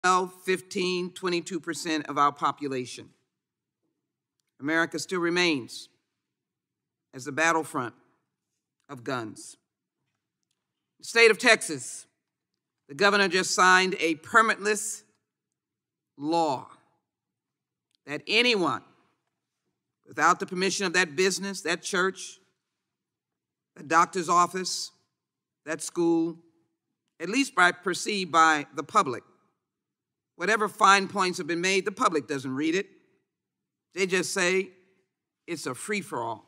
12, 15, 22% of our population. America still remains as the battlefront of guns. The state of Texas, the governor just signed a permitless law that anyone without the permission of that business, that church, that doctor's office, that school, at least perceived by the public, whatever fine points have been made, the public doesn't read it. They just say it's a free-for-all.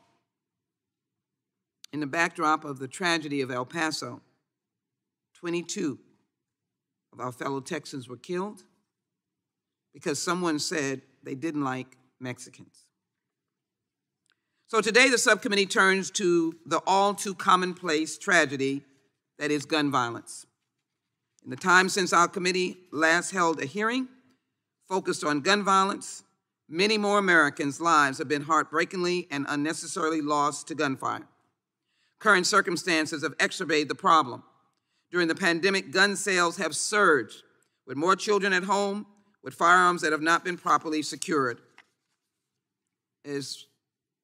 In the backdrop of the tragedy of El Paso, 22 of our fellow Texans were killed because someone said they didn't like Mexicans. So today the subcommittee turns to the all too commonplace tragedy that is gun violence. In the time since our committee last held a hearing focused on gun violence, many more Americans' lives have been heartbreakingly and unnecessarily lost to gunfire. Current circumstances have exacerbated the problem. During the pandemic, gun sales have surged, with more children at home with firearms that have not been properly secured. As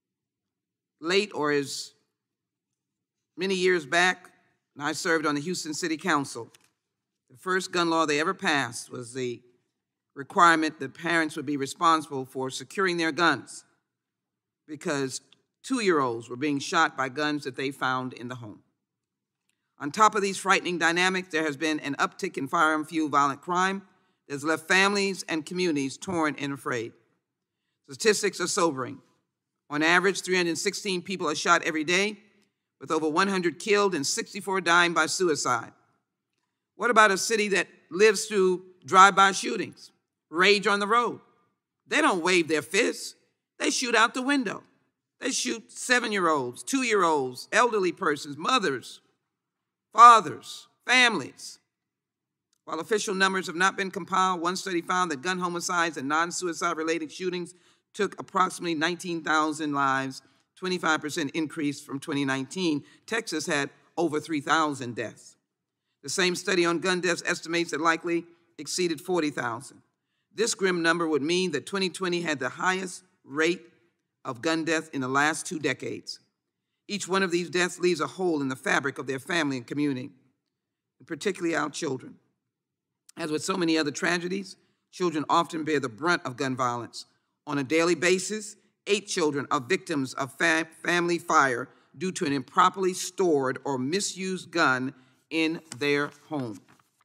late or as many years back, when I served on the Houston City Council, the first gun law they ever passed was the requirement that parents would be responsible for securing their guns because 2-year-olds were being shot by guns that they found in the home. On top of these frightening dynamics, there has been an uptick in firearm-fueled violent crime that has left families and communities torn and afraid. Statistics are sobering. On average, 316 people are shot every day, with over 100 killed and 64 dying by suicide. What about a city that lives through drive-by shootings, rage on the road? They don't wave their fists. They shoot out the window. They shoot 7-year-olds, 2-year-olds, elderly persons, mothers, fathers, families. While official numbers have not been compiled, one study found that gun homicides and non-suicide-related shootings took approximately 19,000 lives, 25% increase from 2019. Texas had over 3,000 deaths. The same study on gun deaths estimates that likely exceeded 40,000. This grim number would mean that 2020 had the highest rate of gun deaths in the last 2 decades. Each one of these deaths leaves a hole in the fabric of their family and community, and particularly our children. As with so many other tragedies, children often bear the brunt of gun violence. On a daily basis, 8 children are victims of family fire due to an improperly stored or misused gun in their home.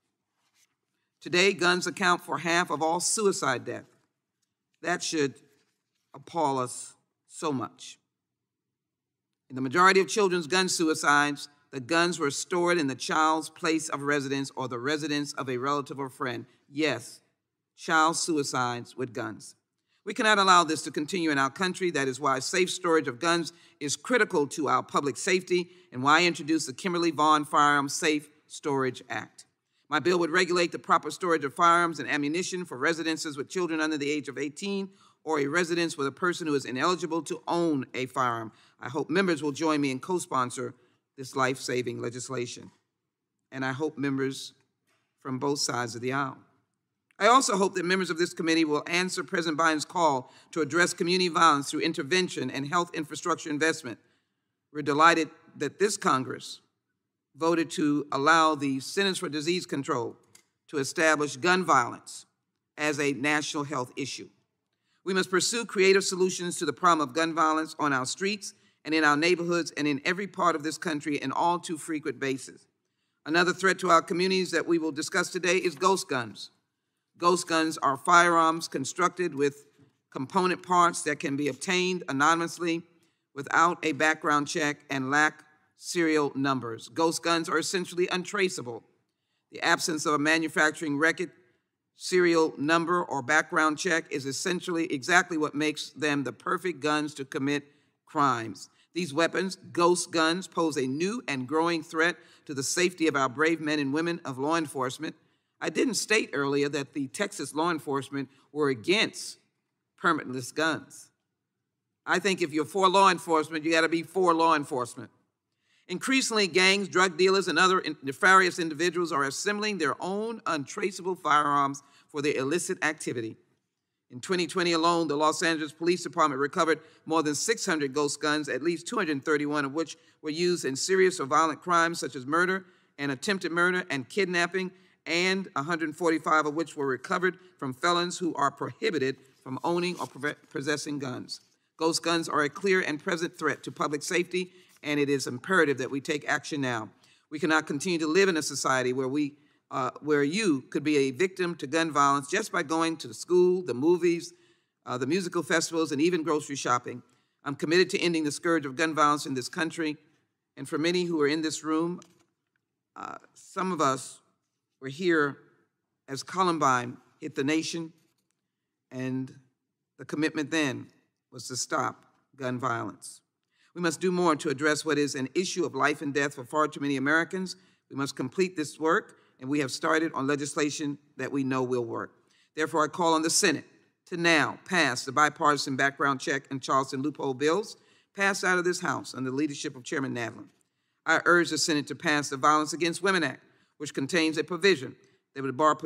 Today, guns account for half of all suicide deaths. That should appall us so much. In the majority of children's gun suicides, the guns were stored in the child's place of residence or the residence of a relative or friend. Yes, child suicides with guns. We cannot allow this to continue in our country. That is why safe storage of guns is critical to our public safety and why I introduced the Kimberly Vaughn Firearms Safe Storage Act. My bill would regulate the proper storage of firearms and ammunition for residences with children under the age of 18 or a residence with a person who is ineligible to own a firearm. I hope members will join me and co-sponsor this life-saving legislation. And I hope members from both sides of the aisle. I also hope that members of this committee will answer President Biden's call to address community violence through intervention and health infrastructure investment. We're delighted that this Congress voted to allow the Centers for Disease Control to establish gun violence as a national health issue. We must pursue creative solutions to the problem of gun violence on our streets and in our neighborhoods and in every part of this country in all too frequent basis. Another threat to our communities that we will discuss today is ghost guns. Ghost guns are firearms constructed with component parts that can be obtained anonymously without a background check and lack serial numbers. Ghost guns are essentially untraceable. The absence of a manufacturing record, serial number, or background check is essentially exactly what makes them the perfect guns to commit crimes. These weapons, ghost guns, pose a new and growing threat to the safety of our brave men and women of law enforcement. I didn't state earlier that the Texas law enforcement were against permitless guns. I think if you're for law enforcement, you got to be for law enforcement. Increasingly, gangs, drug dealers, and other nefarious individuals are assembling their own untraceable firearms for their illicit activity. In 2020 alone, the Los Angeles Police Department recovered more than 600 ghost guns, at least 231 of which were used in serious or violent crimes such as murder and attempted murder and kidnapping, and 145 of which were recovered from felons who are prohibited from owning or possessing guns. Ghost guns are a clear and present threat to public safety, and it is imperative that we take action now. We cannot continue to live in a society where you could be a victim to gun violence just by going to the school, the movies, the musical festivals, and even grocery shopping. I'm committed to ending the scourge of gun violence in this country, and for many who are in this room, some of us were here as Columbine hit the nation, and the commitment then was to stop gun violence. We must do more to address what is an issue of life and death for far too many Americans. We must complete this work, and we have started on legislation that we know will work. Therefore, I call on the Senate to now pass the bipartisan background check and Charleston loophole bills passed out of this House under the leadership of Chairman Nadler. I urge the Senate to pass the Violence Against Women Act, which contains a provision that would bar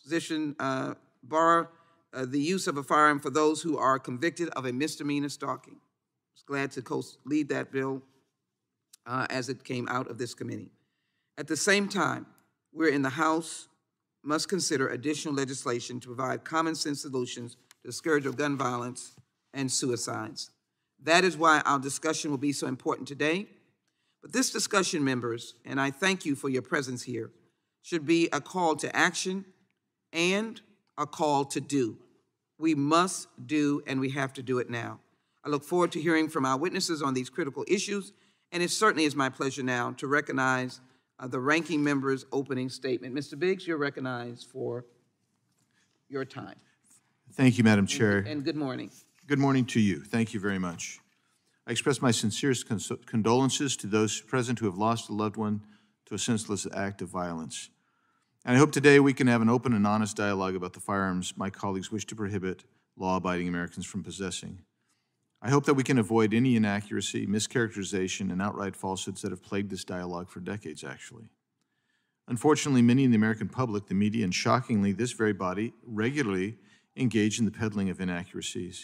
the use of a firearm for those who are convicted of a misdemeanor stalking. I was glad to co-lead that bill as it came out of this committee. At the same time, we're in the House must consider additional legislation to provide common sense solutions to the scourge of gun violence and suicides. That is why our discussion will be so important today. But this discussion, members, and I thank you for your presence here, should be a call to action and a call to do. We must do, and we have to do it now. I look forward to hearing from our witnesses on these critical issues, and it certainly is my pleasure now to recognize the ranking member's opening statement. Mr. Biggs, you're recognized for your time. Thank you, Madam Chair. And good morning. Good morning to you. Thank you very much. I express my sincerest condolences to those present who have lost a loved one to a senseless act of violence. And I hope today we can have an open and honest dialogue about the firearms my colleagues wish to prohibit law-abiding Americans from possessing. I hope that we can avoid any inaccuracy, mischaracterization, and outright falsehoods that have plagued this dialogue for decades, actually. Unfortunately, many in the American public, the media, and shockingly, this very body regularly engage in the peddling of inaccuracies.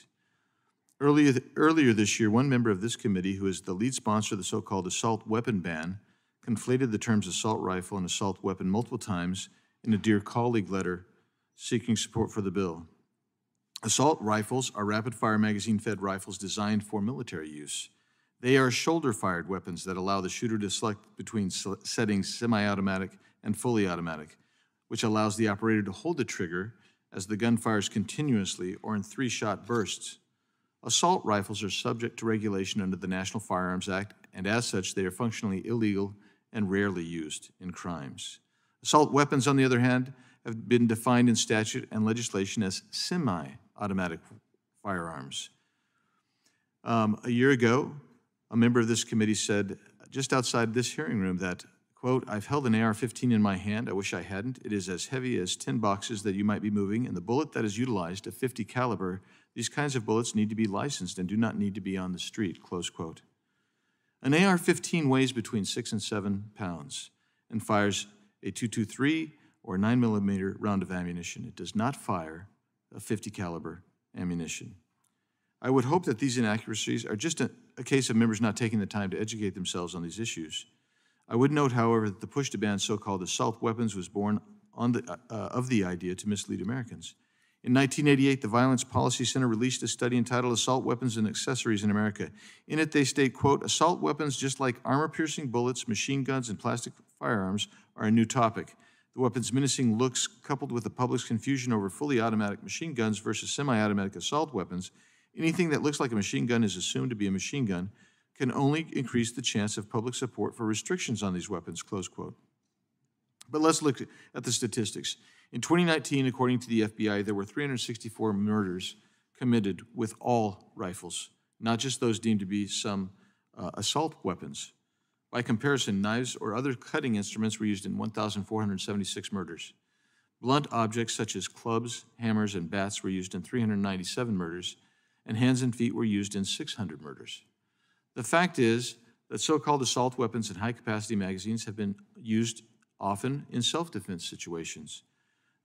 Earlier this year, one member of this committee, who is the lead sponsor of the so-called assault weapon ban, conflated the terms assault rifle and assault weapon multiple times in a Dear Colleague letter seeking support for the bill. Assault rifles are rapid-fire magazine-fed rifles designed for military use. They are shoulder-fired weapons that allow the shooter to select between settings semi-automatic and fully automatic, which allows the operator to hold the trigger as the gun fires continuously or in 3-shot bursts. Assault rifles are subject to regulation under the National Firearms Act, and as such, they are functionally illegal and rarely used in crimes. Assault weapons, on the other hand, have been defined in statute and legislation as semi-automatic firearms. A year ago, a member of this committee said, just outside this hearing room, that, quote, "I've held an AR-15 in my hand. I wish I hadn't. It is as heavy as 10 boxes that you might be moving, and the bullet that is utilized, a .50 caliber, these kinds of bullets need to be licensed and do not need to be on the street," close quote. An AR-15 weighs between 6 and 7 pounds and fires a .223 or 9mm round of ammunition. It does not fire a .50 caliber ammunition. I would hope that these inaccuracies are just a case of members not taking the time to educate themselves on these issues. I would note, however, that the push to ban so-called assault weapons was born of the idea to mislead Americans. In 1988, the Violence Policy Center released a study entitled Assault Weapons and Accessories in America. In it, they state, quote, "Assault weapons, just like armor-piercing bullets, machine guns, and plastic firearms, are a new topic. The weapon's menacing looks, coupled with the public's confusion over fully automatic machine guns versus semi-automatic assault weapons, anything that looks like a machine gun is assumed to be a machine gun, can only increase the chance of public support for restrictions on these weapons," close quote. But let's look at the statistics. In 2019, according to the FBI, there were 364 murders committed with all rifles, not just those deemed to be some assault weapons. By comparison, knives or other cutting instruments were used in 1,476 murders. Blunt objects such as clubs, hammers, and bats were used in 397 murders, and hands and feet were used in 600 murders. The fact is that so-called assault weapons and high-capacity magazines have been used often in self-defense situations.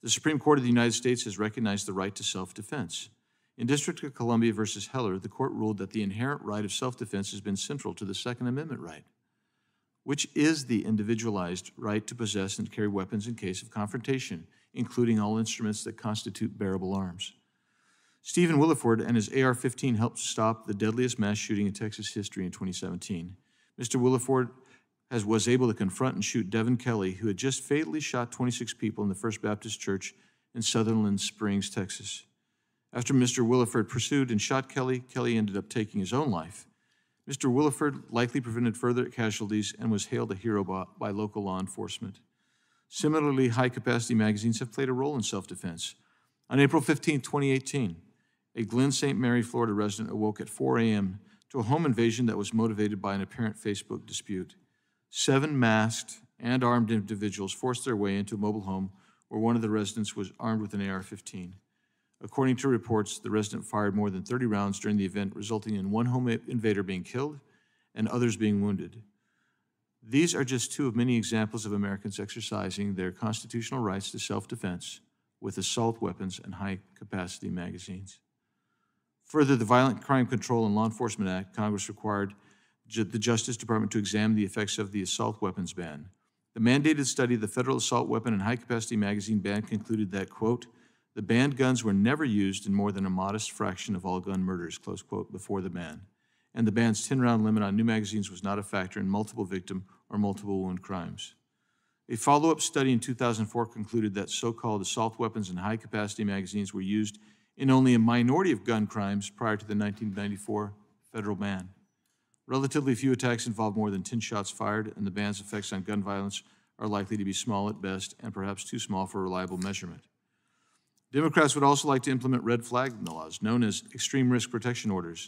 The Supreme Court of the United States has recognized the right to self-defense. In District of Columbia versus Heller, the court ruled that the inherent right of self-defense has been central to the Second Amendment right, which is the individualized right to possess and carry weapons in case of confrontation, including all instruments that constitute bearable arms. Stephen Williford and his AR-15 helped stop the deadliest mass shooting in Texas history in 2017. Mr. Williford was able to confront and shoot Devin Kelly, who had just fatally shot 26 people in the First Baptist Church in Sutherland Springs, Texas. After Mr. Williford pursued and shot Kelly, Kelly ended up taking his own life. Mr. Williford likely prevented further casualties and was hailed a hero by local law enforcement. Similarly, high-capacity magazines have played a role in self-defense. On April 15, 2018, a Glen St. Mary, Florida resident awoke at 4 a.m. to a home invasion that was motivated by an apparent Facebook dispute. 7 masked and armed individuals forced their way into a mobile home where one of the residents was armed with an AR-15. According to reports, the resident fired more than 30 rounds during the event, resulting in one home invader being killed and others being wounded. These are just 2 of many examples of Americans exercising their constitutional rights to self-defense with assault weapons and high-capacity magazines. Further, the Violent Crime Control and Law Enforcement Act, Congress required the Justice Department to examine the effects of the assault weapons ban. The mandated study of the federal assault weapon and high-capacity magazine ban concluded that, quote, the banned guns were never used in more than a modest fraction of all gun murders, close quote, before the ban. And the ban's 10-round limit on new magazines was not a factor in multiple victim or multiple wound crimes. A follow-up study in 2004 concluded that so-called assault weapons and high-capacity magazines were used in only a minority of gun crimes prior to the 1994 federal ban. Relatively few attacks involved more than 10 shots fired, and the ban's effects on gun violence are likely to be small at best and perhaps too small for reliable measurement. Democrats would also like to implement red flag laws, known as extreme risk protection orders,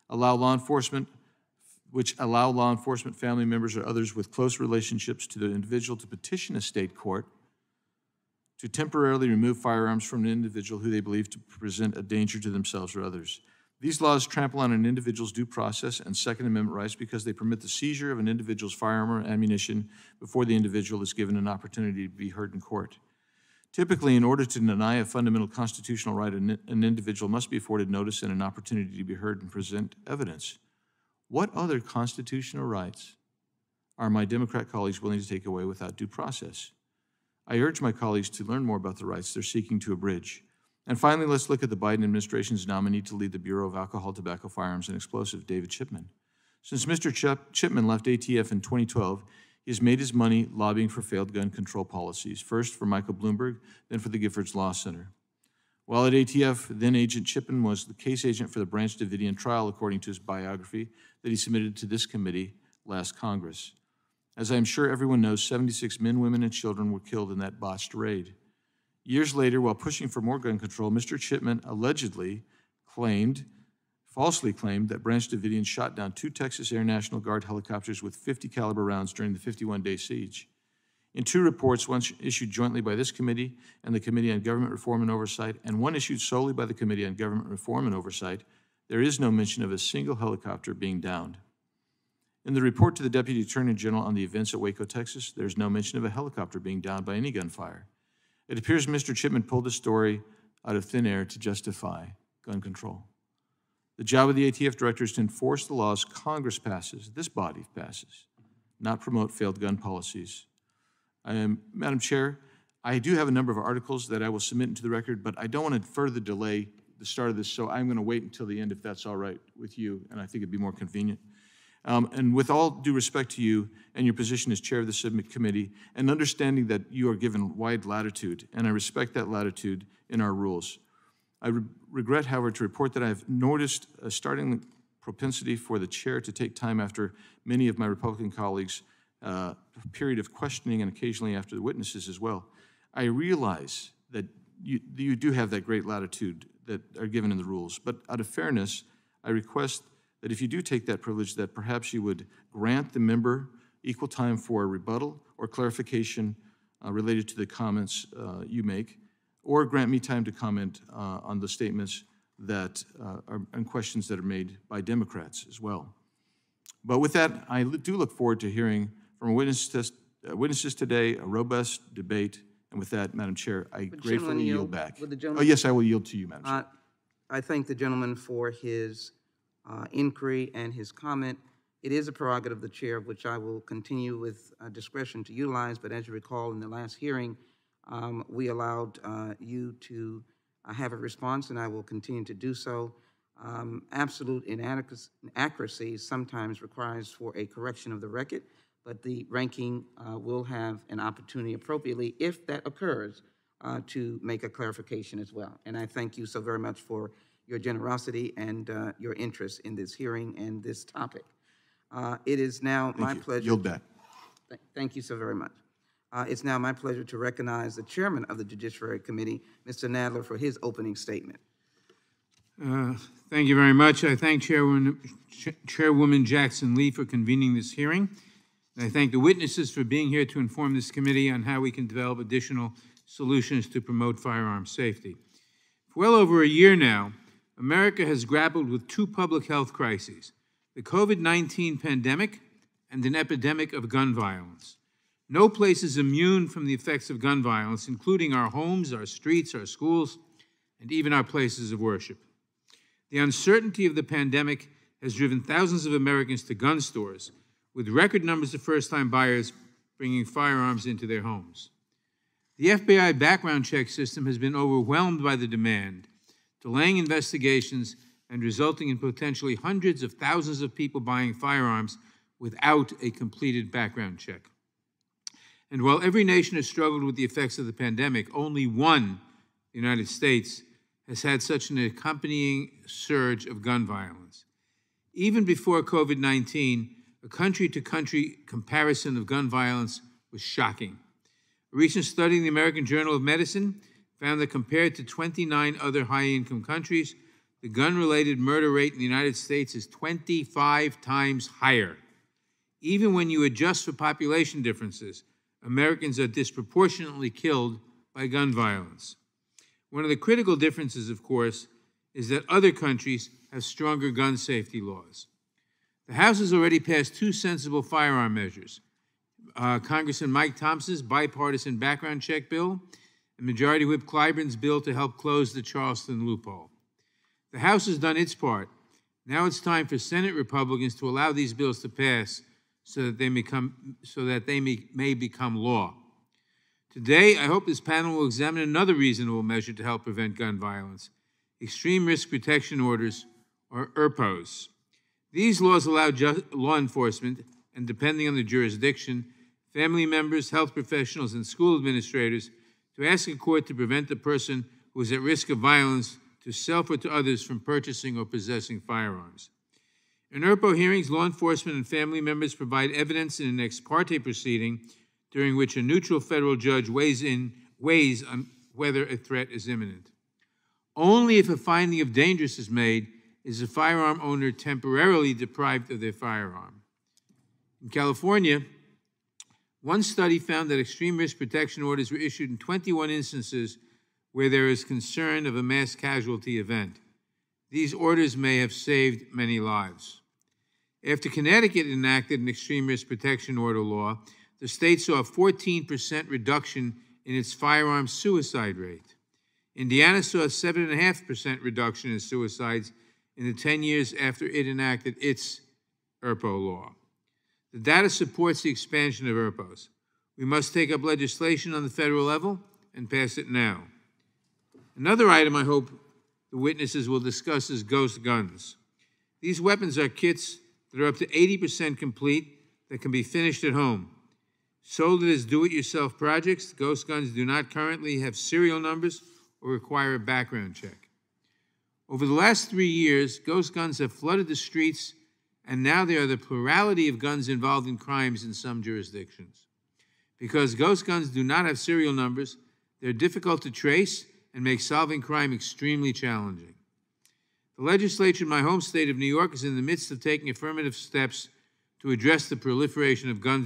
which allow law enforcement family members or others with close relationships to the individual to petition a state court to temporarily remove firearms from an individual who they believe to present a danger to themselves or others. These laws trample on an individual's due process and Second Amendment rights because they permit the seizure of an individual's firearm or ammunition before the individual is given an opportunity to be heard in court. Typically, in order to deny a fundamental constitutional right, an individual must be afforded notice and an opportunity to be heard and present evidence. What other constitutional rights are my Democrat colleagues willing to take away without due process? I urge my colleagues to learn more about the rights they're seeking to abridge. And finally, let's look at the Biden administration's nominee to lead the Bureau of Alcohol, Tobacco, Firearms, and Explosives, David Chipman. Since Mr. Chipman left ATF in 2012, he has made his money lobbying for failed gun control policies, first for Michael Bloomberg, then for the Giffords Law Center. While at ATF, then Agent Chipman was the case agent for the Branch Davidian trial, according to his biography that he submitted to this committee last Congress. As I am sure everyone knows, 76 men, women, and children were killed in that botched raid. Years later, while pushing for more gun control, Mr. Chipman allegedly falsely claimed that Branch Davidian shot down 2 Texas Air National Guard helicopters with 50 caliber rounds during the 51-day siege. In 2 reports, one issued jointly by this committee and the Committee on Government Reform and Oversight, and one issued solely by the Committee on Government Reform and Oversight, there is no mention of a single helicopter being downed. In the report to the Deputy Attorney General on the events at Waco, Texas, there's no mention of a helicopter being downed by any gunfire. It appears Mr. Chipman pulled this story out of thin air to justify gun control. The job of the ATF director is to enforce the laws Congress passes, this body passes, not promote failed gun policies. Madam Chair, I do have a number of articles that I will submit into the record, but I don't want to further delay the start of this, so I'm going to wait until the end if that's all right with you, and I think it'd be more convenient. And with all due respect to you and your position as chair of the subcommittee, and understanding that you are given wide latitude, and I respect that latitude in our rules, I regret, however, to report that I have noticed a starting propensity for the chair to take time after many of my Republican colleagues, a period of questioning, and occasionally after the witnesses as well. I realize that you do have that great latitude that are given in the rules, but out of fairness, I request that if you do take that privilege, that perhaps you would grant the member equal time for a rebuttal or clarification related to the comments you make, or grant me time to comment on the statements that and questions that are made by Democrats as well. But with that, I do look forward to hearing from witnesses today, a robust debate, And with that, Madam Chair, I Would the gratefully gentleman yield yield? back. Would the Oh, gentleman? yes, I will yield to you, Madam Chair. I thank the gentleman for his inquiry and his comment. It is a prerogative of the chair, which I will continue with discretion to utilize, but as you recall, in the last hearing, we allowed you to have a response, and I will continue to do so. Absolute inaccuracy sometimes requires for a correction of the record, but the ranking will have an opportunity appropriately, if that occurs, to make a clarification as well. And I thank you so very much for your generosity and your interest in this hearing and this topic. It is now my pleasure. Yield back. Thank you so very much. It's now my pleasure to recognize the chairman of the Judiciary Committee, Mr. Nadler, for his opening statement. Thank you very much. I thank Chairwoman Jackson Lee for convening this hearing. And I thank the witnesses for being here to inform this committee on how we can develop additional solutions to promote firearm safety. For well over a year now, America has grappled with two public health crises: the COVID-19 pandemic and an epidemic of gun violence. No place is immune from the effects of gun violence, including our homes, our streets, our schools, and even our places of worship. The uncertainty of the pandemic has driven thousands of Americans to gun stores, with record numbers of first-time buyers bringing firearms into their homes. The FBI background check system has been overwhelmed by the demand, delaying investigations and resulting in potentially hundreds of thousands of people buying firearms without a completed background check. And while every nation has struggled with the effects of the pandemic, only one, the United States, has had such an accompanying surge of gun violence. Even before COVID-19, a country-to-country comparison of gun violence was shocking. A recent study in the American Journal of Medicine found that compared to 29 other high-income countries, the gun-related murder rate in the United States is 25 times higher. Even when you adjust for population differences, Americans are disproportionately killed by gun violence. One of the critical differences, of course, is that other countries have stronger gun safety laws. The House has already passed two sensible firearm measures: Congressman Mike Thompson's bipartisan background check bill and Majority Whip Clyburn's bill to help close the Charleston loophole. The House has done its part. Now it's time for Senate Republicans to allow these bills to pass so that they may become law. Today, I hope this panel will examine another reasonable measure to help prevent gun violence: Extreme Risk Protection Orders, or ERPOs. These laws allow law enforcement, and depending on the jurisdiction, family members, health professionals, and school administrators to ask a court to prevent the person who is at risk of violence to self or to others from purchasing or possessing firearms. In ERPO hearings, law enforcement and family members provide evidence in an ex parte proceeding during which a neutral federal judge weighs on whether a threat is imminent. Only if a finding of dangerous is made is a firearm owner temporarily deprived of their firearm. In California, one study found that extreme risk protection orders were issued in 21 instances where there is concern of a mass casualty event. These orders may have saved many lives. After Connecticut enacted an extreme risk protection order law, the state saw a 14% reduction in its firearm suicide rate. Indiana saw a 7.5% reduction in suicides in the 10 years after it enacted its ERPO law. The data supports the expansion of ERPOs. We must take up legislation on the federal level and pass it now. Another item I hope the witnesses will discuss is ghost guns. These weapons are kits that are up to 80% complete that can be finished at home. Sold as do-it-yourself projects, ghost guns do not currently have serial numbers or require a background check. Over the last 3 years, ghost guns have flooded the streets, and now they are the plurality of guns involved in crimes in some jurisdictions. Because ghost guns do not have serial numbers, they're difficult to trace and make solving crime extremely challenging. The legislature in my home state of New York is in the midst of taking affirmative steps to address the proliferation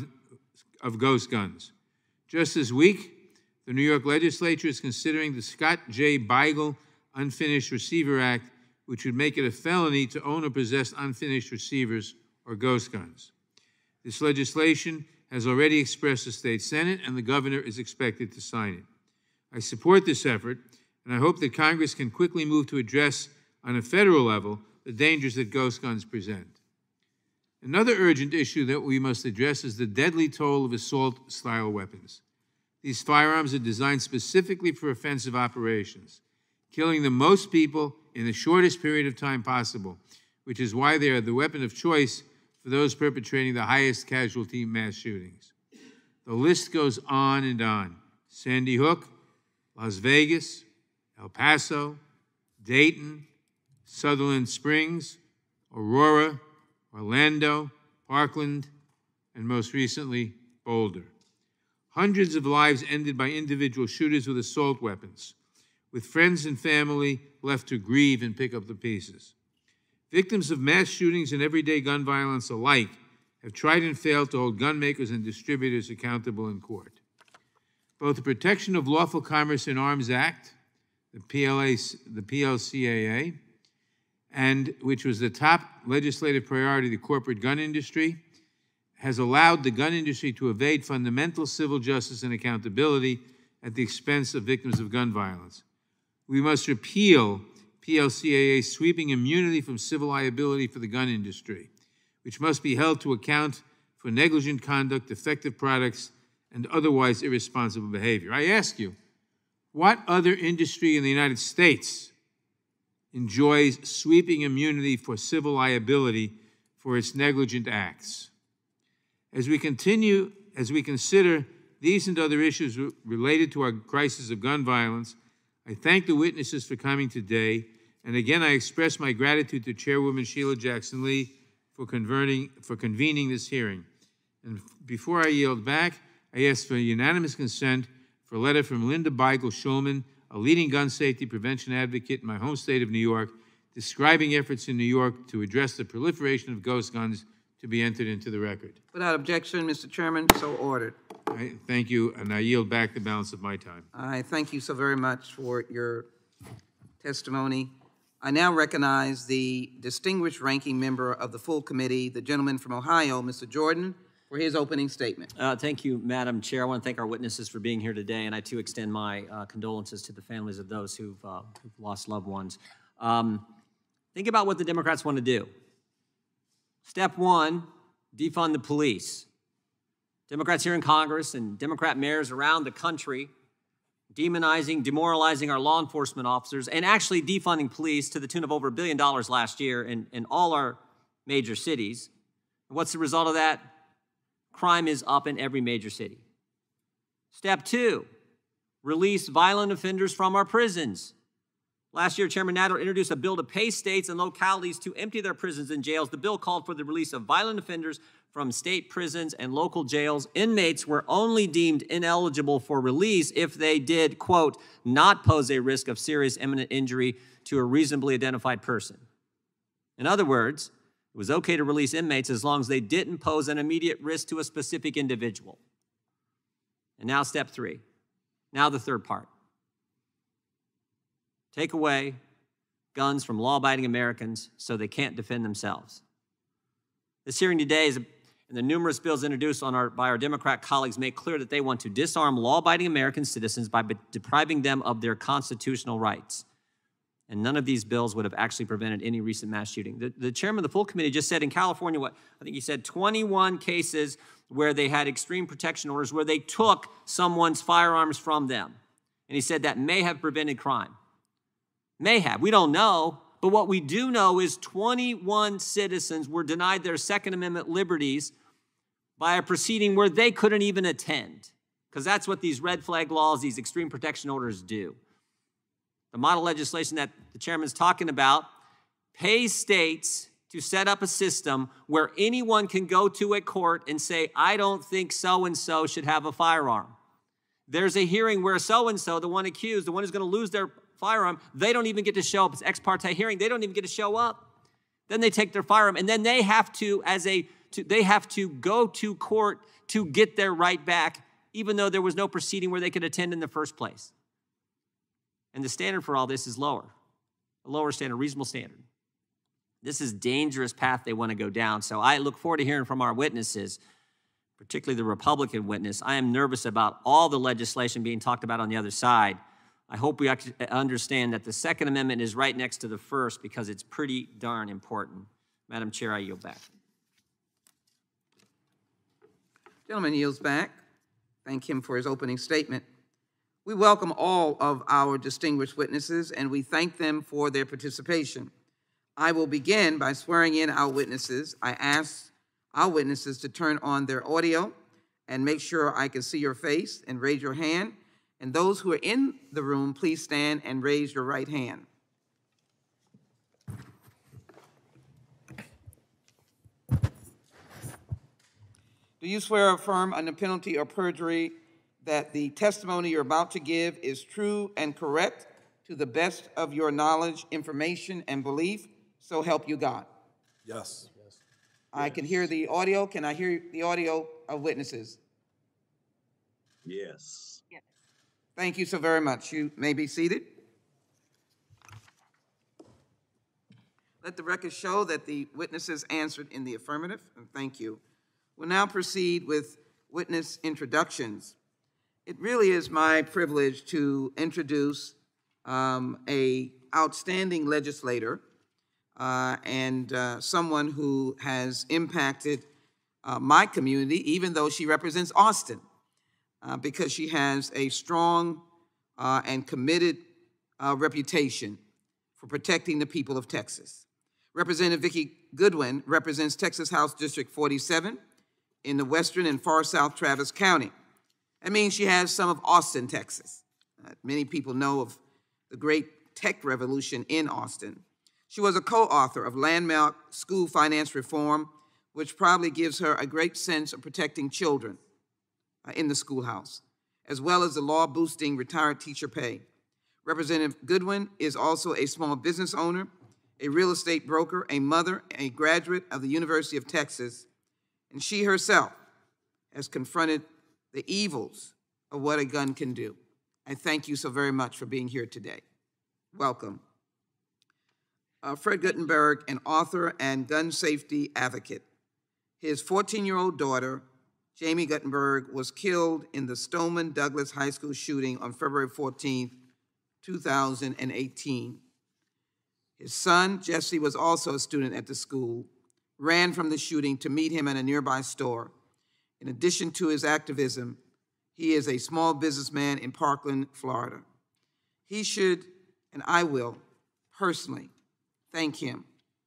of ghost guns. Just this week, the New York legislature is considering the Scott J. Beigel Unfinished Receiver Act, which would make it a felony to own or possess unfinished receivers or ghost guns. This legislation has already expressed the state Senate, and the governor is expected to sign it. I support this effort, and I hope that Congress can quickly move to address, on a federal level, the dangers that ghost guns present. Another urgent issue that we must address is the deadly toll of assault-style weapons. These firearms are designed specifically for offensive operations, killing the most people in the shortest period of time possible, which is why they are the weapon of choice for those perpetrating the highest casualty mass shootings. The list goes on and on. Sandy Hook, Las Vegas, El Paso, Dayton, Sutherland Springs, Aurora, Orlando, Parkland, and most recently, Boulder. Hundreds of lives ended by individual shooters with assault weapons, with friends and family left to grieve and pick up the pieces. Victims of mass shootings and everyday gun violence alike have tried and failed to hold gun makers and distributors accountable in court. Both the Protection of Lawful Commerce in Arms Act, the PLCAA, and which was the top legislative priority of the corporate gun industry, has allowed the gun industry to evade fundamental civil justice and accountability at the expense of victims of gun violence. We must repeal PLCAA's sweeping immunity from civil liability for the gun industry, which must be held to account for negligent conduct, defective products, and otherwise irresponsible behavior. I ask you, what other industry in the United States enjoys sweeping immunity for civil liability for its negligent acts? As we consider these and other issues related to our crisis of gun violence, I thank the witnesses for coming today, and again I express my gratitude to Chairwoman Sheila Jackson Lee for convening this hearing. And before I yield back, I ask for unanimous consent for a letter from Linda Beigel Schulman, a leading gun safety prevention advocate in my home state of New York, describing efforts in New York to address the proliferation of ghost guns, to be entered into the record. Without objection, Mr. Chairman, so ordered. Thank you, and I yield back the balance of my time. I thank you so very much for your testimony. I now recognize the distinguished ranking member of the full committee, the gentleman from Ohio, Mr. Jordan, for his opening statement. Thank you, Madam Chair. I want to thank our witnesses for being here today, and I too extend my condolences to the families of those who've lost loved ones. Think about what the Democrats want to do. Step one, defund the police. Democrats here in Congress and Democrat mayors around the country demonizing, demoralizing our law enforcement officers, and actually defunding police to the tune of over $1 billion last year in all our major cities. And what's the result of that? Crime is up in every major city. Step two, release violent offenders from our prisons. Last year, Chairman Nadler introduced a bill to pay states and localities to empty their prisons and jails. The bill called for the release of violent offenders from state prisons and local jails. Inmates were only deemed ineligible for release if they did, quote, not pose a risk of serious imminent injury to a reasonably identified person. In other words, it was okay to release inmates as long as they didn't pose an immediate risk to a specific individual. And now step three. Now the third part. Take away guns from law-abiding Americans so they can't defend themselves. This hearing today and the numerous bills introduced by our Democrat colleagues make clear that they want to disarm law-abiding American citizens by depriving them of their constitutional rights. And none of these bills would have actually prevented any recent mass shooting. The chairman of the full committee just said in California, I think he said 21 cases where they had extreme protection orders where they took someone's firearms from them. And he said that may have prevented crime. May have. We don't know. But what we do know is 21 citizens were denied their Second Amendment liberties by a proceeding where they couldn't even attend, because that's what these red flag laws, these extreme protection orders do. The model legislation that the chairman's talking about pays states to set up a system where anyone can go to a court and say, I don't think so-and-so should have a firearm. There's a hearing where so-and-so, the one accused, the one who's going to lose their firearm, they don't even get to show up. It's ex parte hearing. They don't even get to show up. Then they take their firearm, and then they have to, they have to go to court to get their right back, even though there was no proceeding where they could attend in the first place. And the standard for all this is lower, a lower standard, reasonable standard. This is a dangerous path they want to go down. So I look forward to hearing from our witnesses. particularly the Republican witness, I am nervous about all the legislation being talked about on the other side. I hope we actually understand that the Second Amendment is right next to the First because it's pretty darn important. Madam Chair, I yield back. Gentleman yields back. Thank him for his opening statement. We welcome all of our distinguished witnesses, and we thank them for their participation. I will begin by swearing in our witnesses. I ask our witnesses to turn on their audio and make sure I can see your face and raise your hand. And those who are in the room, please stand and raise your right hand. Do you swear or affirm under penalty of perjury that the testimony you're about to give is true and correct to the best of your knowledge, information, and belief? So help you God. Yes. I can hear the audio. Can I hear the audio of witnesses? Yes. Thank you so very much. You may be seated. Let the record show that the witnesses answered in the affirmative, and thank you. We'll now proceed with witness introductions. It really is my privilege to introduce a outstanding legislator and someone who has impacted my community, even though she represents Austin, because she has a strong and committed reputation for protecting the people of Texas. Representative Vicki Goodwin represents Texas House District 47 in the western and far south Travis County. That means she has some of Austin, Texas. Many people know of the great tech revolution in Austin. She was a co-author of Landmark School Finance Reform, which probably gives her a great sense of protecting children in the schoolhouse, as well as the law boosting retired teacher pay. Representative Goodwin is also a small business owner, a real estate broker, a mother, a graduate of the University of Texas, and she herself has confronted the evils of what a gun can do. I thank you so very much for being here today. Welcome. Fred Guttenberg, an author and gun safety advocate. His 14-year-old daughter, Jamie Guttenberg, was killed in the Stoneman Douglas High School shooting on February 14, 2018. His son, Jesse, was also a student at the school, ran from the shooting to meet him at a nearby store. In addition to his activism, he is a small businessman in Parkland, Florida. He should, and I will, personally thank him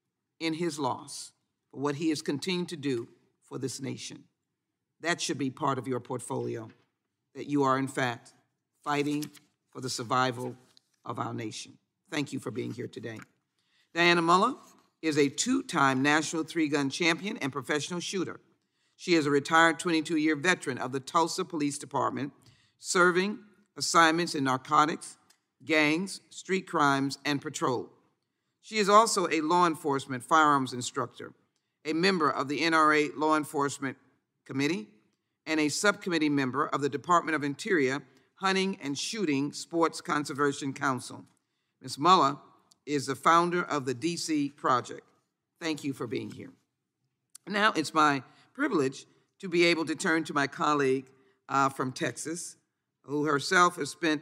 in his loss for what he has continued to do for this nation. That should be part of your portfolio, that you are, in fact, fighting for the survival of our nation. Thank you for being here today. Diana Muller is a two-time national three-gun champion and professional shooter. She is a retired 22-year veteran of the Tulsa Police Department, serving assignments in narcotics, gangs, street crimes, and patrol. She is also a law enforcement firearms instructor, a member of the NRA Law Enforcement Committee, and a subcommittee member of the Department of Interior Hunting and Shooting Sports Conservation Council. Ms. Muller is the founder of the DC Project. Thank you for being here. Now it's my privilege to be able to turn to my colleague from Texas, who herself has spent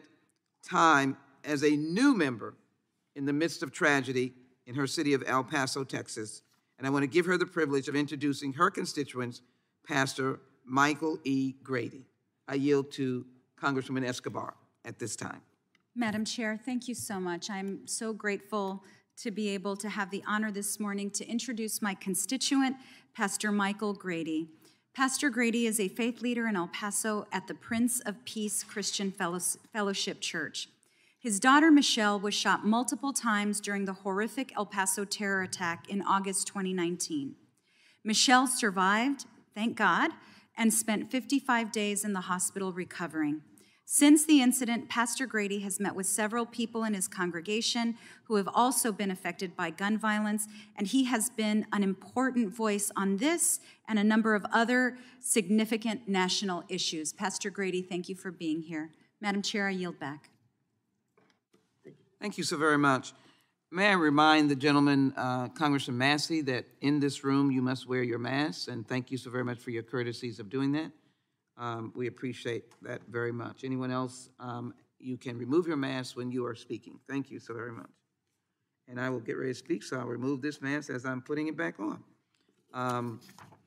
time as a new member in the midst of tragedy in her city of El Paso, Texas. And I want to give her the privilege of introducing her constituents, Pastor Michael E. Grady. I yield to Congresswoman Escobar at this time. Madam Chair, thank you so much. I'm so grateful to be able to have the honor this morning to introduce my constituent, Pastor Michael Grady. Pastor Grady is a faith leader in El Paso at the Prince of Peace Christian Fellowship Church. His daughter, Michelle, was shot multiple times during the horrific El Paso terror attack in August 2019. Michelle survived, thank God, and spent 55 days in the hospital recovering. Since the incident, Pastor Grady has met with several people in his congregation who have also been affected by gun violence, and he has been an important voice on this and a number of other significant national issues. Pastor Grady, thank you for being here. Madam Chair, I yield back. Thank you so very much. May I remind the gentleman, Congressman Massey, that in this room you must wear your mask, and thank you so very much for your courtesies of doing that. We appreciate that very much. Anyone else, you can remove your mask when you are speaking. Thank you so very much. And I will get ready to speak, so I'll remove this mask as I'm putting it back on.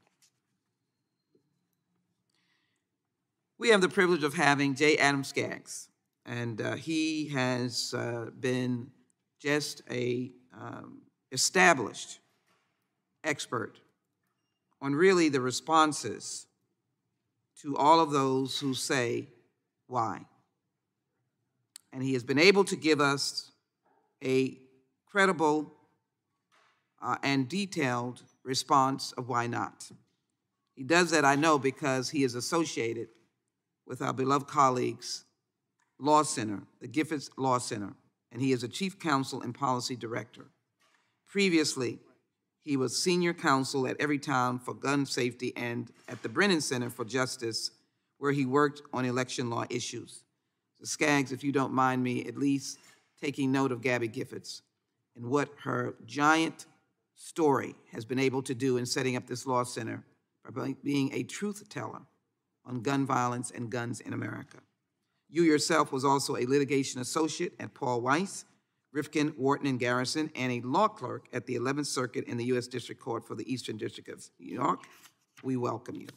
We have the privilege of having J. Adam Skaggs, and he has been just a established expert on really the responses to all of those who say, why? And he has been able to give us a credible and detailed response of why not. He does that, I know, because he is associated with our beloved colleagues' Law Center, the Giffords Law Center, and he is a chief counsel and policy director. Previously, he was senior counsel at Everytown for gun safety and at the Brennan Center for Justice, where he worked on election law issues. So Skaggs, if you don't mind me at least taking note of Gabby Giffords and what her giant story has been able to do in setting up this law center by being a truth teller on gun violence and guns in America. You yourself was also a litigation associate at Paul Weiss, Rifkin, Wharton, and Garrison, and a law clerk at the 11th Circuit in the U.S. District Court for the Eastern District of New York. We welcome you.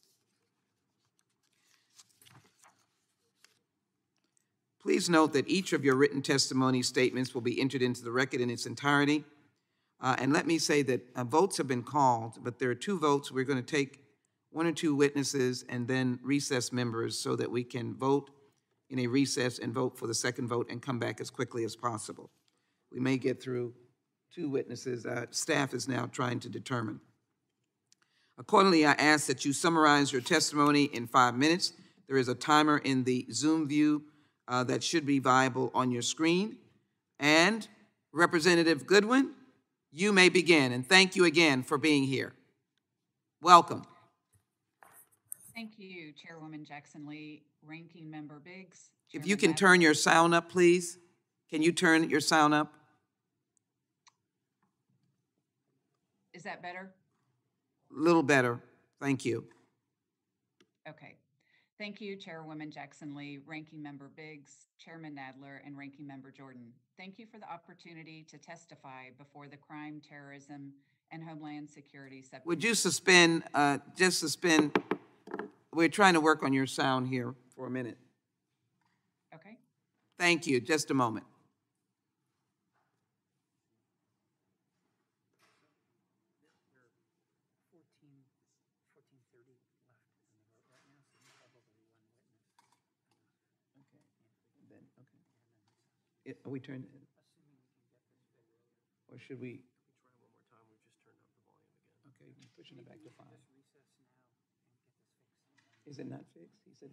Please note that each of your written testimony statements will be entered into the record in its entirety. And let me say that votes have been called, but there are 2 votes. We're going to take 1 or 2 witnesses and then recess members so that we can vote in a recess and vote for the second vote and come back as quickly as possible. We may get through 2 witnesses. Staff is now trying to determine. Accordingly, I ask that you summarize your testimony in 5 minutes. There is a timer in the Zoom view that should be viable on your screen. And Representative Goodwin, you may begin. And thank you again for being here. Welcome. Thank you, Chairwoman Jackson Lee, Ranking Member Biggs. If you can turn your sound up, please. Can you turn your sound up? Is that better? A little better. Thank you. Okay. Thank you, Chairwoman Jackson Lee, Ranking Member Biggs, Chairman Nadler, and Ranking Member Jordan. Thank you for the opportunity to testify before the Crime, Terrorism, and Homeland Security Subcommittee. Would you suspend, just suspend? We're trying to work on your sound here for a minute. Okay. Thank you. Just a moment. Are we turning it? Or should we? Try one more time. We've just turned up the volume again. Okay, pushing it back to 5. Is it not fixed? He said.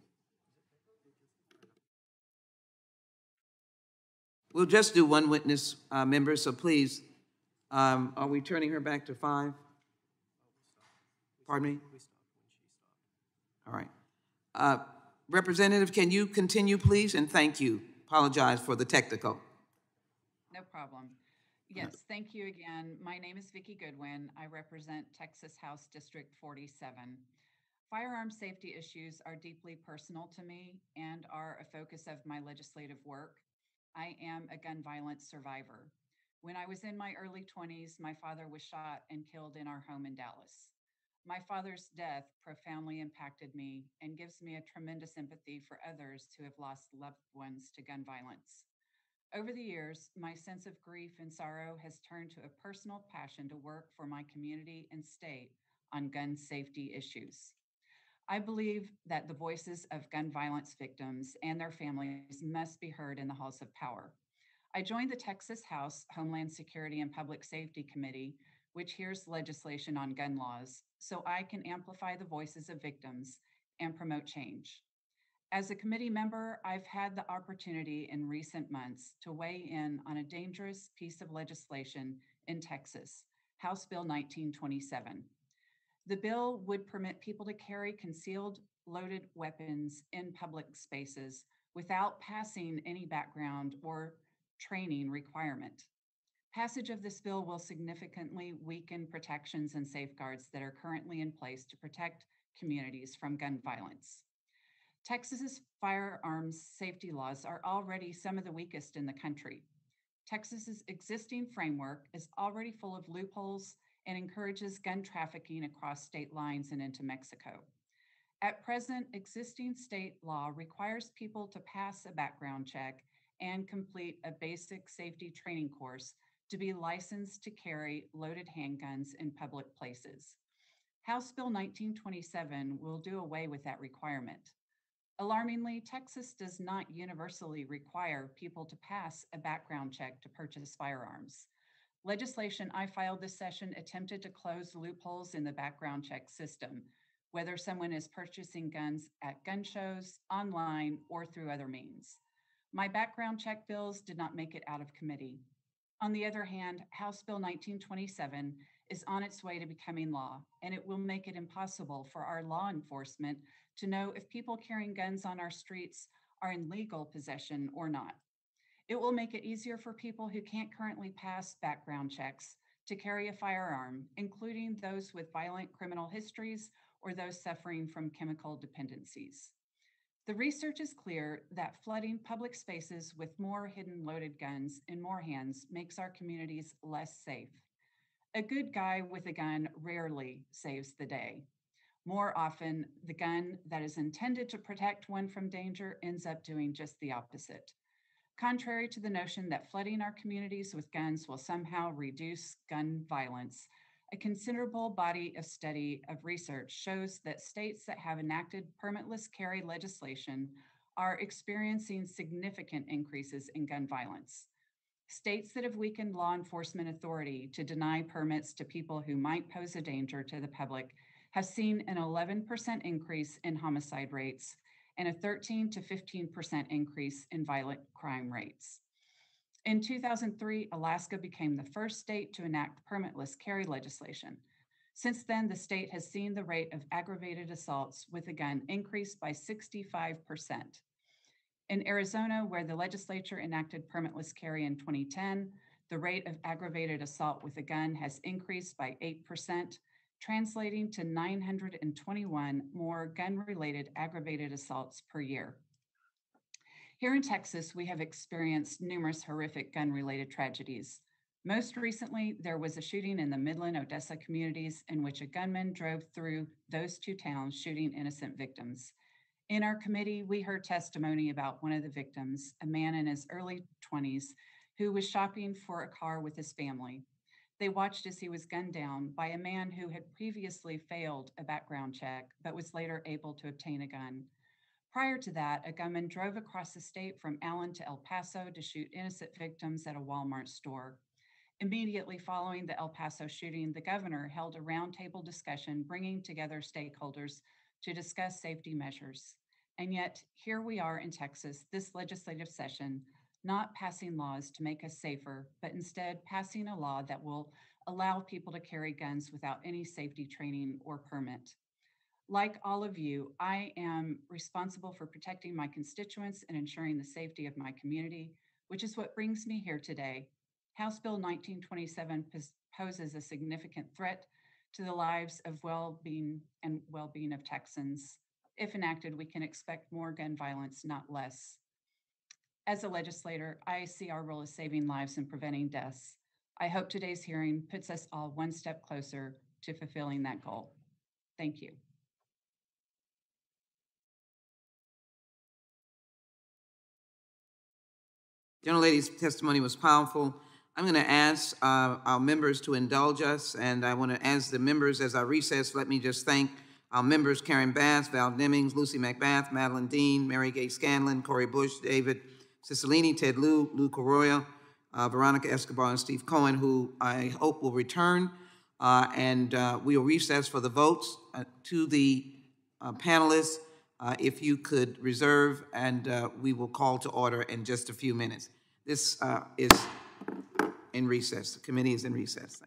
We'll just do 1 witness, member, so please, are we turning her back to 5? Pardon me? All right. Representative, can you continue, please? And thank you. Apologize for the technical. No problem. Yes, thank you again. My name is Vicki Goodwin. I represent Texas House District 47. Firearm safety issues are deeply personal to me and are a focus of my legislative work. I am a gun violence survivor. When I was in my early 20s, my father was shot and killed in our home in Dallas. My father's death profoundly impacted me and gives me a tremendous empathy for others who have lost loved ones to gun violence. Over the years, my sense of grief and sorrow has turned to a personal passion to work for my community and state on gun safety issues. I believe that the voices of gun violence victims and their families must be heard in the halls of power. I joined the Texas House Homeland Security and Public Safety Committee, which hears legislation on gun laws, so I can amplify the voices of victims and promote change. As a committee member, I've had the opportunity in recent months to weigh in on a dangerous piece of legislation in Texas, House Bill 1927. The bill would permit people to carry concealed loaded weapons in public spaces without passing any background or training requirement. Passage of this bill will significantly weaken protections and safeguards that are currently in place to protect communities from gun violence. Texas's firearms safety laws are already some of the weakest in the country. Texas's existing framework is already full of loopholes and encourages gun trafficking across state lines and into Mexico. At present, existing state law requires people to pass a background check and complete a basic safety training course to be licensed to carry loaded handguns in public places. House Bill 1927 will do away with that requirement. Alarmingly, Texas does not universally require people to pass a background check to purchase firearms. Legislation I filed this session attempted to close loopholes in the background check system, whether someone is purchasing guns at gun shows, online, or through other means. My background check bills did not make it out of committee. On the other hand, House Bill 1927 is on its way to becoming law, and it will make it impossible for our law enforcement to know if people carrying guns on our streets are in legal possession or not. It will make it easier for people who can't currently pass background checks to carry a firearm, including those with violent criminal histories or those suffering from chemical dependencies. The research is clear that flooding public spaces with more hidden loaded guns in more hands makes our communities less safe. A good guy with a gun rarely saves the day. More often, the gun that is intended to protect one from danger ends up doing just the opposite. Contrary to the notion that flooding our communities with guns will somehow reduce gun violence, a considerable body of study of research shows that states that have enacted permitless carry legislation are experiencing significant increases in gun violence. States that have weakened law enforcement authority to deny permits to people who might pose a danger to the public have seen an 11% increase in homicide rates and a 13 to 15% increase in violent crime rates. In 2003, Alaska became the first state to enact permitless carry legislation. Since then, the state has seen the rate of aggravated assaults with a gun increase by 65%. In Arizona, where the legislature enacted permitless carry in 2010, the rate of aggravated assault with a gun has increased by 8%, translating to 921 more gun-related aggravated assaults per year. Here in Texas, we have experienced numerous horrific gun-related tragedies. Most recently, there was a shooting in the Midland-Odessa communities in which a gunman drove through those two towns, shooting innocent victims. In our committee, we heard testimony about one of the victims, a man in his early 20s, who was shopping for a car with his family. They watched as he was gunned down by a man who had previously failed a background check, but was later able to obtain a gun. Prior to that, a gunman drove across the state from Allen to El Paso to shoot innocent victims at a Walmart store. Immediately following the El Paso shooting, the governor held a roundtable discussion bringing together stakeholders to discuss safety measures. And yet, here we are in Texas, this legislative session, not passing laws to make us safer, but instead passing a law that will allow people to carry guns without any safety training or permit. Like all of you, I am responsible for protecting my constituents and ensuring the safety of my community, which is what brings me here today. House Bill 1927 poses a significant threat to the lives of well-being of Texans. If enacted, we can expect more gun violence, not less. As a legislator, I see our role as saving lives and preventing deaths. I hope today's hearing puts us all one step closer to fulfilling that goal. Thank you. Gentlelady's testimony was powerful. I'm going to ask our members to indulge us, and I want to ask the members as I recess, let me just thank our members, Karen Bass, Val Demings, Lucy McBath, Madeline Dean, Mary Gay Scanlon, Corey Bush, David Cicilline, Ted Lieu, Lou Corroya, Veronica Escobar, and Steve Cohen, who I hope will return, and we will recess for the votes. To the panelists, if you could reserve, and we will call to order in just a few minutes. This is in recess. The committee is in recess.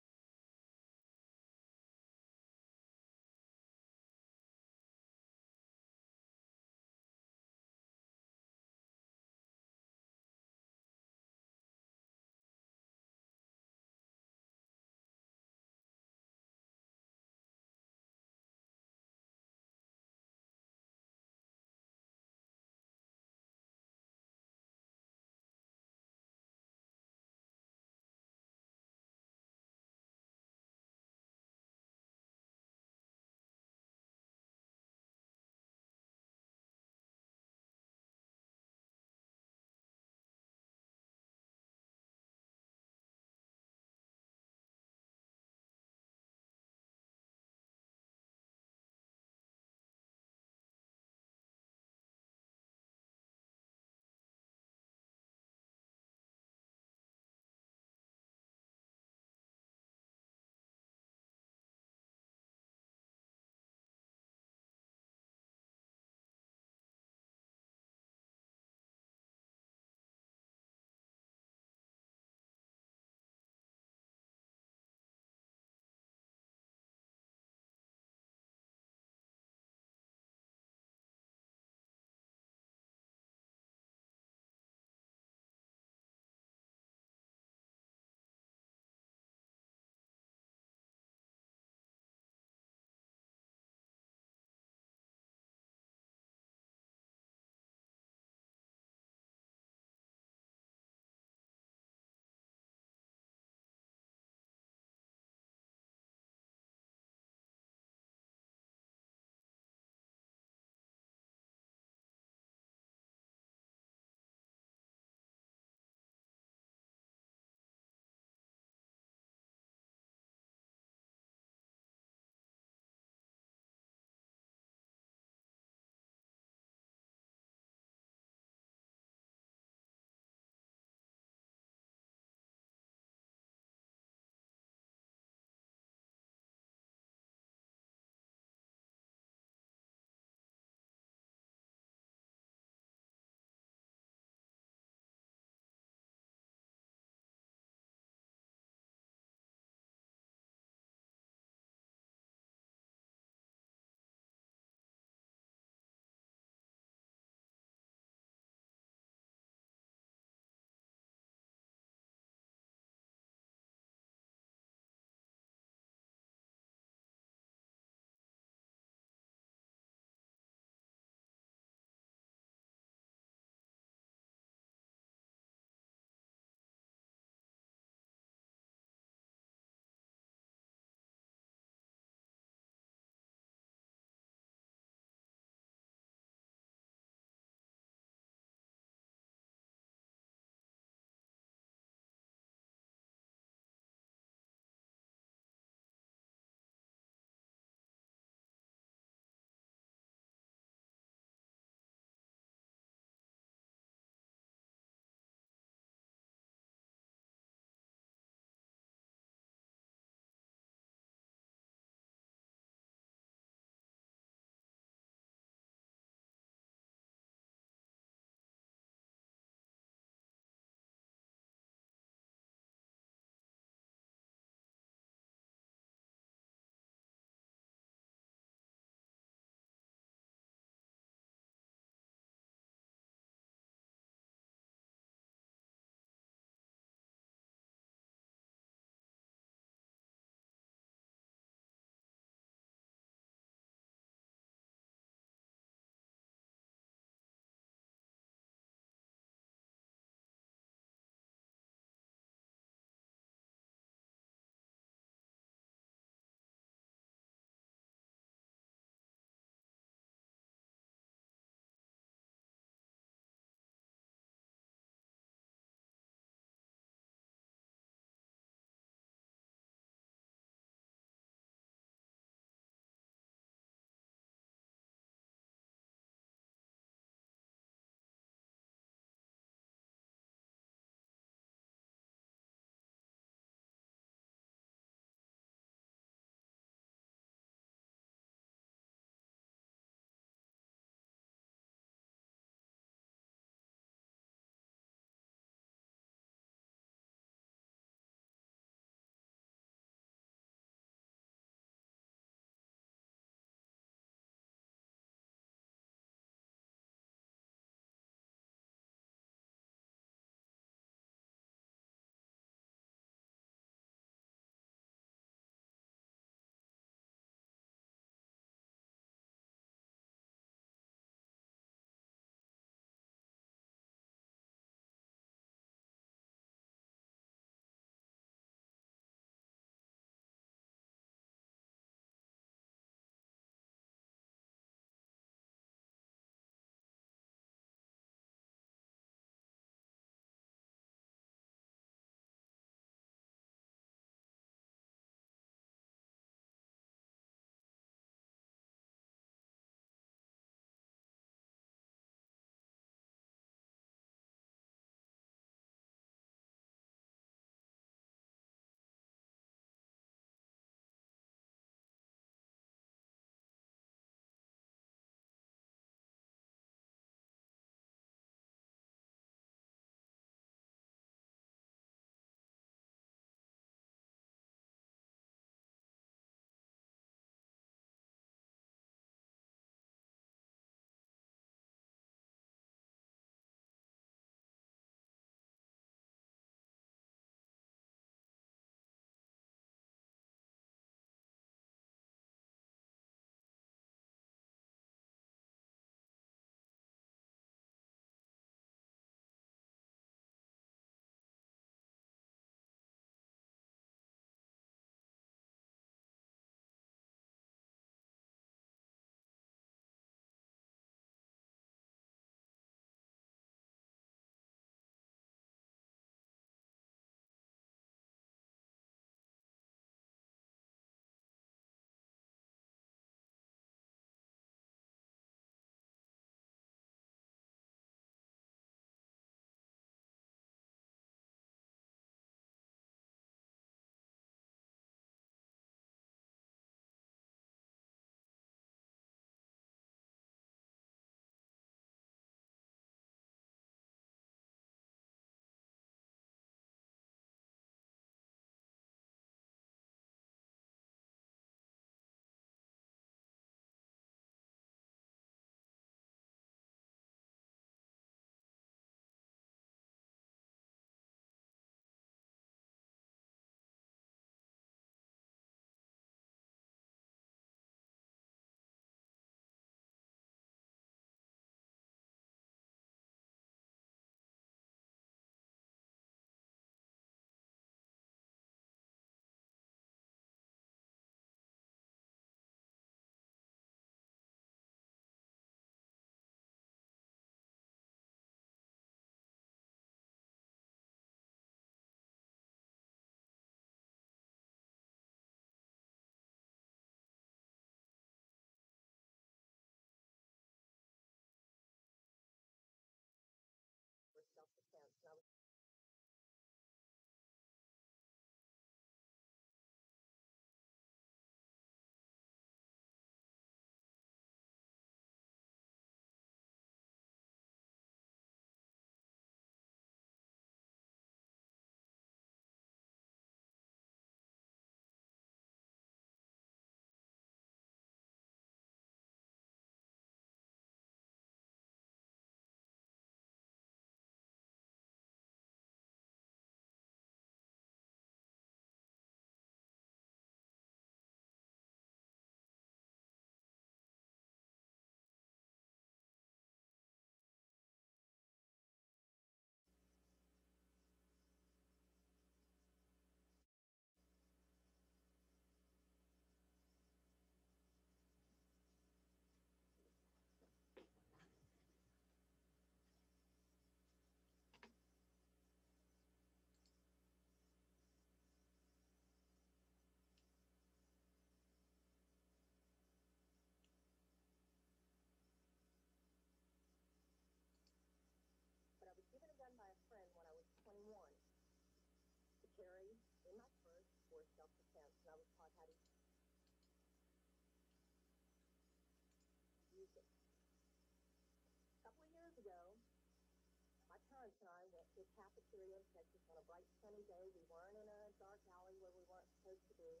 and I went to a cafeteria in Texas on a bright sunny day. We weren't in a dark alley where we weren't supposed to be.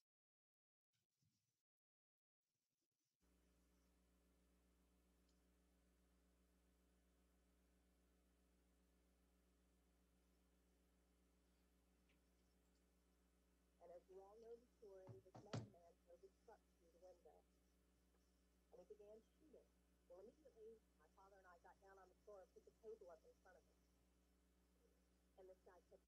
And as you all know the story, this madman drove his truck through the window. And he began shooting. Well, immediately, my father and I got down on the floor and put the table up in front of him. And this guy kept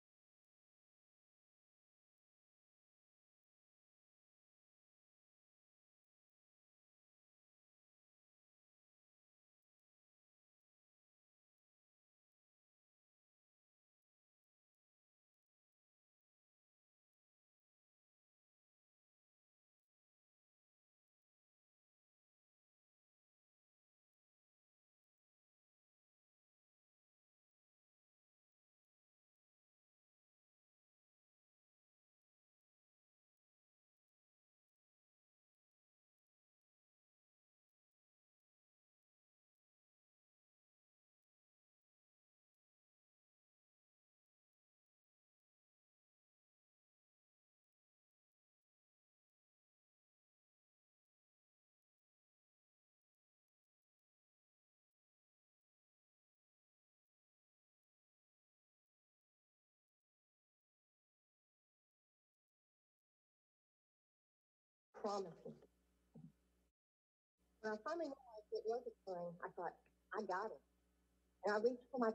promising. When I finally realized it was occurring, I thought, I got it. And I reached for my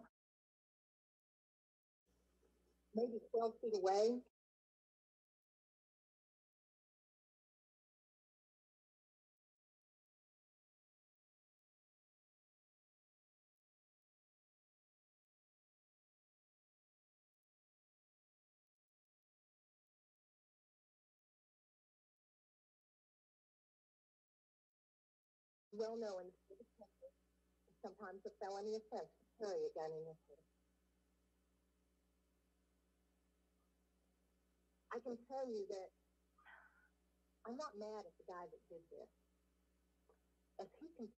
maybe 12 feet away. Well known in the state of Texas, it's sometimes a felony offense to carry a gun in this state. I can tell you that I'm not mad at the guy that did this. As he can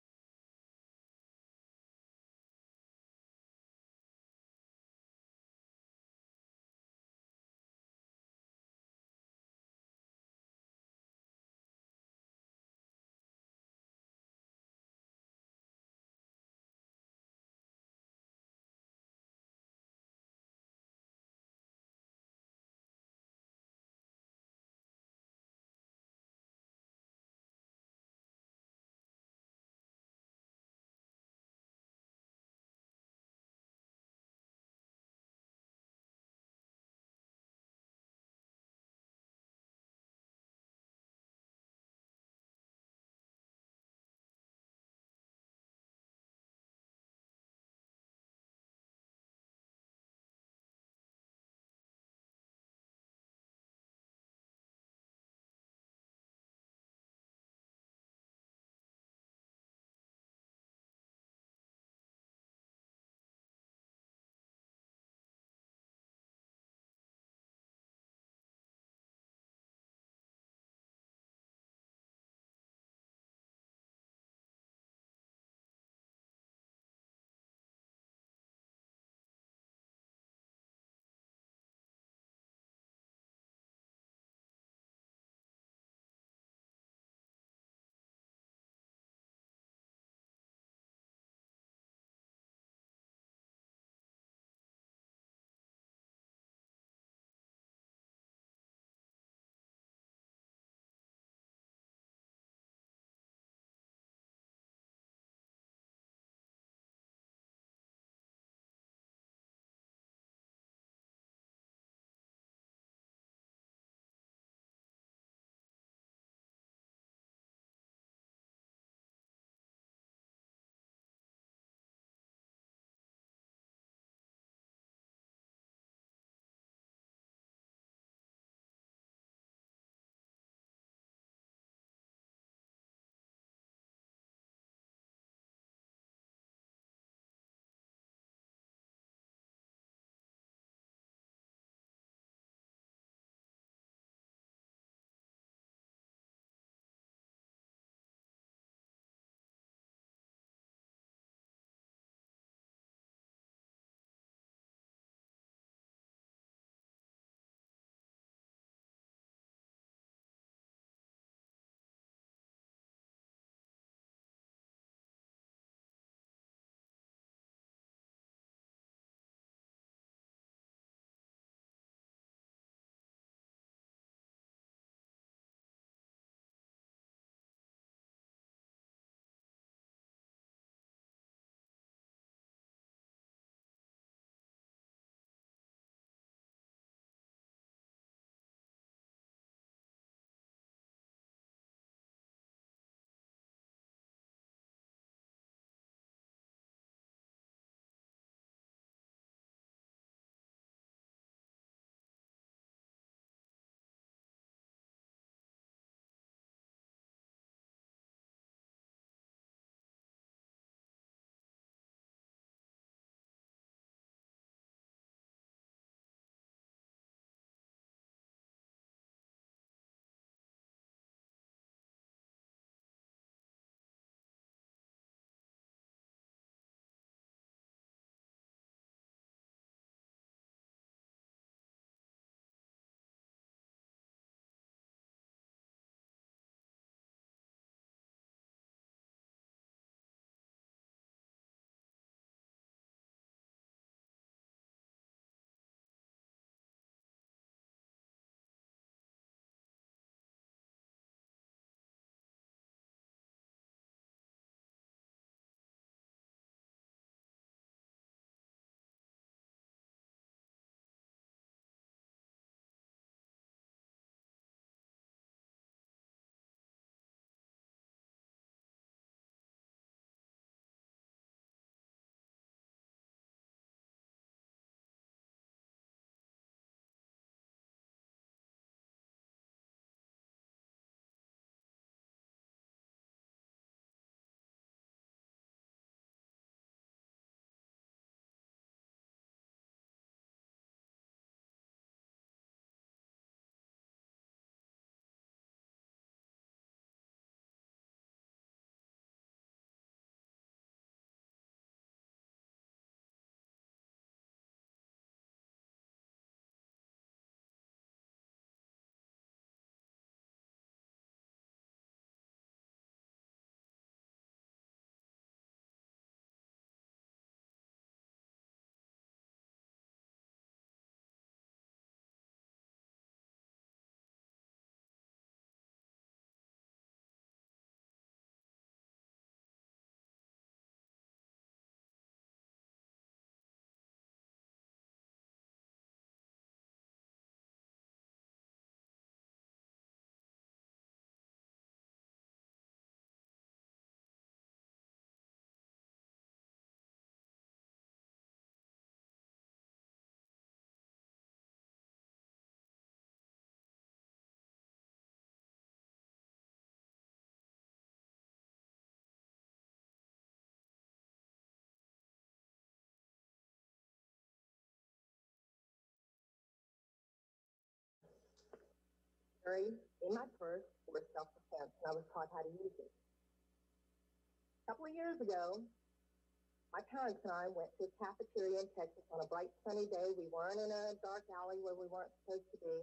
in my purse for self-defense, and I was taught how to use it. A couple of years ago, my parents and I went to a cafeteria in Texas on a bright sunny day. We weren't in a dark alley where we weren't supposed to be.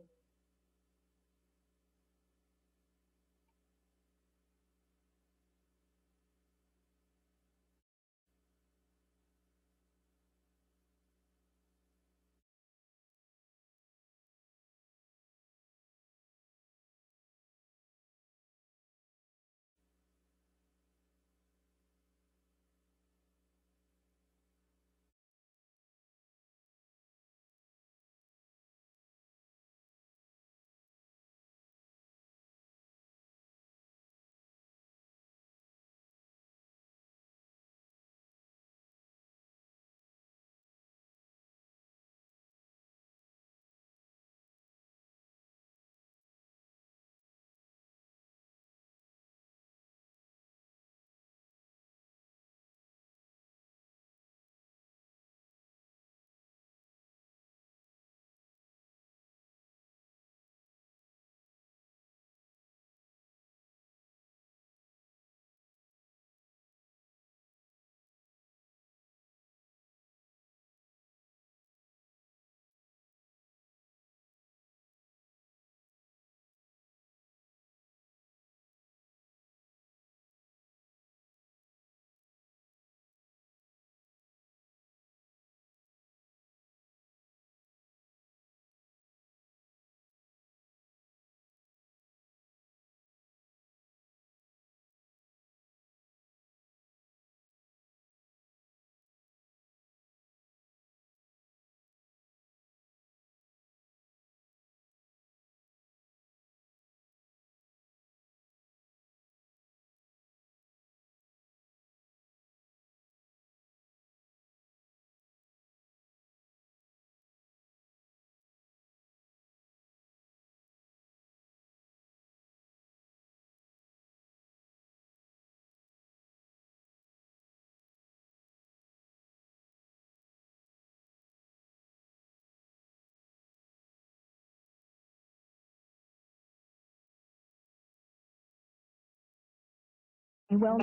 Well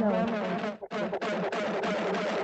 known.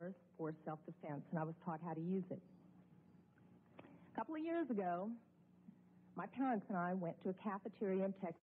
for self-defense, and I was taught how to use it. A couple of years ago, my parents and I went to a cafeteria in Texas.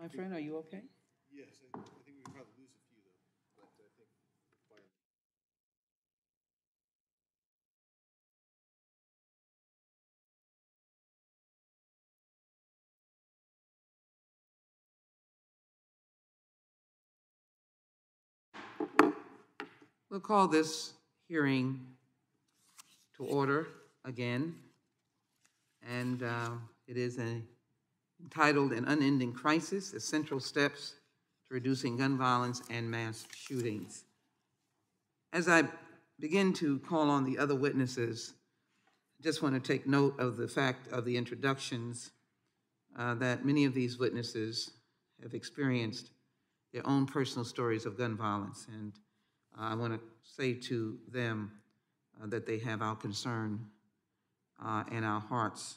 My friend, are you okay? Yes, I think we could probably lose a few, though, but I think fire. We'll call this hearing to order again. And it is entitled An Unending Crisis, Essential Steps to Reducing Gun Violence and Mass Shootings. As I begin to call on the other witnesses, I just want to take note of the fact of the introductions that many of these witnesses have experienced their own personal stories of gun violence. And I want to say to them that they have our concern and our hearts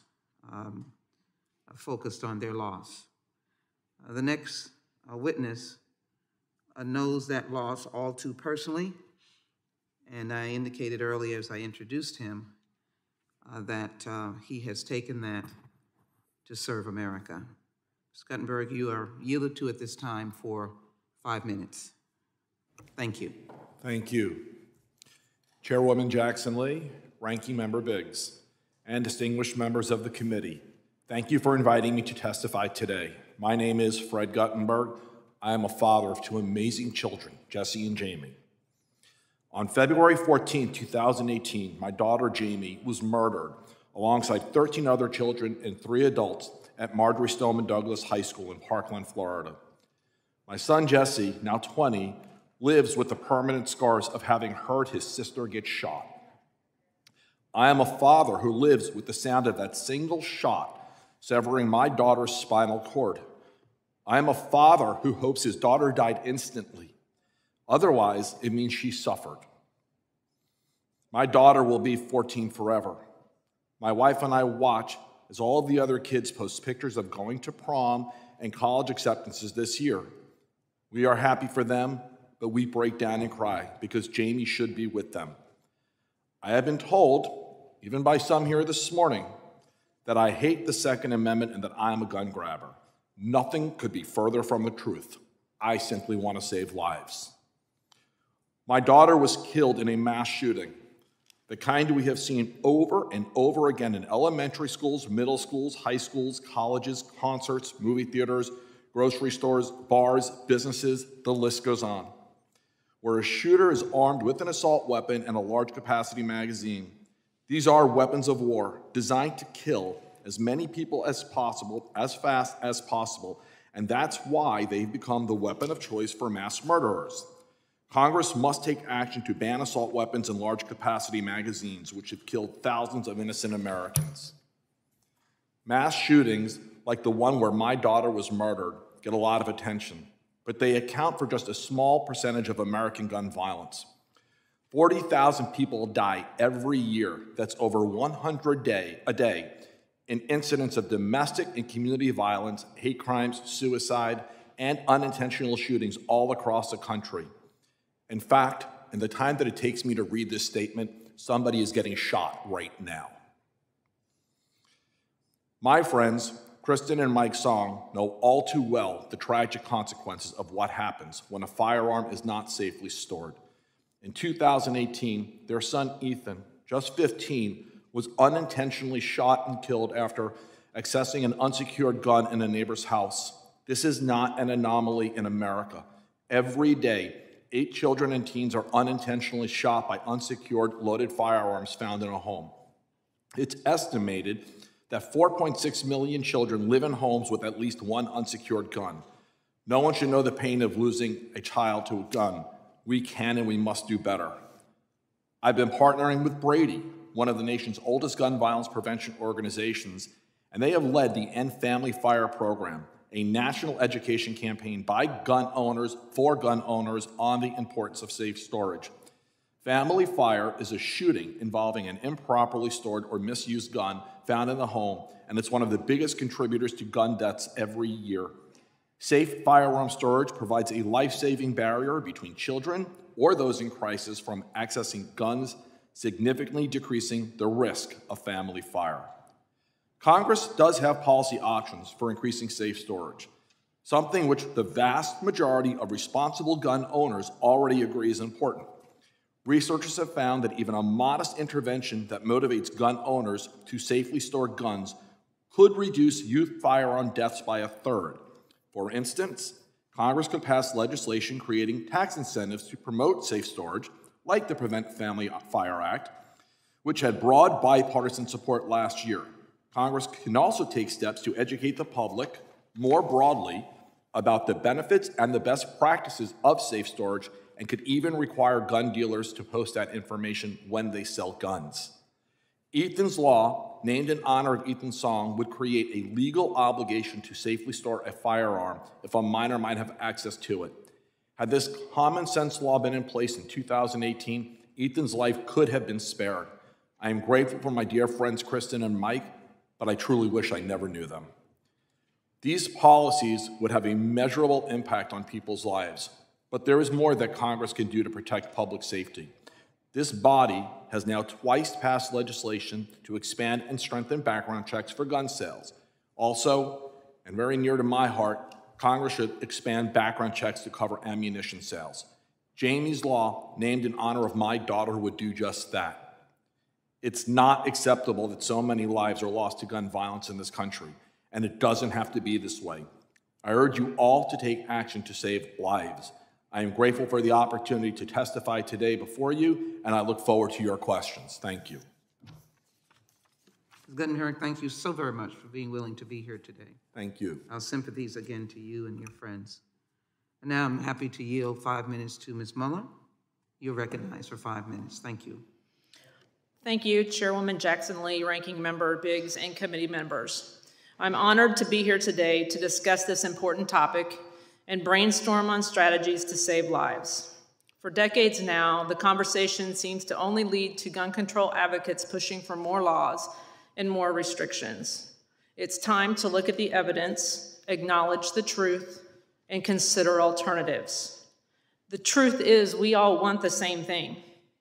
focused on their loss. The next witness knows that loss all too personally, and I indicated earlier as I introduced him that he has taken that to serve America. Scuttenberg, you are yielded to at this time for 5 minutes. Thank you. Thank you. Chairwoman Jackson Lee, Ranking Member Biggs, and distinguished members of the committee, thank you for inviting me to testify today. My name is Fred Guttenberg. I am a father of 2 amazing children, Jesse and Jamie. On February 14, 2018, my daughter Jamie was murdered alongside 13 other children and 3 adults at Marjorie Stoneman Douglas High School in Parkland, Florida. My son Jesse, now 20, lives with the permanent scars of having heard his sister get shot. I am a father who lives with the sound of that single shot severing my daughter's spinal cord. I am a father who hopes his daughter died instantly. Otherwise, it means she suffered. My daughter will be 14 forever. My wife and I watch as all of the other kids post pictures of going to prom and college acceptances this year. We are happy for them, but we break down and cry because Jamie should be with them. I have been told, even by some here this morning, that I hate the Second Amendment and that I am a gun grabber. Nothing could be further from the truth. I simply want to save lives. My daughter was killed in a mass shooting, the kind we have seen over and over again in elementary schools, middle schools, high schools, colleges, concerts, movie theaters, grocery stores, bars, businesses, the list goes on, where a shooter is armed with an assault weapon and a large capacity magazine. These are weapons of war designed to kill as many people as possible, as fast as possible, and that's why they've become the weapon of choice for mass murderers. Congress must take action to ban assault weapons and large capacity magazines, which have killed thousands of innocent Americans. Mass shootings, like the one where my daughter was murdered, get a lot of attention, but they account for just a small percentage of American gun violence. 40,000 people die every year, that's over 100 a day, in incidents of domestic and community violence, hate crimes, suicide, and unintentional shootings all across the country. In fact, in the time that it takes me to read this statement, somebody is getting shot right now. My friends, Kristen and Mike Song, know all too well the tragic consequences of what happens when a firearm is not safely stored. In 2018, their son Ethan, just 15, was unintentionally shot and killed after accessing an unsecured gun in a neighbor's house. This is not an anomaly in America. Every day, 8 children and teens are unintentionally shot by unsecured loaded firearms found in a home. It's estimated that 4.6 million children live in homes with at least one unsecured gun. No one should know the pain of losing a child to a gun. We can and we must do better. I've been partnering with Brady, one of the nation's oldest gun violence prevention organizations, and they have led the End Family Fire program, a national education campaign by gun owners for gun owners on the importance of safe storage. Family fire is a shooting involving an improperly stored or misused gun found in the home, and it's one of the biggest contributors to gun deaths every year. Safe firearm storage provides a life-saving barrier between children or those in crisis from accessing guns, significantly decreasing the risk of family fire. Congress does have policy options for increasing safe storage. something which the vast majority of responsible gun owners already agree is important. Researchers have found that even a modest intervention that motivates gun owners to safely store guns could reduce youth firearm deaths by a third. For instance, Congress could pass legislation creating tax incentives to promote safe storage, like the Prevent Family Fire Act, which had broad bipartisan support last year. Congress can also take steps to educate the public more broadly about the benefits and the best practices of safe storage, and could even require gun dealers to post that information when they sell guns. Ethan's Law, named in honor of Ethan's song, would create a legal obligation to safely store a firearm if a minor might have access to it. Had this common sense law been in place in 2018, Ethan's life could have been spared. I am grateful for my dear friends Kristen and Mike, but I truly wish I never knew them. These policies would have a measurable impact on people's lives, but there is more that Congress can do to protect public safety. This body has now twice passed legislation to expand and strengthen background checks for gun sales. Also, and very near to my heart, Congress should expand background checks to cover ammunition sales. Jamie's Law, named in honor of my daughter, would do just that. It's not acceptable that so many lives are lost to gun violence in this country, and it doesn't have to be this way. I urge you all to take action to save lives. I am grateful for the opportunity to testify today before you, and I look forward to your questions. Thank you. Ms. Guttenberg, thank you so very much for being willing to be here today. Thank you. Our sympathies again to you and your friends. And now I'm happy to yield 5 minutes to Ms. Muller. You're recognized for 5 minutes. Thank you. Thank you, Chairwoman Jackson Lee, Ranking Member Biggs, and committee members. I'm honored to be here today to discuss this important topic and brainstorm on strategies to save lives. For decades now, the conversation seems to only lead to gun control advocates pushing for more laws and more restrictions. It's time to look at the evidence, acknowledge the truth, and consider alternatives. The truth is, we all want the same thing.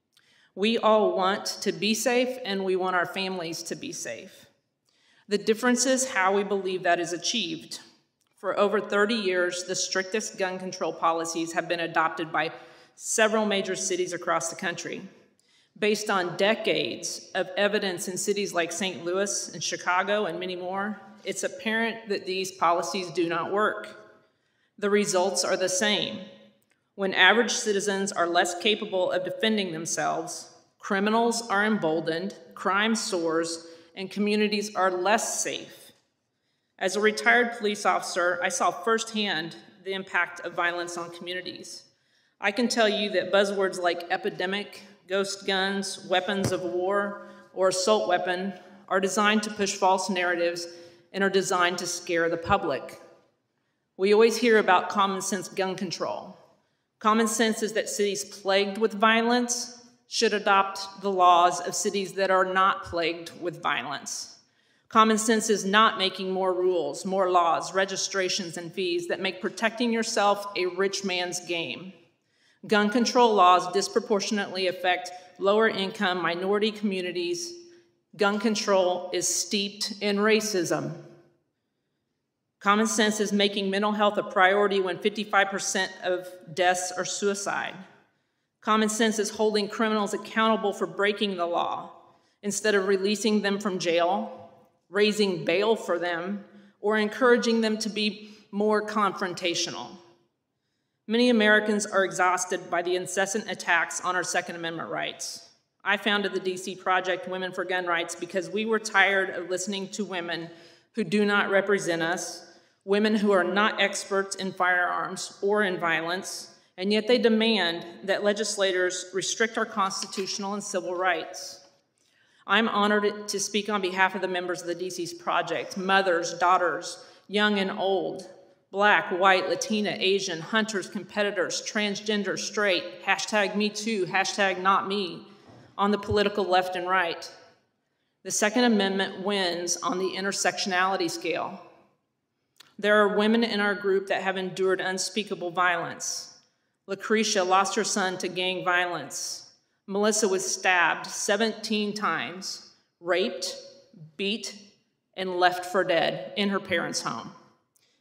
We all want to be safe, and we want our families to be safe. The difference is how we believe that is achieved. For over 30 years, the strictest gun control policies have been adopted by several major cities across the country. Based on decades of evidence in cities like St. Louis and Chicago and many more, it's apparent that these policies do not work. The results are the same. When average citizens are less capable of defending themselves, criminals are emboldened, crime soars, and communities are less safe. As a retired police officer, I saw firsthand the impact of violence on communities. I can tell you that buzzwords like epidemic, ghost guns, weapons of war, or assault weapon are designed to push false narratives and are designed to scare the public. We always hear about common sense gun control. Common sense is that cities plagued with violence should adopt the laws of cities that are not plagued with violence. Common sense is not making more rules, more laws, registrations, and fees that make protecting yourself a rich man's game. Gun control laws disproportionately affect lower-income minority communities. Gun control is steeped in racism. Common sense is making mental health a priority when 55% of deaths are suicide. Common sense is holding criminals accountable for breaking the law instead of releasing them from jail, raising bail for them, or encouraging them to be more confrontational. Many Americans are exhausted by the incessant attacks on our Second Amendment rights. I founded the DC project Women for Gun Rights because we were tired of listening to women who do not represent us, women who are not experts in firearms or in violence, and yet they demand that legislators restrict our constitutional and civil rights. I'm honored to speak on behalf of the members of the DC's project, mothers, daughters, young and old, Black, white, Latina, Asian, hunters, competitors, transgender, straight, #MeToo, #NotMe, on the political left and right. The Second Amendment wins on the intersectionality scale. There are women in our group that have endured unspeakable violence. Lucretia lost her son to gang violence. Melissa was stabbed 17 times, raped, beat, and left for dead in her parents' home.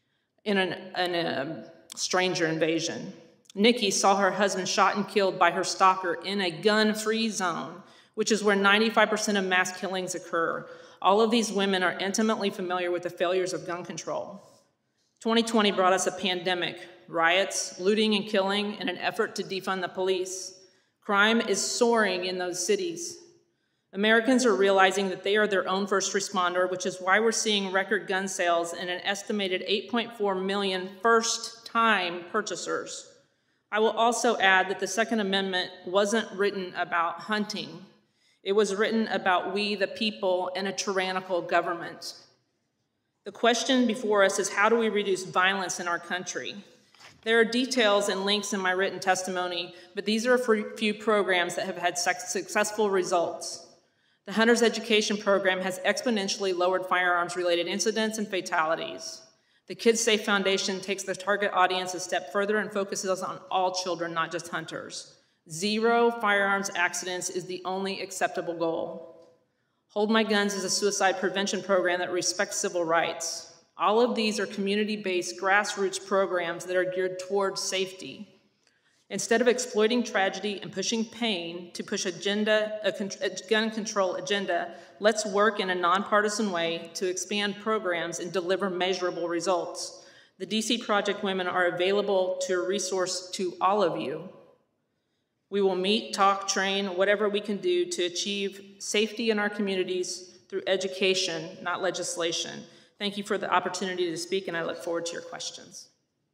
in a stranger invasion. Nikki saw her husband shot and killed by her stalker in a gun-free zone, which is where 95% of mass killings occur. All of these women are intimately familiar with the failures of gun control. 2020 brought us a pandemic, riots, looting, and killing in an effort to defund the police. Crime is soaring in those cities. Americans are realizing that they are their own first responder, which is why we're seeing record gun sales and an estimated 8.4 million first-time purchasers. I will also add that the Second Amendment wasn't written about hunting. It was written about we, the people, and a tyrannical government. The question before us is, how do we reduce violence in our country? There are details and links in my written testimony, but these are a few programs that have had successful results. The Hunter's Education Program has exponentially lowered firearms-related incidents and fatalities. The Kids Safe Foundation takes the target audience a step further and focuses on all children, not just hunters. 0 firearms accidents is the only acceptable goal. Hold My Guns is a suicide prevention program that respects civil rights. All of these are community-based grassroots programs that are geared towards safety. Instead of exploiting tragedy and pushing pain to push a gun control agenda, let's work in a nonpartisan way to expand programs and deliver measurable results. The DC Project Women are available to a resource to all of you. We will meet, talk, train, whatever we can do to achieve safety in our communities through education, not legislation. Thank you for the opportunity to speak, and I look forward to your questions.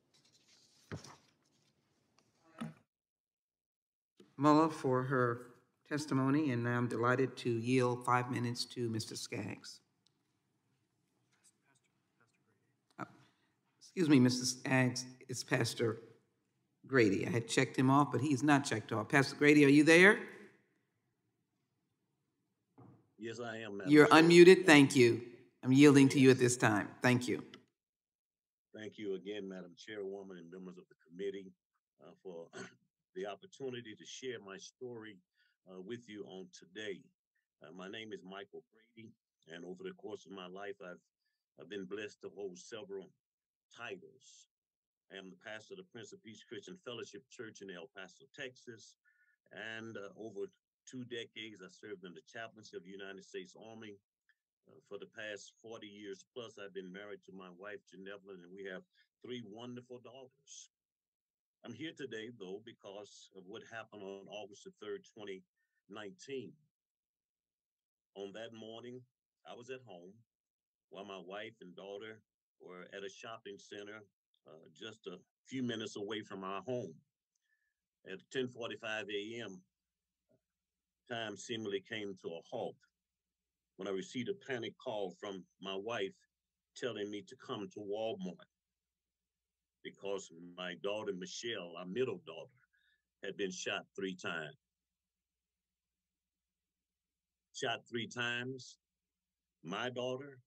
Muller for her testimony, and I'm delighted to yield 5 minutes to Mr. Skaggs. Excuse me, Mr. Skaggs, it's Pastor Grady. I had checked him off, but he's not checked off. Pastor Grady, are you there? Yes, I am, Madam You're Chair. unmuted. Thank you. I'm yielding to you at this time. Thank you. Thank you again, Madam Chairwoman and members of the committee, for the opportunity to share my story with you on today. My name is Michael Brady, and over the course of my life, I've been blessed to hold several titles. I am the pastor of the Prince of Peace Christian Fellowship Church in El Paso, Texas, and over 2 decades, I served in the chaplaincy of the United States Army. For the past 40 years plus, I've been married to my wife, Genevlin, and we have 3 wonderful daughters. I'm here today, though, because of what happened on August the 3rd, 2019. On that morning, I was at home while my wife and daughter were at a shopping center just a few minutes away from our home. At 10:45 a.m., time seemingly came to a halt when I received a panic call from my wife telling me to come to Walmart because my daughter, Michelle, our middle daughter, had been shot 3 times. Shot 3 times, my daughter.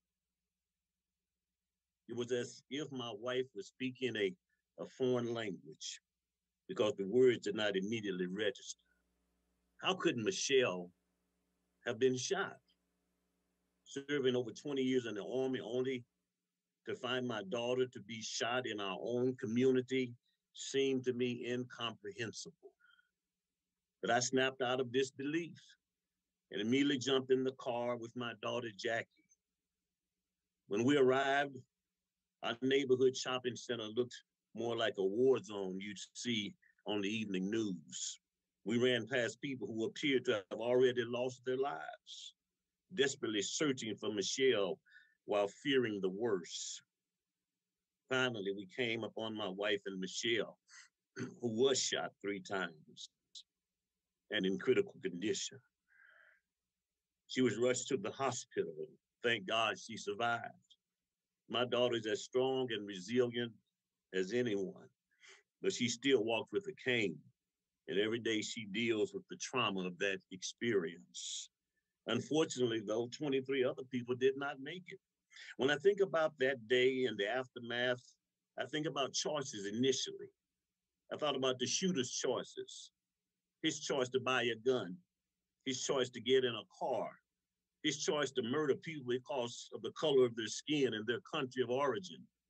It was as if my wife was speaking a foreign language because the words did not immediately register. How could Michelle have been shot? Serving over 20 years in the Army, only to find my daughter to be shot in our own community seemed to me incomprehensible. But I snapped out of disbelief and immediately jumped in the car with my daughter, Jackie. When we arrived, our neighborhood shopping center looked more like a war zone you'd see on the evening news. We ran past people who appeared to have already lost their lives, desperately searching for Michelle while fearing the worst. Finally, we came upon my wife and Michelle, who was shot 3 times and in critical condition. She was rushed to the hospital. Thank God she survived. My daughter is as strong and resilient as anyone, but she still walks with a cane. And every day she deals with the trauma of that experience. Unfortunately, though, 23 other people did not make it. When I think about that day and the aftermath, I think about choices initially. I thought about the shooter's choices, his choice to buy a gun, his choice to get in a car, his choice to murder people because of the color of their skin and their country of origin.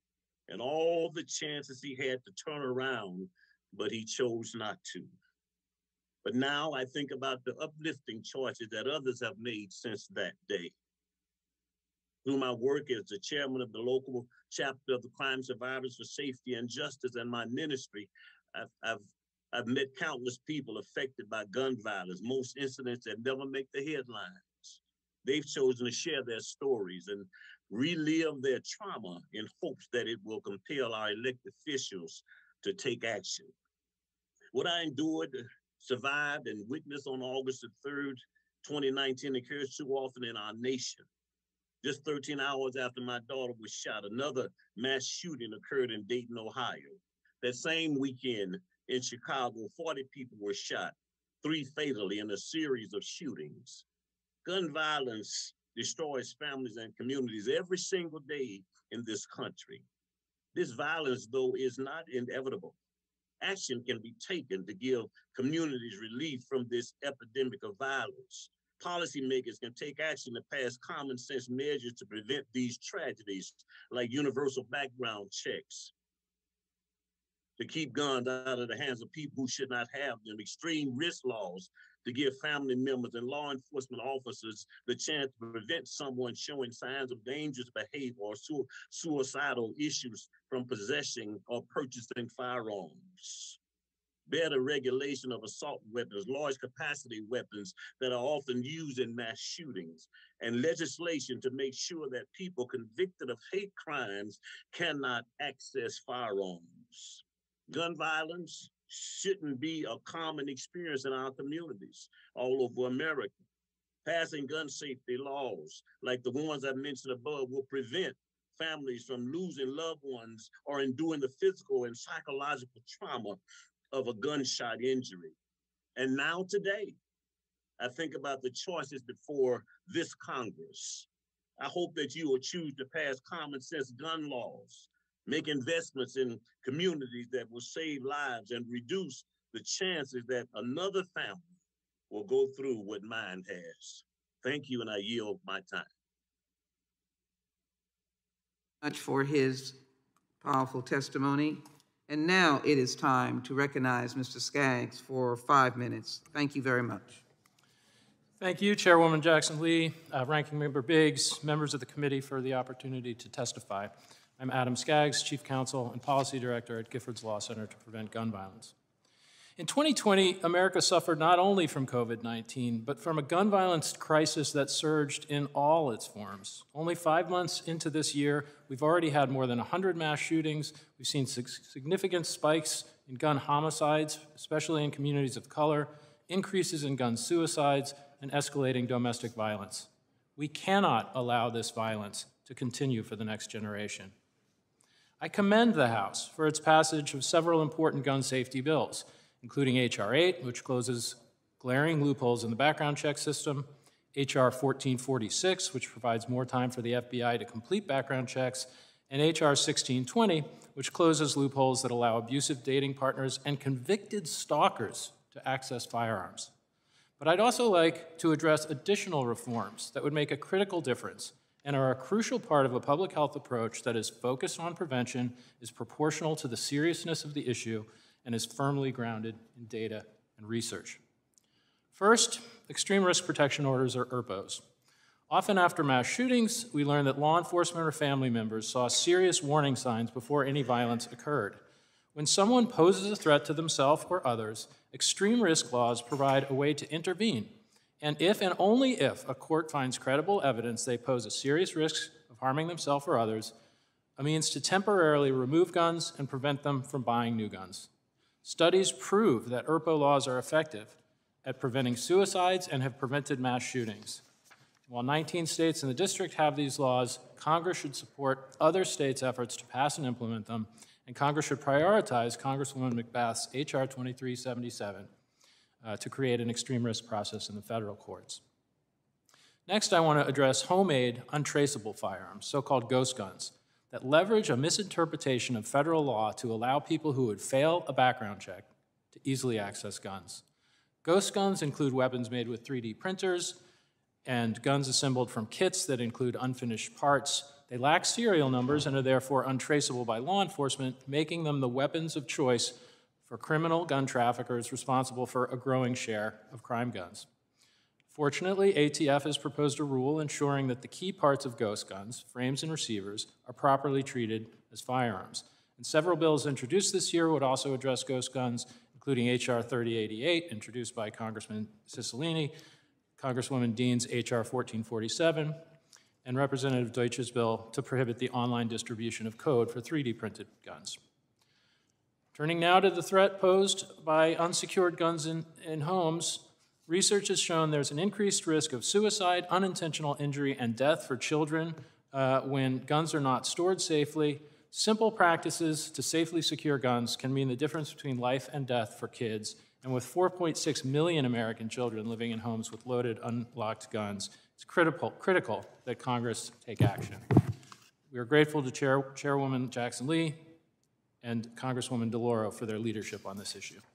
and all the chances he had to turn around, but he chose not to. But now I think about the uplifting choices that others have made since that day. Through my work as the chairman of the local chapter of the Crime Survivors for Safety and Justice and my ministry, I've met countless people affected by gun violence, most incidents that never make the headlines. They've chosen to share their stories and relive their trauma in hopes that it will compel our elected officials to take action. What I endured, survived, and witnessed on August the 3rd, 2019 occurs too often in our nation. Just 13 hours after my daughter was shot, another mass shooting occurred in Dayton, Ohio. That same weekend in Chicago, 40 people were shot, 3 fatally in a series of shootings. Gun violence destroys families and communities every single day in this country. This violence, though, is not inevitable. Action can be taken to give communities relief from this epidemic of violence. Policymakers can take action to pass common sense measures to prevent these tragedies, like universal background checks, to keep guns out of the hands of people who should not have them, extreme risk laws to give family members and law enforcement officers the chance to prevent someone showing signs of dangerous behavior or suicidal issues from possessing or purchasing firearms. Better regulation of assault weapons, large capacity weapons that are often used in mass shootings, and legislation to make sure that people convicted of hate crimes cannot access firearms. Gun violence shouldn't be a common experience in our communities all over America. Passing gun safety laws, like the ones I mentioned above, will prevent families from losing loved ones or enduring the physical and psychological trauma of a gunshot injury. And now today, I think about the choices before this Congress. I hope that you will choose to pass common sense gun laws, make investments in communities that will save lives and reduce the chances that another family will go through what mine has. Thank you, and I yield my time. Much for his powerful testimony. And now it is time to recognize Mr. Skaggs for 5 minutes. Thank you very much. Thank you, Chairwoman Jackson-Lee, Ranking Member Biggs, members of the committee for the opportunity to testify. I'm Adam Skaggs, Chief Counsel and Policy Director at Giffords Law Center to Prevent Gun Violence. In 2020, America suffered not only from COVID-19, but from a gun violence crisis that surged in all its forms. Only 5 months into this year, we've already had more than 100 mass shootings. We've seen significant spikes in gun homicides, especially in communities of color, increases in gun suicides, and escalating domestic violence. We cannot allow this violence to continue for the next generation. I commend the House for its passage of several important gun safety bills, including H.R. 8, which closes glaring loopholes in the background check system, H.R. 1446, which provides more time for the FBI to complete background checks, and H.R. 1620, which closes loopholes that allow abusive dating partners and convicted stalkers to access firearms. But I'd also like to address additional reforms that would make a critical difference and are a crucial part of a public health approach that is focused on prevention, is proportional to the seriousness of the issue, and is firmly grounded in data and research. First, extreme risk protection orders, or ERPOs. Often after mass shootings, we learn that law enforcement or family members saw serious warning signs before any violence occurred. When someone poses a threat to themselves or others, extreme risk laws provide a way to intervene. And if and only if a court finds credible evidence they pose a serious risk of harming themselves or others, a means to temporarily remove guns and prevent them from buying new guns. Studies prove that ERPO laws are effective at preventing suicides and have prevented mass shootings. While 19 states in the district have these laws, Congress should support other states' efforts to pass and implement them, and Congress should prioritize Congresswoman McBath's H.R. 2377 to create an extreme risk process in the federal courts. Next, I want to address homemade, untraceable firearms, so-called ghost guns, that leverage a misinterpretation of federal law to allow people who would fail a background check to easily access guns. Ghost guns include weapons made with 3D printers and guns assembled from kits that include unfinished parts they lack serial numbers and are therefore untraceable by law enforcement, making them the weapons of choice for criminal gun traffickers responsible for a growing share of crime guns. Fortunately, ATF has proposed a rule ensuring that the key parts of ghost guns, frames and receivers, are properly treated as firearms. And several bills introduced this year would also address ghost guns, including H.R. 3088, introduced by Congressman Cicilline, Congresswoman Dean's H.R. 1447, and Representative Deutsch's bill to prohibit the online distribution of code for 3D printed guns. Turning now to the threat posed by unsecured guns in homes, research has shown there's an increased risk of suicide, unintentional injury, and death for children when guns are not stored safely. Simple practices to safely secure guns can mean the difference between life and death for kids. And with 4.6 million American children living in homes with loaded, unlocked guns, it's critical that Congress take action. We are grateful to Chairwoman Jackson Lee and Congresswoman DeLauro for their leadership on this issue.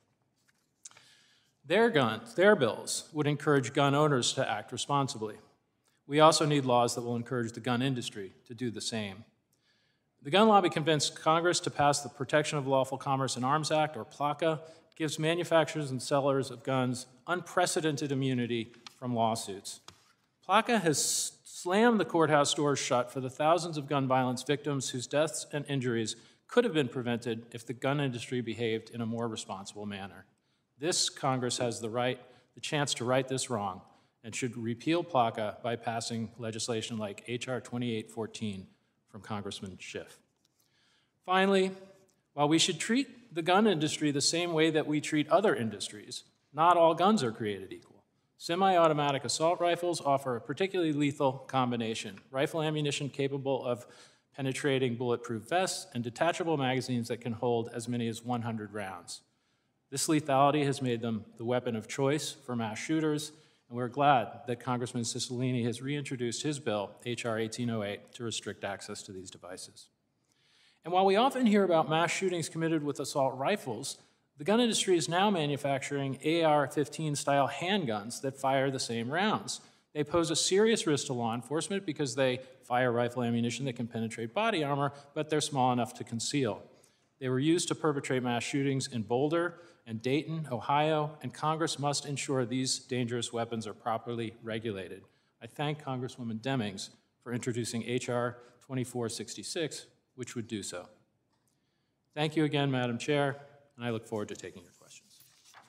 Their bills would encourage gun owners to act responsibly. We also need laws that will encourage the gun industry to do the same. The gun lobby convinced Congress to pass the Protection of Lawful Commerce in Arms Act, or PLACA, gives manufacturers and sellers of guns unprecedented immunity from lawsuits. PLACA has slammed the courthouse doors shut for the thousands of gun violence victims whose deaths and injuries could have been prevented if the gun industry behaved in a more responsible manner. This Congress has the chance to right this wrong and should repeal PLACA by passing legislation like H.R. 2814 from Congressman Schiff. Finally, while we should treat the gun industry the same way that we treat other industries, not all guns are created equal. Semi-automatic assault rifles offer a particularly lethal combination: rifle ammunition capable of penetrating bulletproof vests and detachable magazines that can hold as many as 100 rounds. This lethality has made them the weapon of choice for mass shooters, and we're glad that Congressman Cicilline has reintroduced his bill, H.R. 1808, to restrict access to these devices. And while we often hear about mass shootings committed with assault rifles, the gun industry is now manufacturing AR-15-style handguns that fire the same rounds. They pose a serious risk to law enforcement because they fire rifle ammunition that can penetrate body armor, but they're small enough to conceal. They were used to perpetrate mass shootings in Boulder and Dayton, Ohio, and Congress must ensure these dangerous weapons are properly regulated. I thank Congresswoman Demings for introducing H.R. 2466, which would do so. Thank you again, Madam Chair, and I look forward to taking your questions.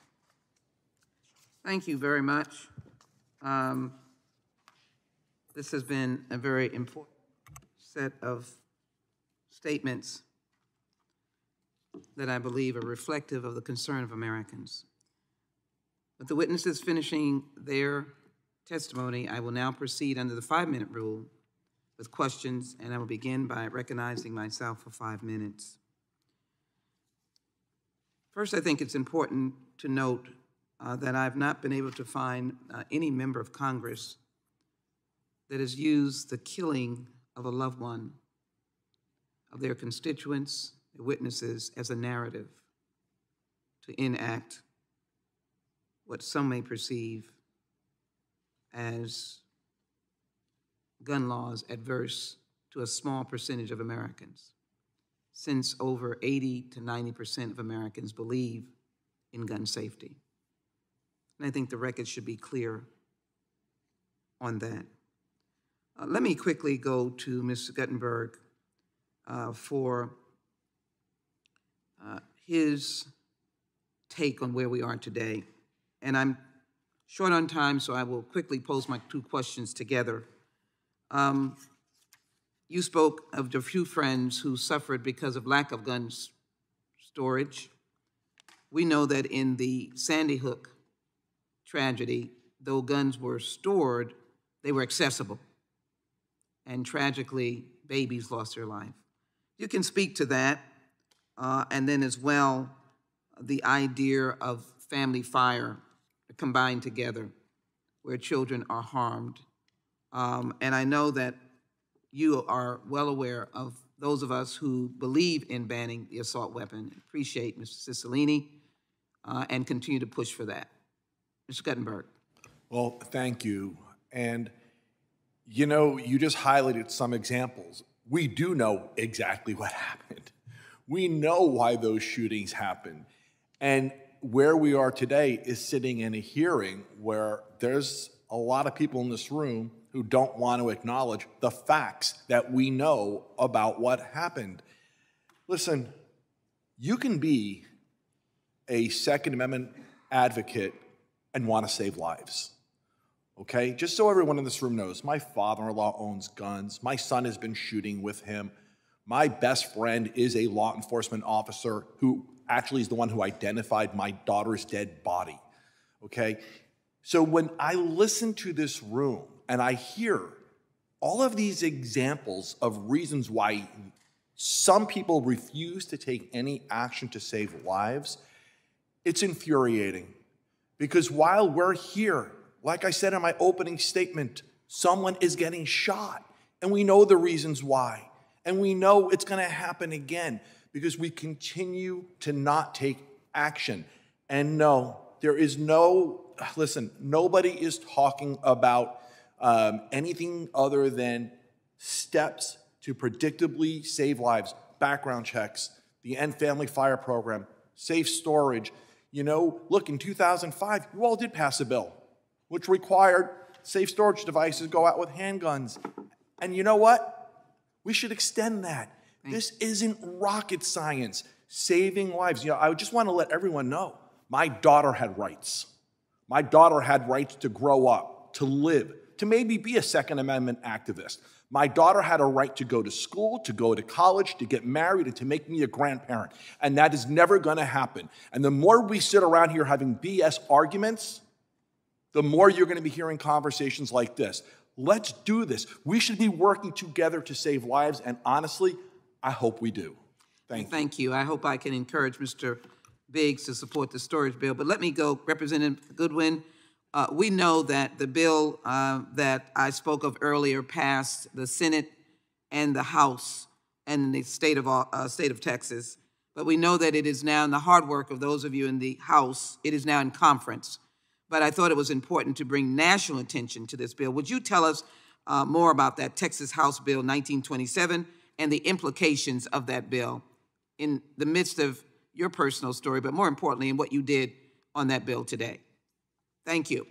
Thank you very much. This has been a very important set of statements that I believe are reflective of the concern of Americans. With the witnesses finishing their testimony, I will now proceed under the 5-minute rule with questions, and I will begin by recognizing myself for 5 minutes. First, I think it's important to note that I've not been able to find any member of Congress that has used the killing of a loved one, of their constituents, their witnesses, as a narrative to enact what some may perceive as gun laws adverse to a small percentage of Americans, since over 80 to 90% of Americans believe in gun safety. And I think the record should be clear on that. Let me quickly go to Mr. Guttenberg for his take on where we are today. And I'm short on time, so I will quickly pose my 2 questions together. You spoke of the few friends who suffered because of lack of gun storage. We know that in the Sandy Hook tragedy, though guns were stored, they were accessible. And tragically, babies lost their life. You can speak to that, and then as well, the idea of family fire combined together, where children are harmed. And I know that you are well aware of those of us who believe in banning the assault weapon. Appreciate Mr. Cicilline and continue to push for that. Mr. Guttenberg. Well, thank you. And you know, you just highlighted some examples. we do know exactly what happened. We know why those shootings happened. And where we are today is sitting in a hearing where there's a lot of people in this room who don't want to acknowledge the facts that we know about what happened. Listen, you can be a Second Amendment advocate and want to save lives. Okay? Just so everyone in this room knows, my father-in-law owns guns. My son has been shooting with him. My best friend is a law enforcement officer who actually is the one who identified my daughter's dead body. Okay? So when I listen to this room and I hear all of these examples of reasons why some people refuse to take any action to save lives, it's infuriating. Because while we're here, like I said in my opening statement, someone is getting shot, and we know the reasons why. And we know it's going to happen again because we continue to not take action. And no, there is no, listen, nobody is talking about anything other than steps to predictably save lives, background checks, the End Family Fire Program, safe storage. You know, look, in 2005, you all did pass a bill which required safe storage devices go out with handguns. And you know what? We should extend that. This isn't rocket science. Saving lives. You know, I just want to let everyone know, my daughter had rights. My daughter had rights to grow up, to live, to maybe be a Second Amendment activist. My daughter had a right to go to school, to go to college, to get married, and to make me a grandparent. And that is never going to happen. And the more we sit around here having BS arguments, the more you're going to be hearing conversations like this. Let's do this. We should be working together to save lives, and honestly, I hope we do. Thank you. I hope I can encourage Mr. Biggs to support the storage bill. But let me go, Representative Goodwin. We know that the bill that I spoke of earlier passed the Senate and the House and the state of Texas. But we know that it is now, in the hard work of those of you in the House, it is now in conference. But I thought it was important to bring national attention to this bill. Would you tell us more about that Texas House Bill 1927 and the implications of that bill in the midst of your personal story, but more importantly, in what you did on that bill today? Thank you.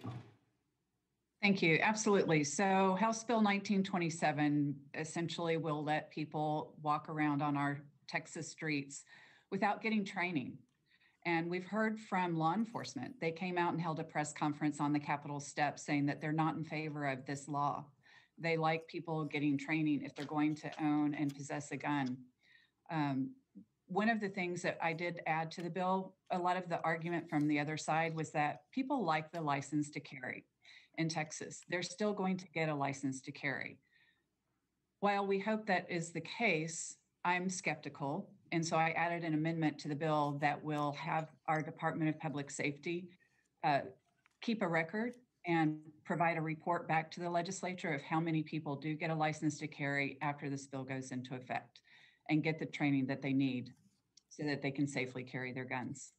Thank you. Absolutely. So House Bill 1927 essentially will let people walk around on our Texas streets without getting training. And we've heard from law enforcement. They came out and held a press conference on the Capitol steps saying that they're not in favor of this law. They like people getting training if they're going to own and possess a gun. One of the things that I did add to the bill, a lot of the argument from the other side was that people like the license to carry in Texas. They're still going to get a license to carry. While we hope that is the case, I'm skeptical. And so I added an amendment to the bill that will have our Department of Public Safety keep a record and provide a report back to the legislature of how many people do get a license to carry after this bill goes into effect and get the training that they need so that they can safely carry their guns.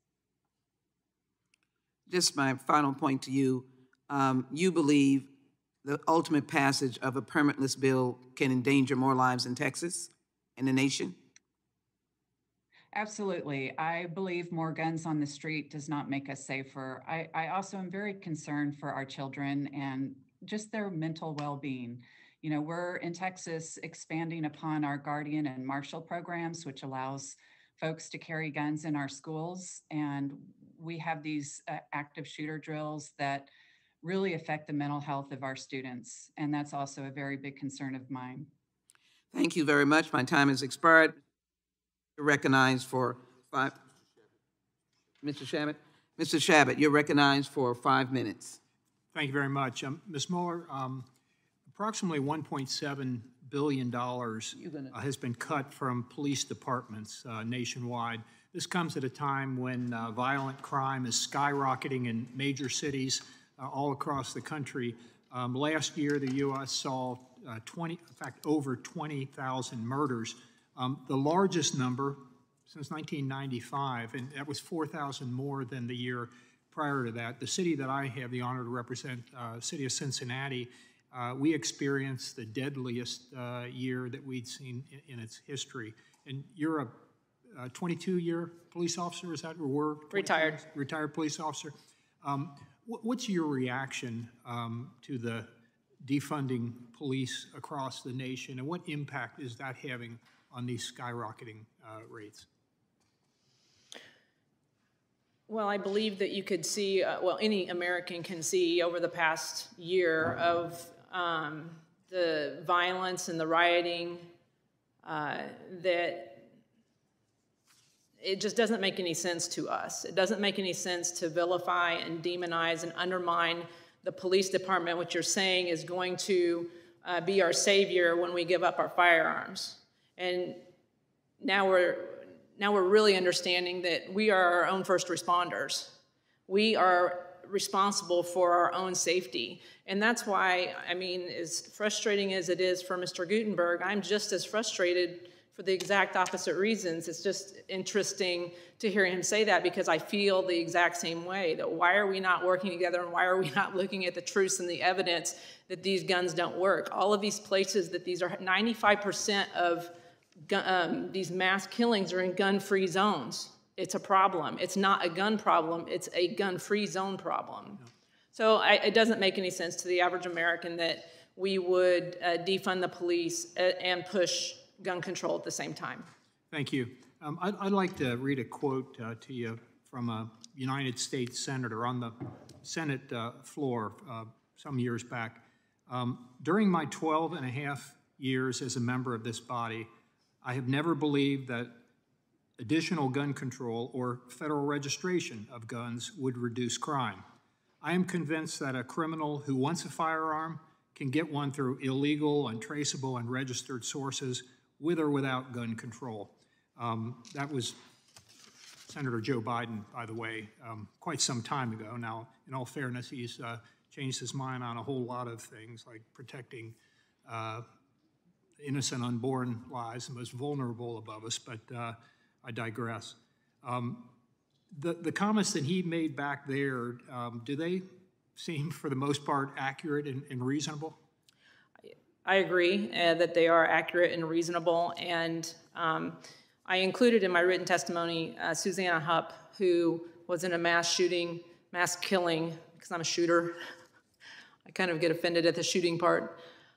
Just my final point to you, you believe the ultimate passage of a permitless bill can endanger more lives in Texas and the nation? Absolutely. I believe more guns on the street does not make us safer. I also am very concerned for our children and just their mental well-being. You know, we're in Texas expanding upon our Guardian and Marshal programs, which allows folks to carry guns in our schools. And we have these active shooter drills that really affect the mental health of our students. And that's also a very big concern of mine. Thank you very much. My time has expired. You're recognized for 5. Mr. Shabbat? Mr. Shabbat, you're recognized for 5 minutes. Thank you very much. Ms. Mueller, approximately $1.7 billion has been cut from police departments nationwide. This comes at a time when violent crime is skyrocketing in major cities all across the country. Last year, the U.S. saw over 20,000 murders. The largest number since 1995, and that was 4,000 more than the year prior to that. The city that I have the honor to represent, the city of Cincinnati, we experienced the deadliest year that we'd seen in its history. And you're a 22-year police officer, is that or were? Retired. Retired police officer. What's your reaction to the defunding police across the nation, and what impact is that having on these skyrocketing rates? Well, I believe that you could see, well, any American can see over the past year of the violence and the rioting that it just doesn't make any sense to us. It doesn't make any sense to vilify and demonize and undermine the police department, which you're saying is going to be our savior when we give up our firearms. And now we're really understanding that we are our own first responders. We are responsible for our own safety. And that's why, I mean, as frustrating as it is for Mr. Gutenberg, I'm just as frustrated for the exact opposite reasons. It's just interesting to hear him say that, because I feel the exact same way, that why are we not working together, and why are we not looking at the truths and the evidence that these guns don't work? All of these places that these are, 95% of these mass killings are in gun-free zones. It's a problem. It's not a gun problem. It's a gun-free zone problem. No. So it doesn't make any sense to the average American that we would defund the police and push gun control at the same time. Thank you. I'd like to read a quote to you from a United States senator on the Senate floor some years back. During my 12 and a half years as a member of this body, I have never believed that additional gun control or federal registration of guns would reduce crime. I am convinced that a criminal who wants a firearm can get one through illegal, untraceable, and registered sources with or without gun control. That was Senator Joe Biden, by the way, quite some time ago. Now, in all fairness, he's changed his mind on a whole lot of things, like protecting innocent unborn lives, the most vulnerable above us, but I digress. The comments that he made back there, do they seem, for the most part, accurate and reasonable? I agree that they are accurate and reasonable, and I included in my written testimony Susanna Hupp, who was in a mass killing, because I'm a shooter. I kind of get offended at the shooting part.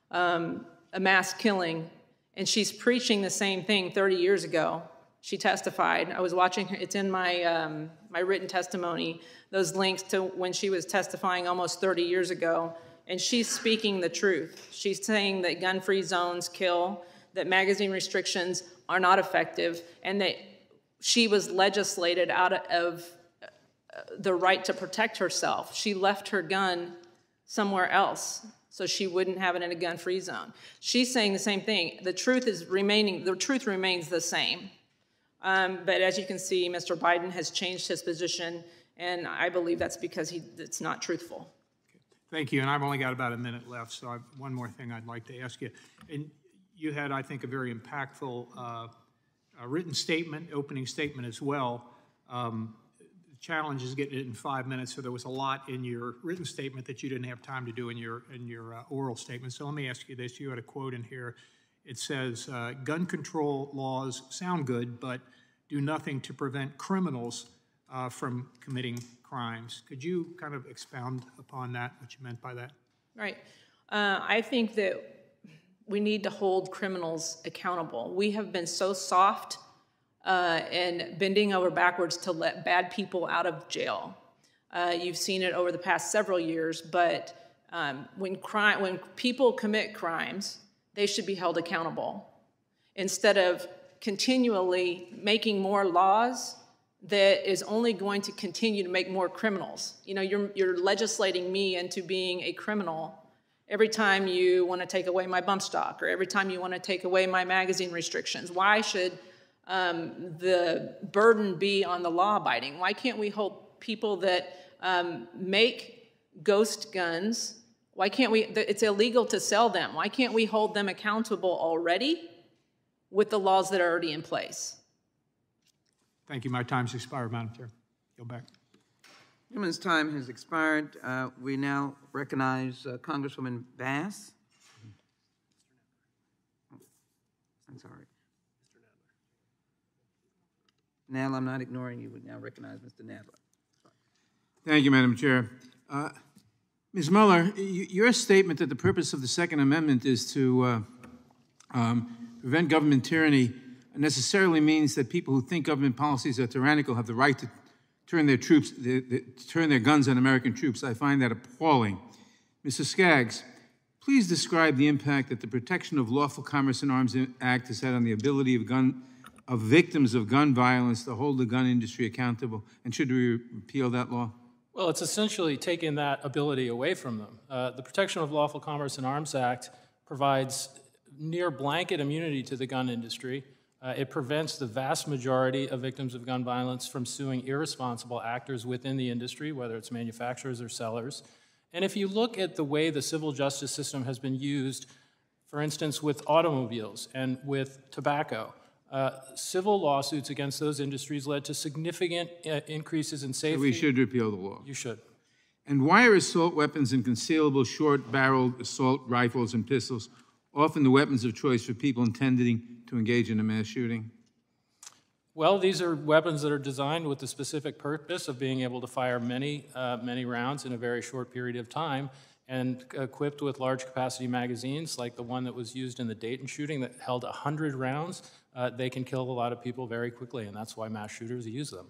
A mass killing, and she's preaching the same thing 30 years ago. She testified. I was watching her. It's in my my written testimony, those links to when she was testifying almost 30 years ago, and she's speaking the truth. She's saying that gun-free zones kill, that magazine restrictions are not effective, and that she was legislated out of the right to protect herself. She left her gun somewhere else so she wouldn't have it in a gun-free zone. She's saying the same thing. The truth remains the same. But as you can see, Mr. Biden has changed his position, and I believe that's because it's not truthful. Okay. Thank you, and I've only got about a minute left, so I have one more thing I'd like to ask you. And you had, I think, a very impactful written statement, opening statement as well. The challenge is getting it in 5 minutes, so there was a lot in your written statement that you didn't have time to do in your oral statement. So let me ask you this. You had a quote in here. It says, gun control laws sound good, but do nothing to prevent criminals from committing crimes. Could you kind of expound upon that, what you meant by that? Right. I think that we need to hold criminals accountable. We have been so soft and bending over backwards to let bad people out of jail. You've seen it over the past several years, but when people commit crimes, they should be held accountable instead of continually making more laws that is only going to continue to make more criminals. You know, you're legislating me into being a criminal every time you want to take away my bump stock or every time you want to take away my magazine restrictions. Why should the burden be on the law-abiding? Why can't we hold people that make ghost guns? Why can't we, it's illegal to sell them. Why can't we hold them accountable already with the laws that are already in place? Thank you. My time's expired, Madam Chair. Go back. Gentleman's time has expired. We now recognize Congresswoman Bass. I'm sorry. Nadler, I'm not ignoring you. We now recognize Mr. Nadler. Thank you, Madam Chair. Ms. Mueller, your statement that the purpose of the Second Amendment is to prevent government tyranny necessarily means that people who think government policies are tyrannical have the right to turn their troops, turn their guns on American troops. I find that appalling. Mr. Skaggs, please describe the impact that the Protection of Lawful Commerce in Arms Act has had on the ability of victims of gun violence to hold the gun industry accountable, and should we repeal that law? Well, it's essentially taking that ability away from them. The Protection of Lawful Commerce in Arms Act provides near blanket immunity to the gun industry. It prevents the vast majority of victims of gun violence from suing irresponsible actors within the industry, whether it's manufacturers or sellers. And if you look at the way the civil justice system has been used, for instance, with automobiles and with tobacco, civil lawsuits against those industries led to significant increases in safety. So we should repeal the law. You should. And why are assault weapons and concealable short-barreled assault rifles and pistols often the weapons of choice for people intending to engage in a mass shooting? Well, these are weapons that are designed with the specific purpose of being able to fire many rounds in a very short period of time, and equipped with large capacity magazines like the one that was used in the Dayton shooting that held 100 rounds. They can kill a lot of people very quickly, and that's why mass shooters use them.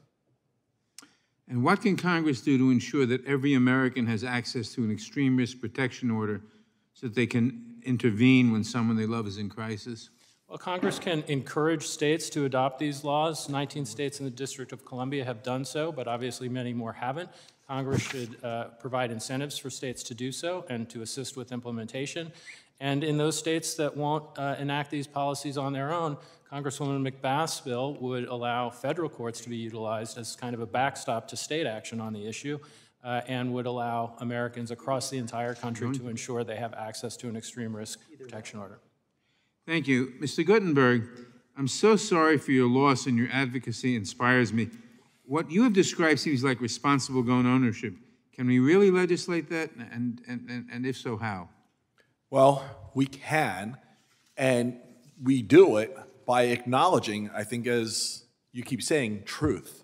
And what can Congress do to ensure that every American has access to an extreme risk protection order so that they can intervene when someone they love is in crisis? Well, Congress can encourage states to adopt these laws. 19 states in the District of Columbia have done so, but obviously many more haven't. Congress should provide incentives for states to do so and to assist with implementation. And in those states that won't enact these policies on their own, Congresswoman McBath's bill would allow federal courts to be utilized as kind of a backstop to state action on the issue, and would allow Americans across the entire country to ensure they have access to an extreme risk protection order. Thank you. Mr. Guttenberg, I'm so sorry for your loss, and your advocacy inspires me. What you have described seems like responsible gun ownership. Can we really legislate that? And if so, how? Well, we can, and we do it by acknowledging, I think, as you keep saying, truth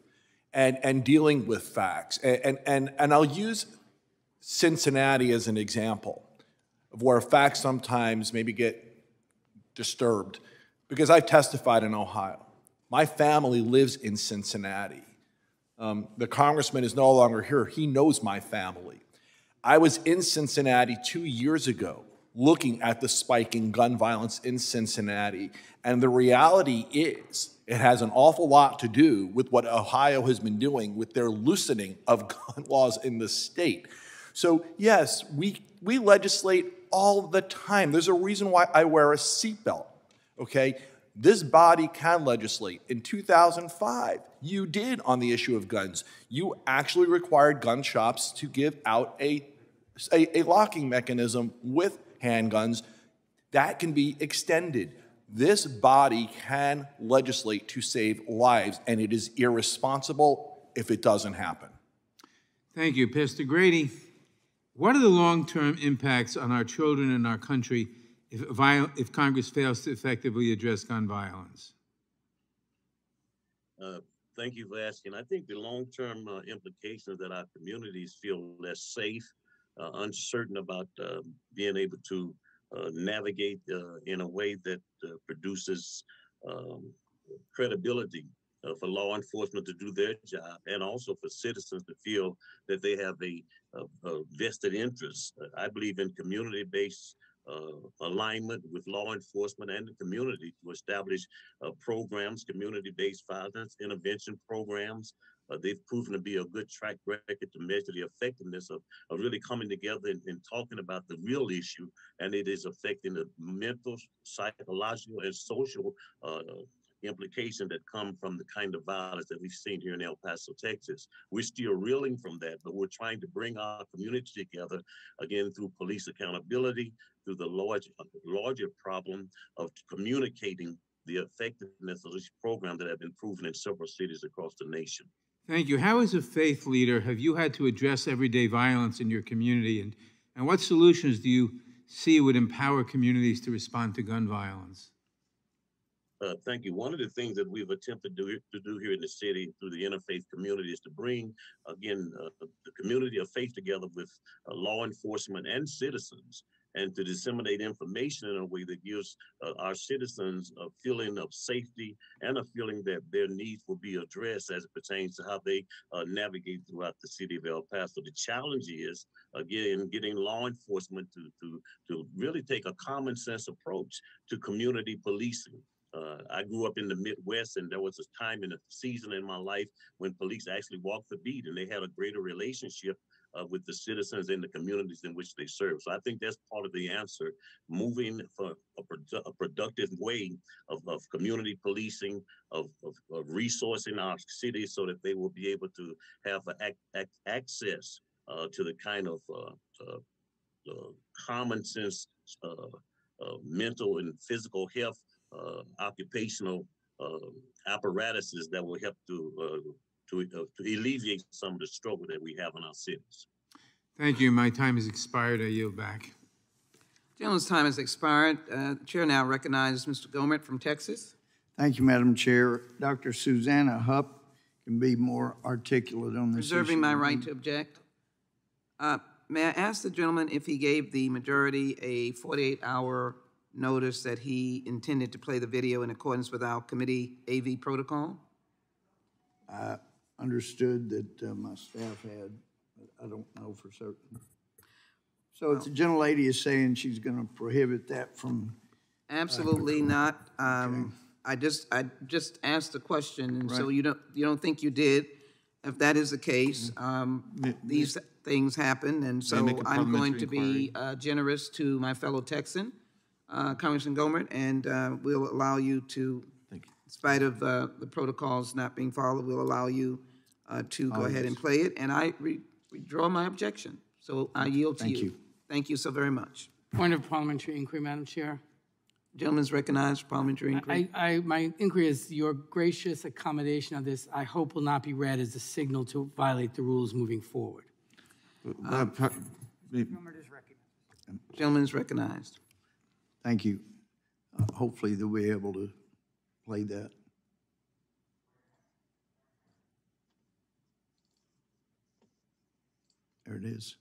and dealing with facts. And I'll use Cincinnati as an example of where facts sometimes maybe get disturbed, because I've testified in Ohio. My family lives in Cincinnati. The congressman is no longer here. He knows my family. I was in Cincinnati 2 years ago looking at the spike in gun violence in Cincinnati, and the reality is it has an awful lot to do with what Ohio has been doing with their loosening of gun laws in the state. So yes, we legislate all the time. There's a reason why I wear a seatbelt, okay? This body can legislate. In 2005, you did on the issue of guns. You actually required gun shops to give out a locking mechanism with handguns. That can be extended. This body can legislate to save lives, and it is irresponsible if it doesn't happen. Thank you. Pastor Grady, what are the long-term impacts on our children and our country if Congress fails to effectively address gun violence? Thank you for asking. I think the long-term implications that our communities feel less safe, uncertain about being able to navigate in a way that produces credibility for law enforcement to do their job, and also for citizens to feel that they have a vested interest. I believe in community-based alignment with law enforcement and the community to establish programs, community-based violence intervention programs. They've proven to be a good track record to measure the effectiveness of really coming together and talking about the real issue, and it is affecting the mental, psychological, and social implications that come from the kind of violence that we've seen here in El Paso, Texas. We're still reeling from that, but we're trying to bring our community together, again, through police accountability, through the larger problem of communicating the effectiveness of this program that have been proven in several cities across the nation. Thank you. How, as a faith leader, have you had to address everyday violence in your community, and what solutions do you see would empower communities to respond to gun violence? Thank you. One of the things that we've attempted to do here in the city through the interfaith community is to bring, again, the community of faith together with law enforcement and citizens, and to disseminate information in a way that gives our citizens a feeling of safety and a feeling that their needs will be addressed as it pertains to how they navigate throughout the city of El Paso. The challenge is, again, getting law enforcement to really take a common sense approach to community policing. I grew up in the Midwest, and there was a time in a season in my life when police actually walked the beat, and they had a greater relationship with the citizens in the communities in which they serve. So I think that's part of the answer, moving for a productive way of community policing, of resourcing our cities so that they will be able to have access to the kind of common sense mental and physical health occupational apparatuses that will help to alleviate some of the struggle that we have in our cities. Thank you. My time has expired. I yield back. Gentleman's time has expired. The chair now recognizes Mr. Gohmert from Texas. Thank you, Madam Chair. Dr. Susanna Hupp can be more articulate on this Preserving issue. my right to object. May I ask the gentleman if he gave the majority a 48-hour notice that he intended to play the video in accordance with our committee AV protocol? I understood that my staff had, but I don't know for certain. So if the gentlelady is saying she's going to prohibit that from... Absolutely not. Okay. I just asked the question, and right. So you don't think you did. If that is the case, these things happen, and so I'm going to be generous to my fellow Texan, Congressman Gohmert, and we'll allow you to, in spite of the protocols not being followed, we'll allow you to go ahead and play it, and I withdraw my objection. So I yield to you. Thank you so very much. Point of parliamentary inquiry, Madam Chair. Gentleman's recognized for parliamentary inquiry. My inquiry is your gracious accommodation of this, I hope, will not be read as a signal to violate the rules moving forward. Gentleman is recognized. Thank you. Hopefully they'll be able to play that. There it is.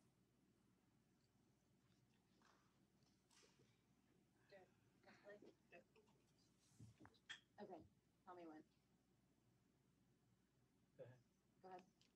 Okay, tell me when. Go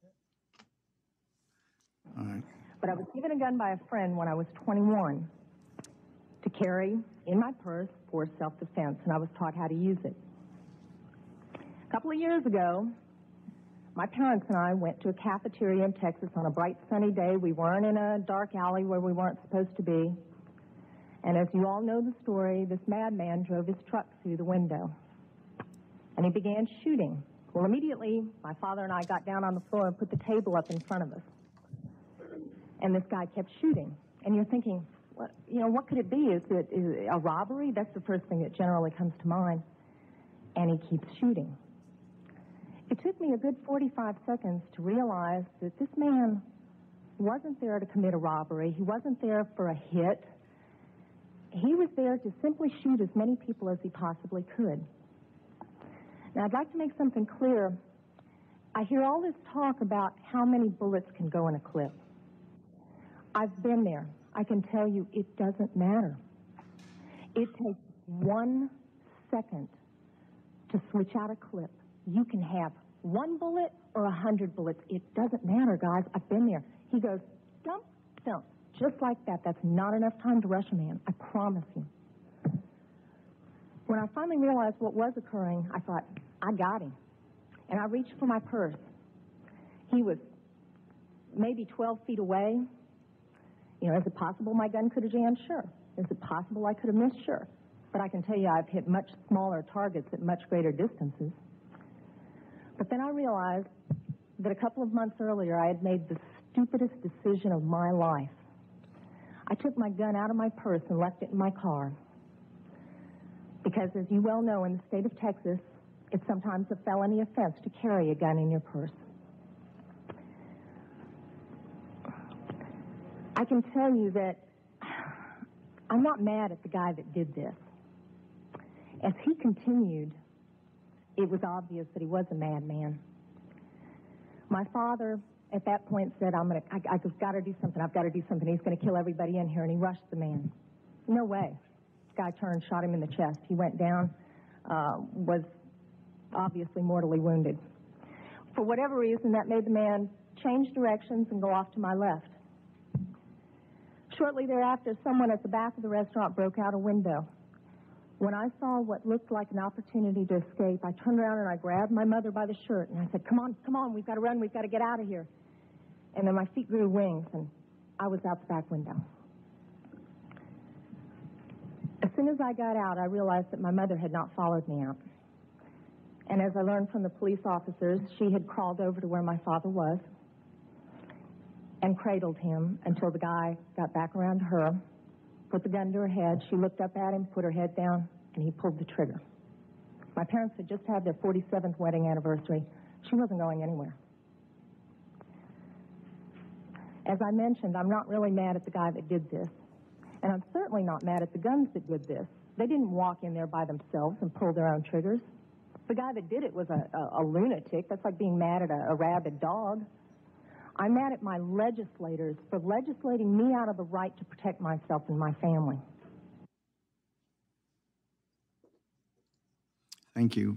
ahead. All right. But I was given a gun by a friend when I was 21 to carry in my purse for self-defense, and I was taught how to use it. A couple of years ago, my parents and I went to a cafeteria in Texas on a bright sunny day. We weren't in a dark alley where we weren't supposed to be. And as you all know the story, this madman drove his truck through the window, and he began shooting. Well, immediately, my father and I got down on the floor and put the table up in front of us. And this guy kept shooting. And you're thinking, what could it be? Is it a robbery? That's the first thing that generally comes to mind. And he keeps shooting. It took me a good 45 seconds to realize that this man wasn't there to commit a robbery. He wasn't there for a hit. He was there to simply shoot as many people as he possibly could. Now, I'd like to make something clear. I hear all this talk about how many bullets can go in a clip. I've been there. I can tell you it doesn't matter. It takes 1 second to switch out a clip. You can have 1 bullet or 100 bullets. It doesn't matter, guys. I've been there. He goes, dump, dump, just like that. That's not enough time to rush a man. I promise you. When I finally realized what was occurring, I thought, I got him. And I reached for my purse. He was maybe 12 feet away. Is it possible my gun could have jammed? Sure. Is it possible I could have missed? Sure. But I can tell you I've hit much smaller targets at much greater distances. But then I realized that a couple of months earlier I had made the stupidest decision of my life. I took my gun out of my purse and left it in my car. Because as you well know, in the state of Texas, It's sometimes a felony offense to carry a gun in your purse. I can tell you that I'm not mad at the guy that did this. As he continued, it was obvious that he was a madman. My father, at that point, said, I just got to do something. I've got to do something. He's going to kill everybody in here, and he rushed the man. No way. This guy turned, shot him in the chest. He went down, was obviously mortally wounded. For whatever reason, that made the man change directions and go off to my left. Shortly thereafter, someone at the back of the restaurant broke out a window. When I saw what looked like an opportunity to escape, I turned around and I grabbed my mother by the shirt and I said, come on, we've got to run, we've got to get out of here. And then my feet grew wings and I was out the back window. As soon as I got out, I realized that my mother had not followed me out. And as I learned from the police officers, she had crawled over to where my father was and cradled him until the guy got back around to her, put the gun to her head. She looked up at him, put her head down, and he pulled the trigger. My parents had just had their 47th wedding anniversary. She wasn't going anywhere. As I mentioned, I'm not really mad at the guy that did this. And I'm certainly not mad at the guns that did this. They didn't walk in there by themselves and pull their own triggers. The guy that did it was a lunatic. That's like being mad at a rabid dog. I'm mad at my legislators for legislating me out of the right to protect myself and my family. Thank you.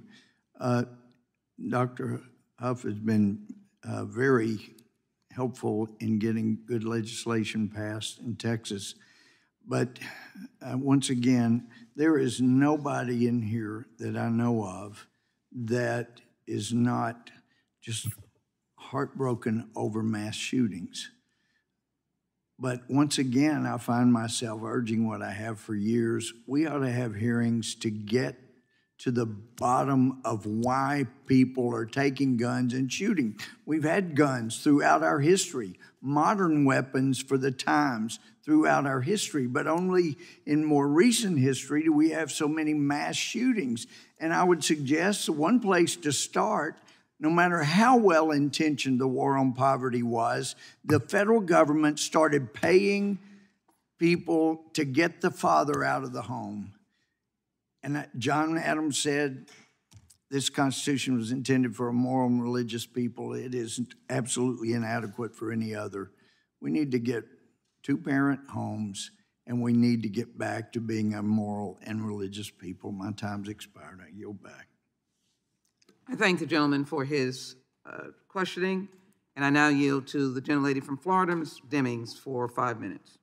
Dr. Huff has been very helpful in getting good legislation passed in Texas. But once again, there is nobody in here that I know of that is not just heartbroken over mass shootings. But once again, I find myself urging what I have for years. We ought to have hearings to get to the bottom of why people are taking guns and shooting. We've had guns throughout our history, modern weapons for the times throughout our history, but only in more recent history do we have so many mass shootings. And I would suggest one place to start, no matter how well-intentioned the war on poverty was, the federal government started paying people to get the father out of the home. And John Adams said this Constitution was intended for a moral and religious people. It is absolutely inadequate for any other. We need to get two-parent homes, and we need to get back to being a moral and religious people. My time's expired. I yield back. I thank the gentleman for his questioning, and I now yield to the gentlelady from Florida, Ms. Demings, for 5 minutes.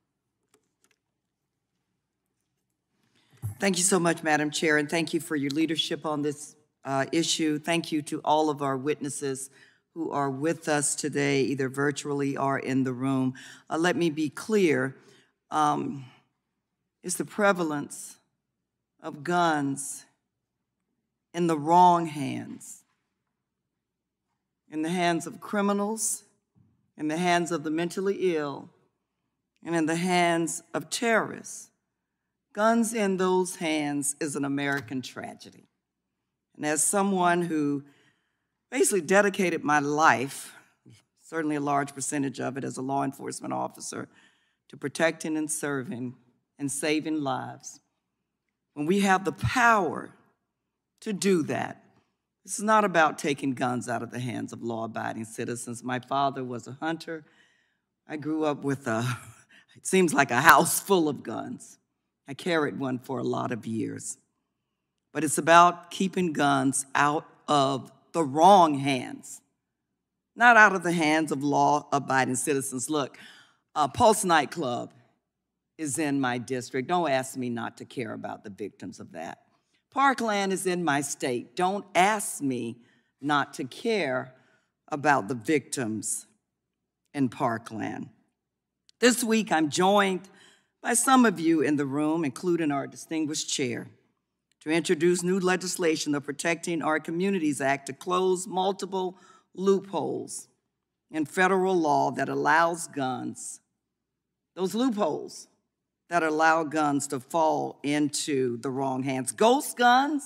Thank you so much, Madam Chair, and thank you for your leadership on this issue. Thank you to all of our witnesses who are with us today, either virtually or in the room. Let me be clear, it's the prevalence of guns in the wrong hands, in the hands of criminals, in the hands of the mentally ill, and in the hands of terrorists. Guns in those hands is an American tragedy. And as someone who basically dedicated my life, certainly a large percentage of it as a law enforcement officer, to protecting and serving and saving lives, when we have the power to do that, this is not about taking guns out of the hands of law-abiding citizens. My father was a hunter. I grew up with it seems like a house full of guns. I carried one for a lot of years. But it's about keeping guns out of the wrong hands, not out of the hands of law-abiding citizens. Look, Pulse nightclub is in my district. Don't ask me not to care about the victims of that. Parkland is in my state. Don't ask me not to care about the victims in Parkland. This week, I'm joined by some of you in the room, including our distinguished chair, to introduce new legislation, the Protecting Our Communities Act, to close multiple loopholes in federal law that allows guns, those loopholes that allow guns to fall into the wrong hands. Ghost guns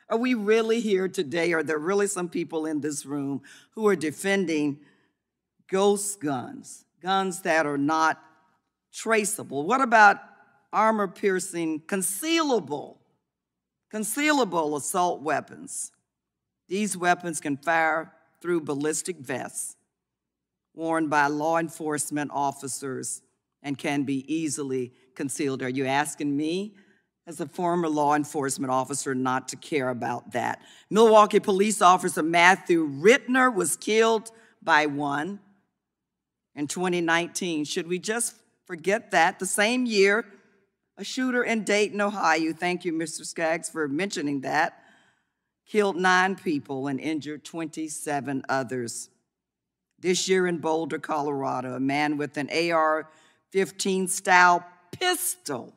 Are we really here today? Are there really some people in this room who are defending ghost guns, guns that are not traceable? What about armor-piercing, concealable assault weapons? These weapons can fire through ballistic vests worn by law enforcement officers and can be easily concealed. Are you asking me, as a former law enforcement officer, not to care about that? Milwaukee police officer Matthew Rittner was killed by one in 2019. Should we just forget that? The same year, a shooter in Dayton, Ohio, thank you, Mr. Skaggs, for mentioning that, killed 9 people and injured 27 others. This year in Boulder, Colorado, a man with an AR-15 style pistol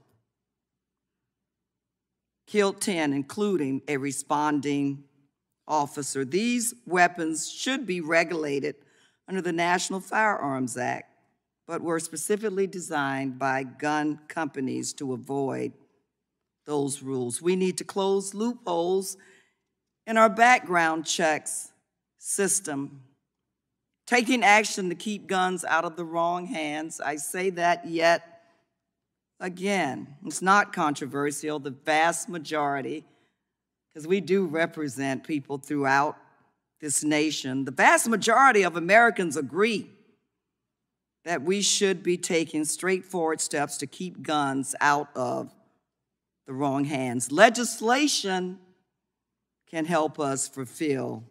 killed 10, including a responding officer. These weapons should be regulated under the National Firearms Act, but were specifically designed by gun companies to avoid those rules. We need to close loopholes in our background checks system, taking action to keep guns out of the wrong hands. I say that yet again. It's not controversial. The vast majority, because we do represent people throughout this nation, the vast majority of Americans agree that we should be taking straightforward steps to keep guns out of the wrong hands. Legislation can help us fulfill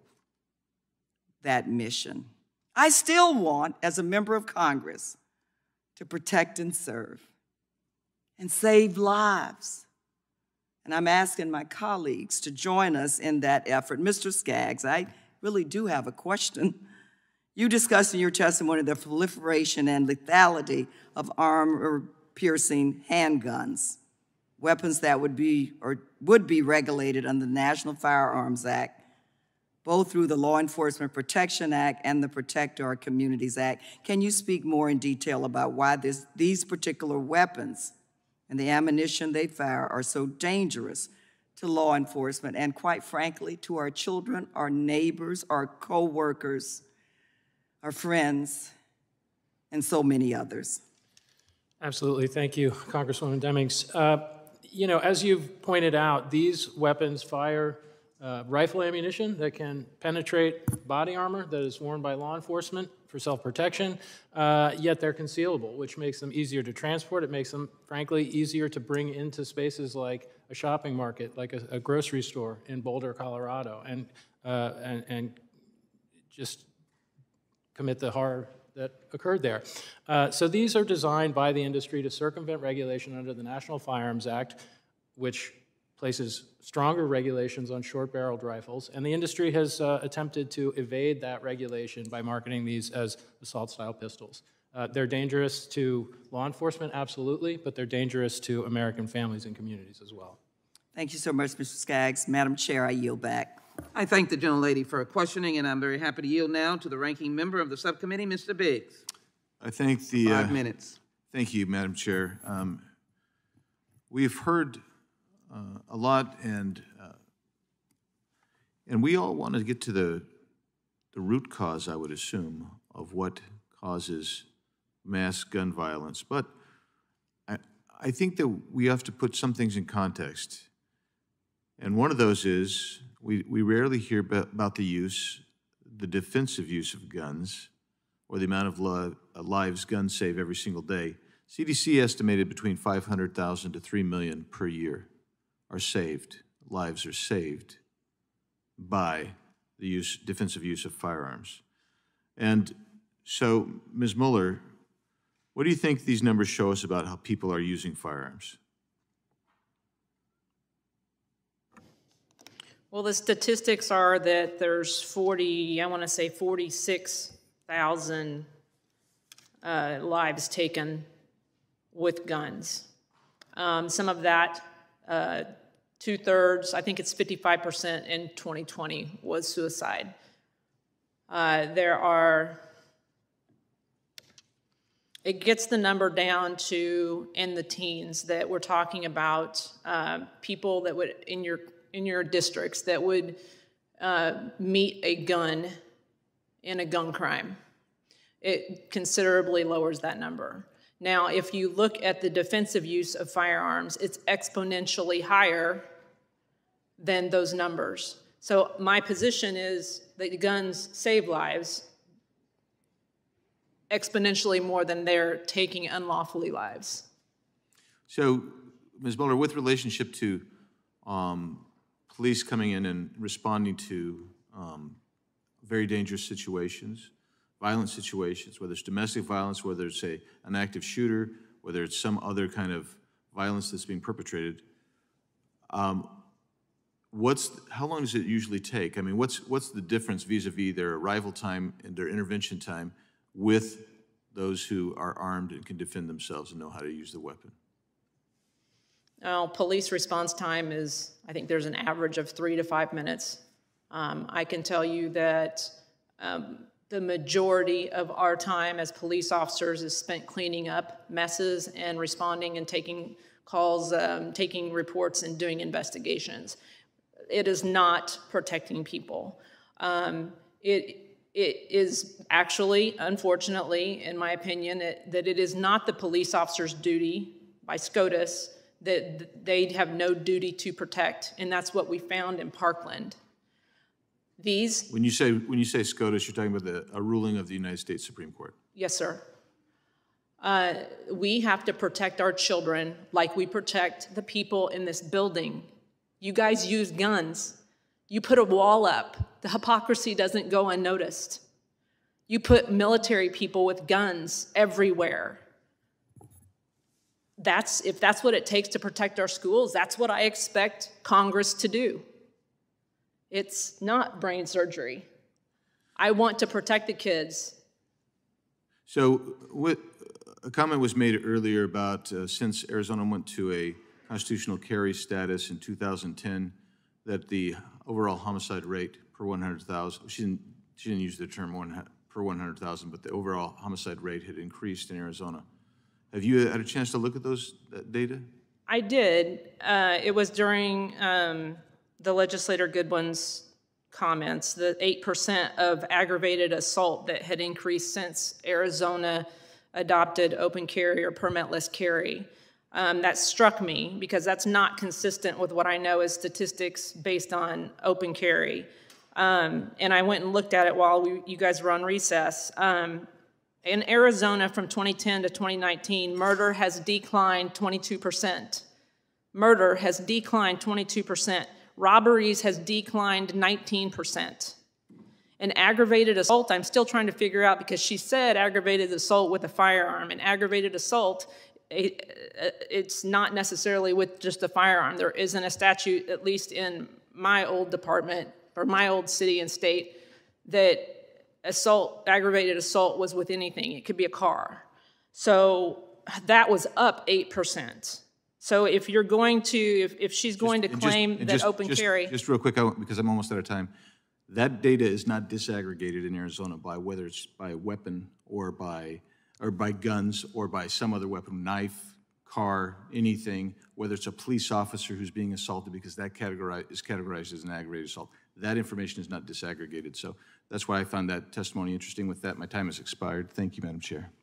that mission. I still want, as a member of Congress, to protect and serve and save lives. And I'm asking my colleagues to join us in that effort. Mr. Skaggs, I really do have a question. You discussed in your testimony the proliferation and lethality of armor-piercing handguns, weapons that would be regulated under the National Firearms Act, both through the Law Enforcement Protection Act and the Protect Our Communities Act. Can you speak more in detail about why these particular weapons and the ammunition they fire are so dangerous to law enforcement and, quite frankly, to our children, our neighbors, our co-workers, our friends, and so many others? Absolutely. Thank you, Congresswoman Demings. You know, as you've pointed out, these weapons fire rifle ammunition that can penetrate body armor that is worn by law enforcement for self-protection, yet they're concealable, which makes them easier to transport. It makes them, frankly, easier to bring into spaces like a shopping market, like a grocery store in Boulder, Colorado, and just commit the horror that occurred there. So these are designed by the industry to circumvent regulation under the National Firearms Act, which places stronger regulations on short-barreled rifles, and the industry has attempted to evade that regulation by marketing these as assault-style pistols. They're dangerous to law enforcement, absolutely, but they're dangerous to American families and communities as well. Thank you so much, Mr. Skaggs. Madam Chair, I yield back. I thank the gentlelady for her questioning, and I'm very happy to yield now to the ranking member of the subcommittee, Mr. Biggs. I thank the 5 minutes. Thank you, Madam Chair. We've heard a lot, and we all want to get to the root cause, I would assume, of what causes mass gun violence. But I think that we have to put some things in context. And one of those is we rarely hear about the defensive use of guns, or the amount of lives guns save every single day. CDC estimated between 500,000 to 3 million per year lives are saved by the defensive use of firearms. And so, Ms. Mueller, what do you think these numbers show us about how people are using firearms? Well, the statistics are that there's 46,000 lives taken with guns. Some of that, 2/3, I think it's 55% in 2020 was suicide. It gets the number down to in the teens that we're talking about people that would, in your your districts that would meet a gun in a gun crime. It considerably lowers that number. Now, if you look at the defensive use of firearms, it's exponentially higher than those numbers. So my position is that guns save lives exponentially more than they're taking unlawfully lives. So, Ms. Mueller, with relationship to police coming in and responding to very dangerous situations, violent situations, whether it's domestic violence, whether it's an active shooter, whether it's some other kind of violence that's being perpetrated, how long does it usually take? I mean, what's the difference vis-a-vis their arrival time and their intervention time with those who are armed and can defend themselves and know how to use the weapon? Police response time is, I think there's an average of 3 to 5 minutes. I can tell you that the majority of our time as police officers is spent cleaning up messes and responding and taking calls, taking reports and doing investigations. It is not protecting people. It is actually, unfortunately, in my opinion, that it is not the police officer's duty by SCOTUS that they have no duty to protect, and that's what we found in Parkland. When you say SCOTUS, you're talking about a ruling of the United States Supreme Court. Yes, sir. We have to protect our children like we protect the people in this building. You guys use guns. You put a wall up. The hypocrisy doesn't go unnoticed. You put military people with guns everywhere. If that's what it takes to protect our schools, that's what I expect Congress to do. It's not brain surgery. I want to protect the kids. So a comment was made earlier about since Arizona went to a constitutional carry status in 2010, that the overall homicide rate per 100,000, she didn't use the term per 100,000, but the overall homicide rate had increased in Arizona. Have you had a chance to look at that data? I did. It was during the legislator Goodwin's comments, the 8% of aggravated assault that had increased since Arizona adopted open carry or permitless carry. That struck me because that's not consistent with what I know as statistics based on open carry. And I went and looked at it while you guys were on recess. In Arizona from 2010 to 2019, murder has declined 22%. Murder has declined 22%. Robberies has declined 19%. And aggravated assault, I'm still trying to figure out because she said aggravated assault with a firearm. And aggravated assault, it's not necessarily with just a firearm. There isn't a statute, at least in my old department or my old city and state, that aggravated assault was with anything. It could be a car. So that was up 8%. So if you're going to, if she's going to claim that open carry. Just real quick, because I'm almost out of time. That data is not disaggregated in Arizona by whether it's by weapon or by guns or by some other weapon, knife, car, anything, whether it's a police officer who's being assaulted, because that is categorized as an aggravated assault. That information is not disaggregated. So that's why I found that testimony interesting. With that, my time has expired. Thank you, Madam Chair.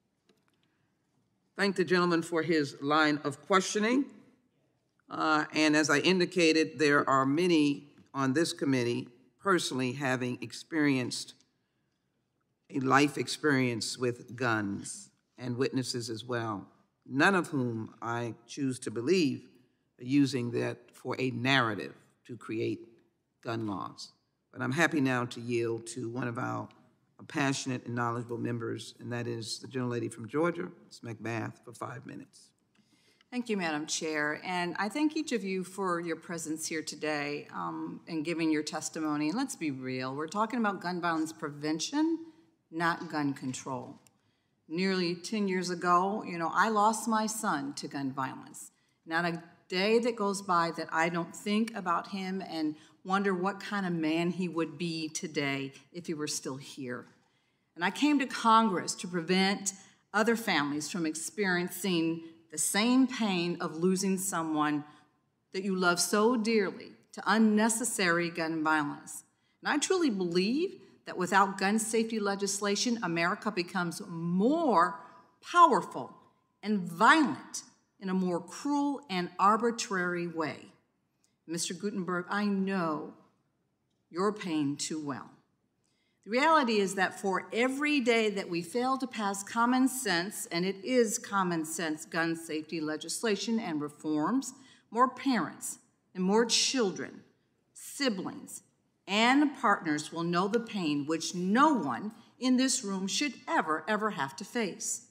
Thank the gentleman for his line of questioning. And as I indicated, there are many on this committee personally having experienced a life experience with guns and witnesses as well, none of whom I choose to believe are using that for a narrative to create gun laws. But I'm happy now to yield to one of our passionate and knowledgeable members, and that is the gentlelady from Georgia, Ms. McBath, for 5 minutes. Thank you, Madam Chair, and I thank each of you for your presence here today and giving your testimony. And let's be real, we're talking about gun violence prevention, not gun control. Nearly 10 years ago, I lost my son to gun violence. Not a day that goes by that I don't think about him and wonder what kind of man he would be today if he were still here. And I came to Congress to prevent other families from experiencing the same pain of losing someone that you love so dearly to unnecessary gun violence. And I truly believe that without gun safety legislation, America becomes more powerful and violent in a more cruel and arbitrary way. Mr. Gutenberg, I know your pain too well. The reality is that for every day that we fail to pass common sense, and it is common sense gun safety legislation and reforms, more parents and more children, siblings, and partners will know the pain which no one in this room should ever have to face.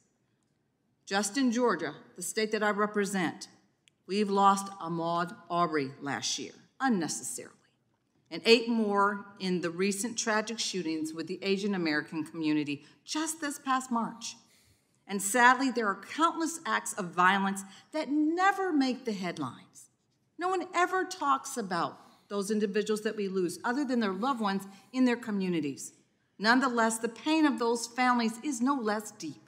Just in Georgia, the state that I represent, we've lost Ahmaud Arbery last year, unnecessarily, and 8 more in the recent tragic shootings with the Asian American community just this past March. And sadly, there are countless acts of violence that never make the headlines. No one ever talks about those individuals that we lose, other than their loved ones in their communities. Nonetheless, the pain of those families is no less deep.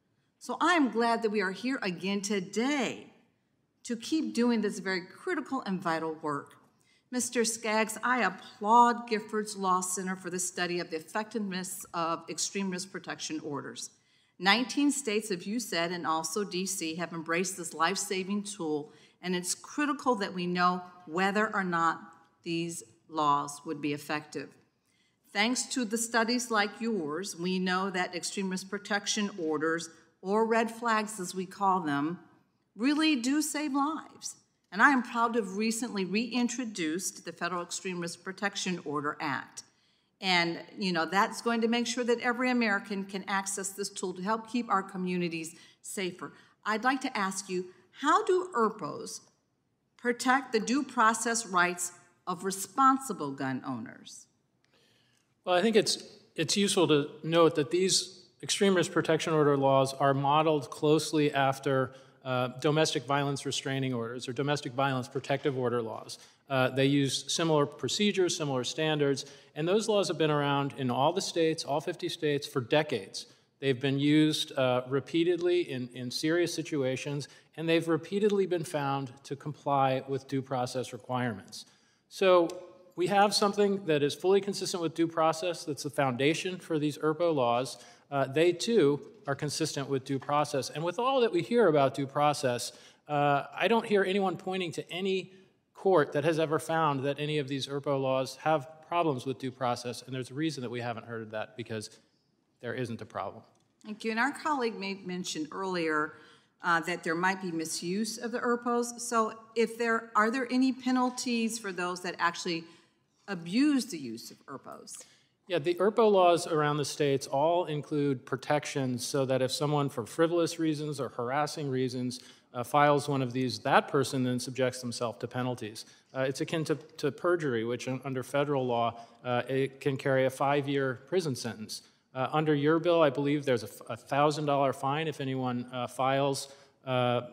So I am glad that we are here again today to keep doing this very critical and vital work. Mr. Skaggs, I applaud Giffords Law Center for the study of the effectiveness of extreme risk protection orders. 19 states, as you said, and also DC, have embraced this life-saving tool, and it's critical that we know whether or not these laws would be effective. Thanks to the studies like yours, we know that extreme risk protection orders, or red flags as we call them, really do save lives. And I am proud to have recently reintroduced the Federal Extreme Risk Protection Order Act. And that's going to make sure that every American can access this tool to help keep our communities safer. I'd like to ask you, how do ERPOs protect the due process rights of responsible gun owners? Well, I think it's useful to note that these extreme risk protection order laws are modeled closely after domestic violence restraining orders or domestic violence protective order laws. They use similar procedures, similar standards, and those laws have been around in all the states, all 50 states, for decades. They've been used repeatedly in serious situations, and they've repeatedly been found to comply with due process requirements. So we have something that is fully consistent with due process. That's the foundation for these ERPO laws. They, too, are consistent with due process. And with all that we hear about due process, I don't hear anyone pointing to any court that has ever found that any of these ERPO laws have problems with due process. And there's a reason that we haven't heard of that, because there isn't a problem. Thank you. And our colleague mentioned earlier that there might be misuse of the ERPOs. So are there any penalties for those that actually abuse the use of ERPOs? Yeah, the ERPO laws around the states all include protections so that if someone, for frivolous reasons or harassing reasons, files one of these, that person then subjects themselves to penalties. It's akin to perjury, which under federal law, it can carry a 5-year prison sentence. Under your bill, I believe there's a $1,000 fine if anyone files a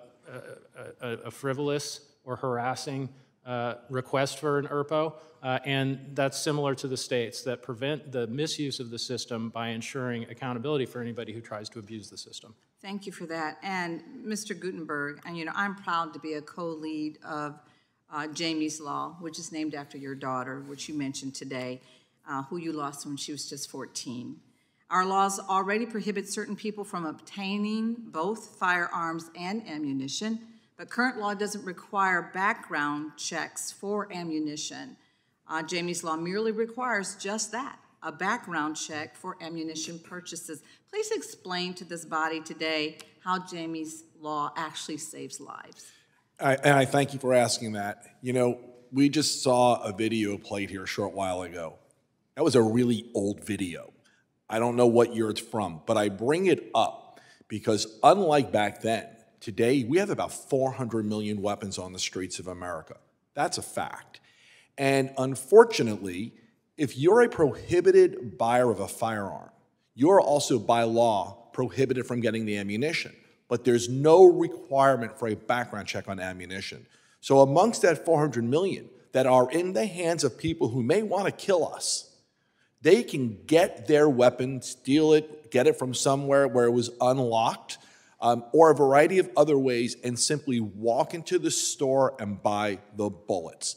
frivolous or harassing request for an ERPO, and that's similar to the states that prevent the misuse of the system by ensuring accountability for anybody who tries to abuse the system. Thank you for that. And Mr. Gutenberg, and I'm proud to be a co-lead of Jamie's Law, which is named after your daughter, which you mentioned today, who you lost when she was just 14. Our laws already prohibit certain people from obtaining both firearms and ammunition, but current law doesn't require background checks for ammunition. Jamie's Law merely requires just that, a background check for ammunition purchases. Please explain to this body today how Jamie's Law actually saves lives. And I thank you for asking that. We just saw a video played here a short while ago. That was a really old video. I don't know what year it's from, but I bring it up because unlike back then, today we have about 400 million weapons on the streets of America. That's a fact. And unfortunately, if you're a prohibited buyer of a firearm, you're also by law prohibited from getting the ammunition. But there's no requirement for a background check on ammunition. So amongst that 400 million that are in the hands of people who may want to kill us, they can get their weapon, steal it, get it from somewhere where it was unlocked, or a variety of other ways, and simply walk into the store and buy the bullets.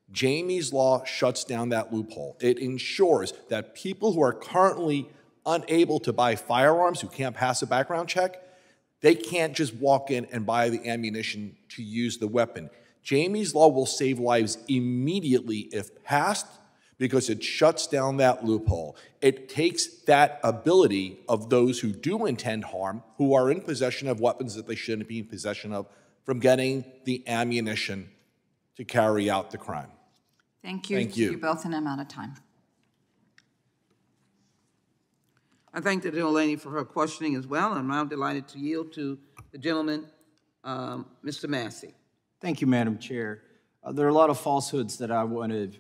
Jamie's Law shuts down that loophole. It ensures that people who are currently unable to buy firearms, who can't pass a background check, they can't just walk in and buy the ammunition to use the weapon. Jamie's Law will save lives immediately if passed, because it shuts down that loophole. It takes that ability of those who do intend harm, who are in possession of weapons that they shouldn't be in possession of, from getting the ammunition to carry out the crime. Thank you. Thank you. You both, and I'm out of time. I thank the gentlelady for her questioning as well. I'm now delighted to yield to the gentleman, Mr. Massey. Thank you, Madam Chair. There are a lot of falsehoods that I want to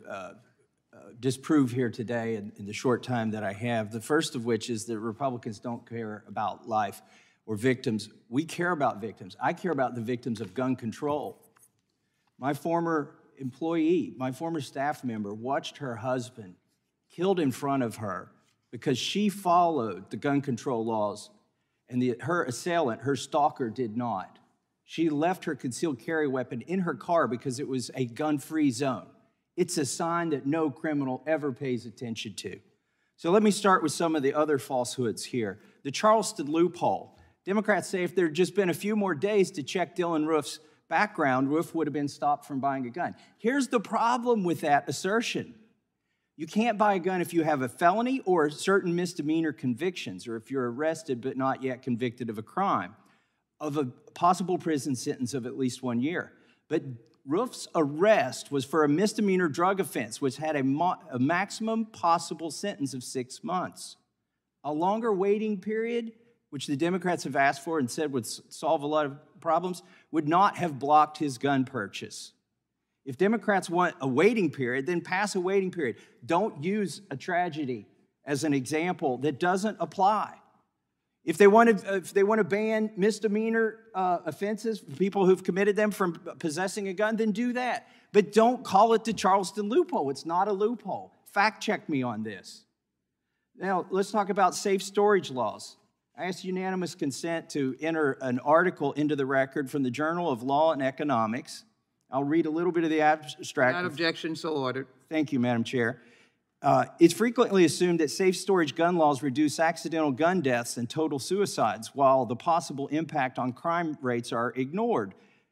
disprove here today in the short time that I have. The first of which is that Republicans don't care about life or victims. We care about victims. I care about the victims of gun control. My former employee, my former staff member, watched her husband killed in front of her because she followed the gun control laws, and her assailant, her stalker, did not. She left her concealed carry weapon in her car because it was a gun-free zone. It's a sign that no criminal ever pays attention to. So let me start with some of the other falsehoods here. The Charleston loophole. Democrats say if there had just been a few more days to check Dylan Roof's background, Roof would have been stopped from buying a gun. Here's the problem with that assertion. You can't buy a gun if you have a felony or certain misdemeanor convictions, or if you're arrested but not yet convicted of a crime, of a possible prison sentence of at least 1 year. But Roof's arrest was for a misdemeanor drug offense, which had a maximum possible sentence of 6 months. A longer waiting period, which the Democrats have asked for and said would solve a lot of problems, would not have blocked his gun purchase. If Democrats want a waiting period, then pass a waiting period. Don't use a tragedy as an example that doesn't apply. If they want to ban misdemeanor offenses, people who've committed them from possessing a gun, then do that. But don't call it the Charleston loophole. It's not a loophole. Fact check me on this. Now, let's talk about safe storage laws. I asked unanimous consent to enter an article into the record from the Journal of Law and Economics. I'll read a little bit of the abstract. Without objection, so ordered. Thank you, Madam Chair. It's frequently assumed that safe storage gun laws reduce accidental gun deaths and total suicides, while the possible impact on crime rates are ignored.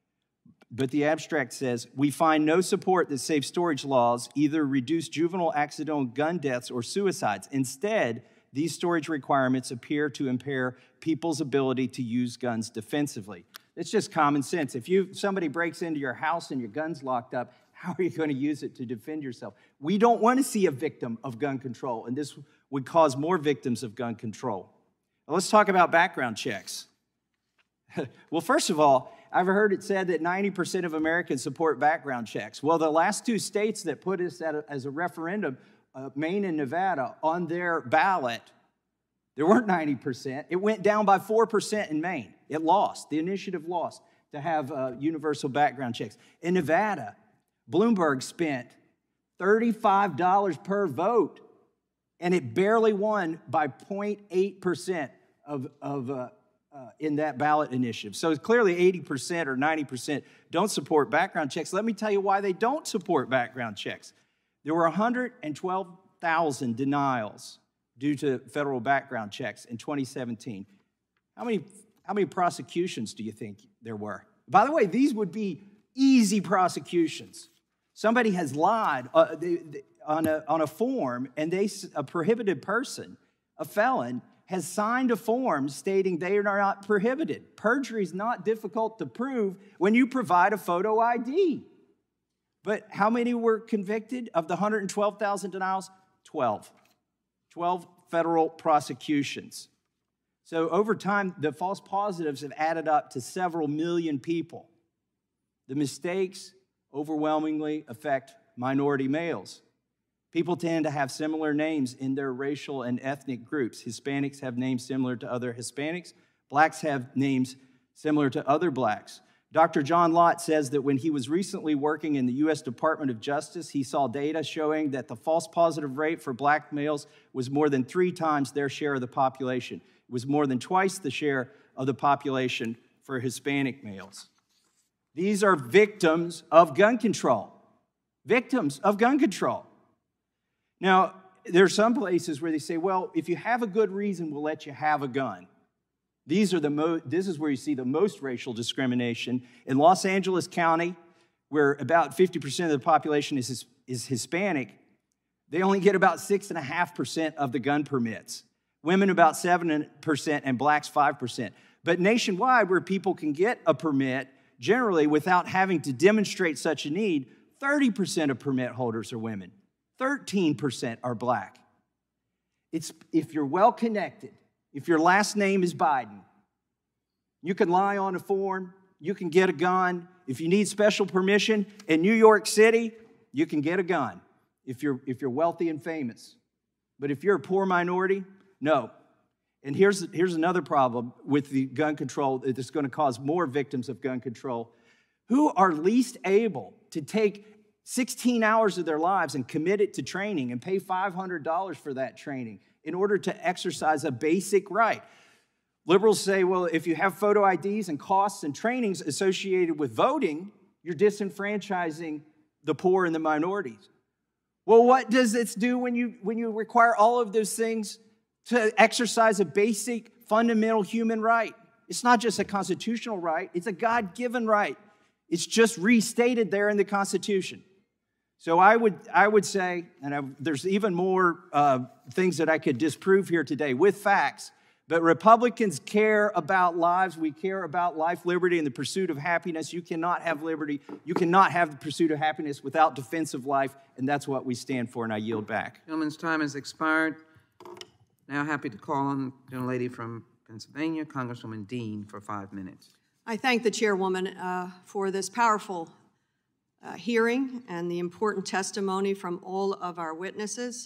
But the abstract says, we find no support that safe storage laws either reduce juvenile accidental gun deaths or suicides. Instead, these storage requirements appear to impair people's ability to use guns defensively. It's just common sense. If somebody breaks into your house and your gun's locked up, how are you going to use it to defend yourself? We don't want to see a victim of gun control, and this would cause more victims of gun control. Now, let's talk about background checks. Well, first of all, I've heard it said that 90% of Americans support background checks. Well, the last two states that put us as a referendum, Maine and Nevada, on their ballot, there weren't 90%. It went down by 4% in Maine. It lost. The initiative lost to have universal background checks. In Nevada, Bloomberg spent $35 per vote, and it barely won by 0.8% in that ballot initiative. So clearly 80% or 90% don't support background checks. Let me tell you why they don't support background checks. There were 112,000 denials due to federal background checks in 2017. How many prosecutions do you think there were? By the way, these would be easy prosecutions. Somebody has lied on a form, and a prohibited person, a felon, has signed a form stating they are not prohibited. Perjury is not difficult to prove when you provide a photo ID. But how many were convicted of the 112,000 denials? 12. 12 federal prosecutions. So over time, the false positives have added up to several million people. The mistakes overwhelmingly affect minority males. People tend to have similar names in their racial and ethnic groups. Hispanics have names similar to other Hispanics. Blacks have names similar to other blacks. Dr. John Lott says that when he was recently working in the U.S. Department of Justice, he saw data showing that the false positive rate for black males was more than 3 times their share of the population. It was more than twice the share of the population for Hispanic males. These are victims of gun control. victims of gun control. Now, there are some places where they say, well, if you have a good reason, we'll let you have a gun. This is where you see the most racial discrimination. In Los Angeles County, where about 50% of the population is Hispanic, they only get about 6.5% of the gun permits. Women about 7% and blacks 5%. But nationwide, where people can get a permit, generally without having to demonstrate such a need, 30% of permit holders are women. 13% are black. If you're well connected, if your last name is Biden, you can lie on a form, you can get a gun. If you need special permission in New York City, you can get a gun if you're wealthy and famous. But if you're a poor minority, no. And here's another problem with the gun control that's going to cause more victims of gun control, who are least able to take 16 hours of their lives and commit it to training and pay $500 for that training in order to exercise a basic right. Liberals say, well, if you have photo IDs and costs and trainings associated with voting, you're disenfranchising the poor and the minorities. Well, what does this do when you require all of those things to exercise a basic, fundamental human right? It's not just a constitutional right, it's a God-given right. It's just restated there in the Constitution. So I would say, and there's even more things that I could disprove here today with facts, but Republicans care about lives. We care about life, liberty, and the pursuit of happiness. You cannot have liberty. You cannot have the pursuit of happiness without defense of life, and that's what we stand for, and I yield back. Gentleman's time has expired. Now happy to call on the gentlelady from Pennsylvania, Congresswoman Dean, for 5 minutes. I thank the chairwoman for this powerful hearing and the important testimony from all of our witnesses.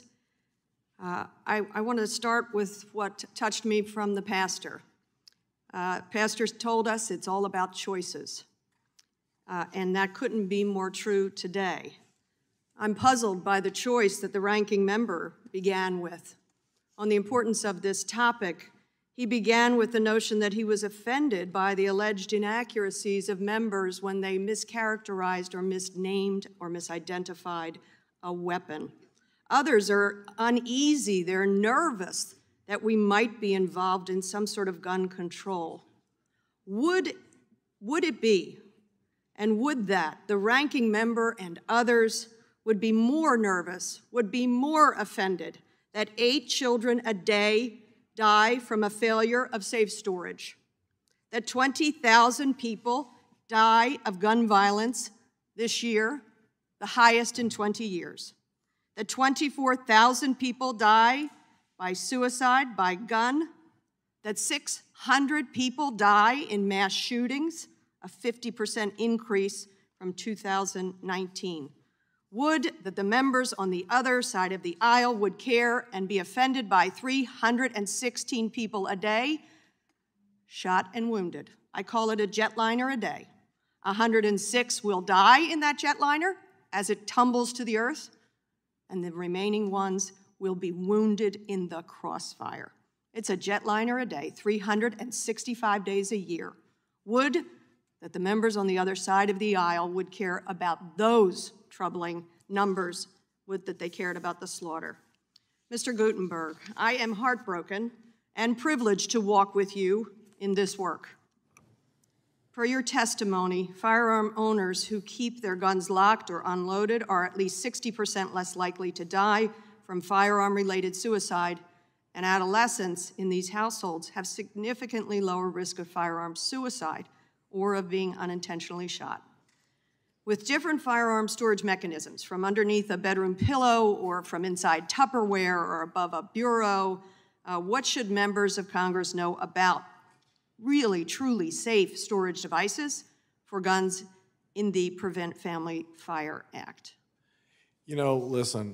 I want to start with what touched me from the pastor. Pastors told us it's all about choices, and that couldn't be more true today. I'm puzzled by the choice that the ranking member began with. On the importance of this topic, he began with the notion that he was offended by the alleged inaccuracies of members when they mischaracterized or misnamed or misidentified a weapon. Others are uneasy, they're nervous that we might be involved in some sort of gun control. Would it be, and would that, the ranking member and others would be more nervous, would be more offended that 8 children a day die from a failure of safe storage, that 20,000 people die of gun violence this year, the highest in 20 years, that 24,000 people die by suicide, by gun, that 600 people die in mass shootings, a 50% increase from 2019. Would that the members on the other side of the aisle would care and be offended by 316 people a day shot and wounded. I call it a jetliner a day. 106 will die in that jetliner as it tumbles to the earth, and the remaining ones will be wounded in the crossfire. It's a jetliner a day, 365 days a year. Would that the members on the other side of the aisle would care about those troubling numbers, would that they cared about the slaughter. Mr. Gutenberg, I am heartbroken and privileged to walk with you in this work. Per your testimony, firearm owners who keep their guns locked or unloaded are at least 60% less likely to die from firearm-related suicide, and adolescents in these households have significantly lower risk of firearm suicide or of being unintentionally shot. With different firearm storage mechanisms, from underneath a bedroom pillow or from inside Tupperware or above a bureau, what should members of Congress know about really, truly safe storage devices for guns in the Prevent Family Fire Act? You know, listen,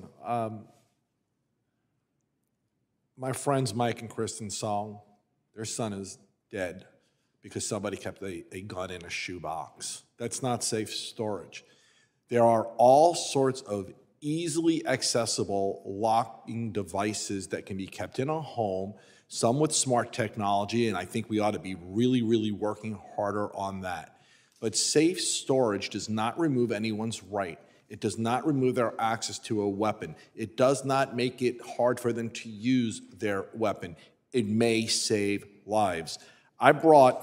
my friends Mike and Kristen Song, their son is dead because somebody kept a gun in a shoebox. That's not safe storage. There are all sorts of easily accessible locking devices that can be kept in a home, some with smart technology, and I think we ought to be really, really working harder on that. But safe storage does not remove anyone's right. It does not remove their access to a weapon. It does not make it hard for them to use their weapon. It may save lives. I brought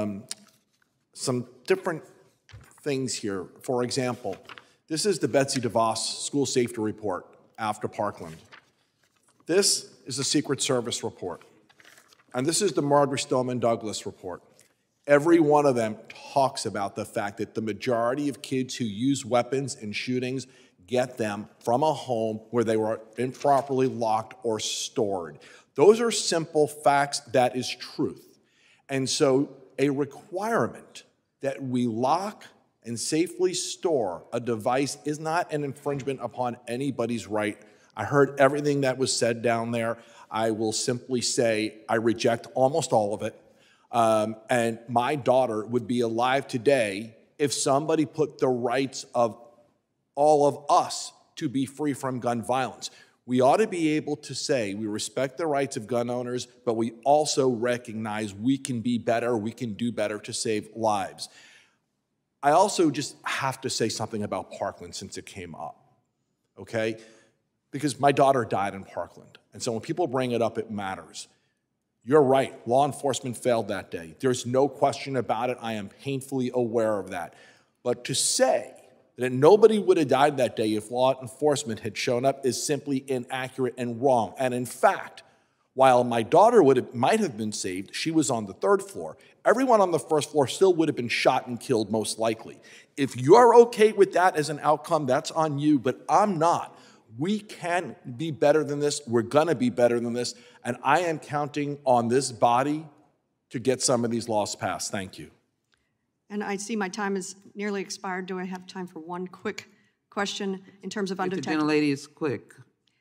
some different things here. For example, this is the Betsy DeVos School Safety Report after Parkland. This is the Secret Service report. And this is the Marjorie Stoneman Douglas report. Every one of them talks about the fact that the majority of kids who use weapons in shootings get them from a home where they were improperly locked or stored. Those are simple facts. That is truth. And so a requirement that we lock and safely store a device is not an infringement upon anybody's right. I heard everything that was said down there. I will simply say I reject almost all of it. And my daughter would be alive today if somebody put the rights of all of us to be free from gun violence. We ought to be able to say we respect the rights of gun owners, but we also recognize we can be better, we can do better to save lives. I also just have to say something about Parkland since it came up, okay? Because my daughter died in Parkland. And so when people bring it up, it matters. You're right, law enforcement failed that day. There's no question about it. I am painfully aware of that. But to say that nobody would have died that day if law enforcement had shown up is simply inaccurate and wrong. And in fact, while my daughter might have been saved, she was on the 3rd floor. Everyone on the 1st floor still would have been shot and killed, most likely. If you're okay with that as an outcome, that's on you, but I'm not. We can be better than this. We're going to be better than this. And I am counting on this body to get some of these laws passed. Thank you. And I see my time is nearly expired. Do I have time for one quick question in terms of undetectable? The gentlelady is quick.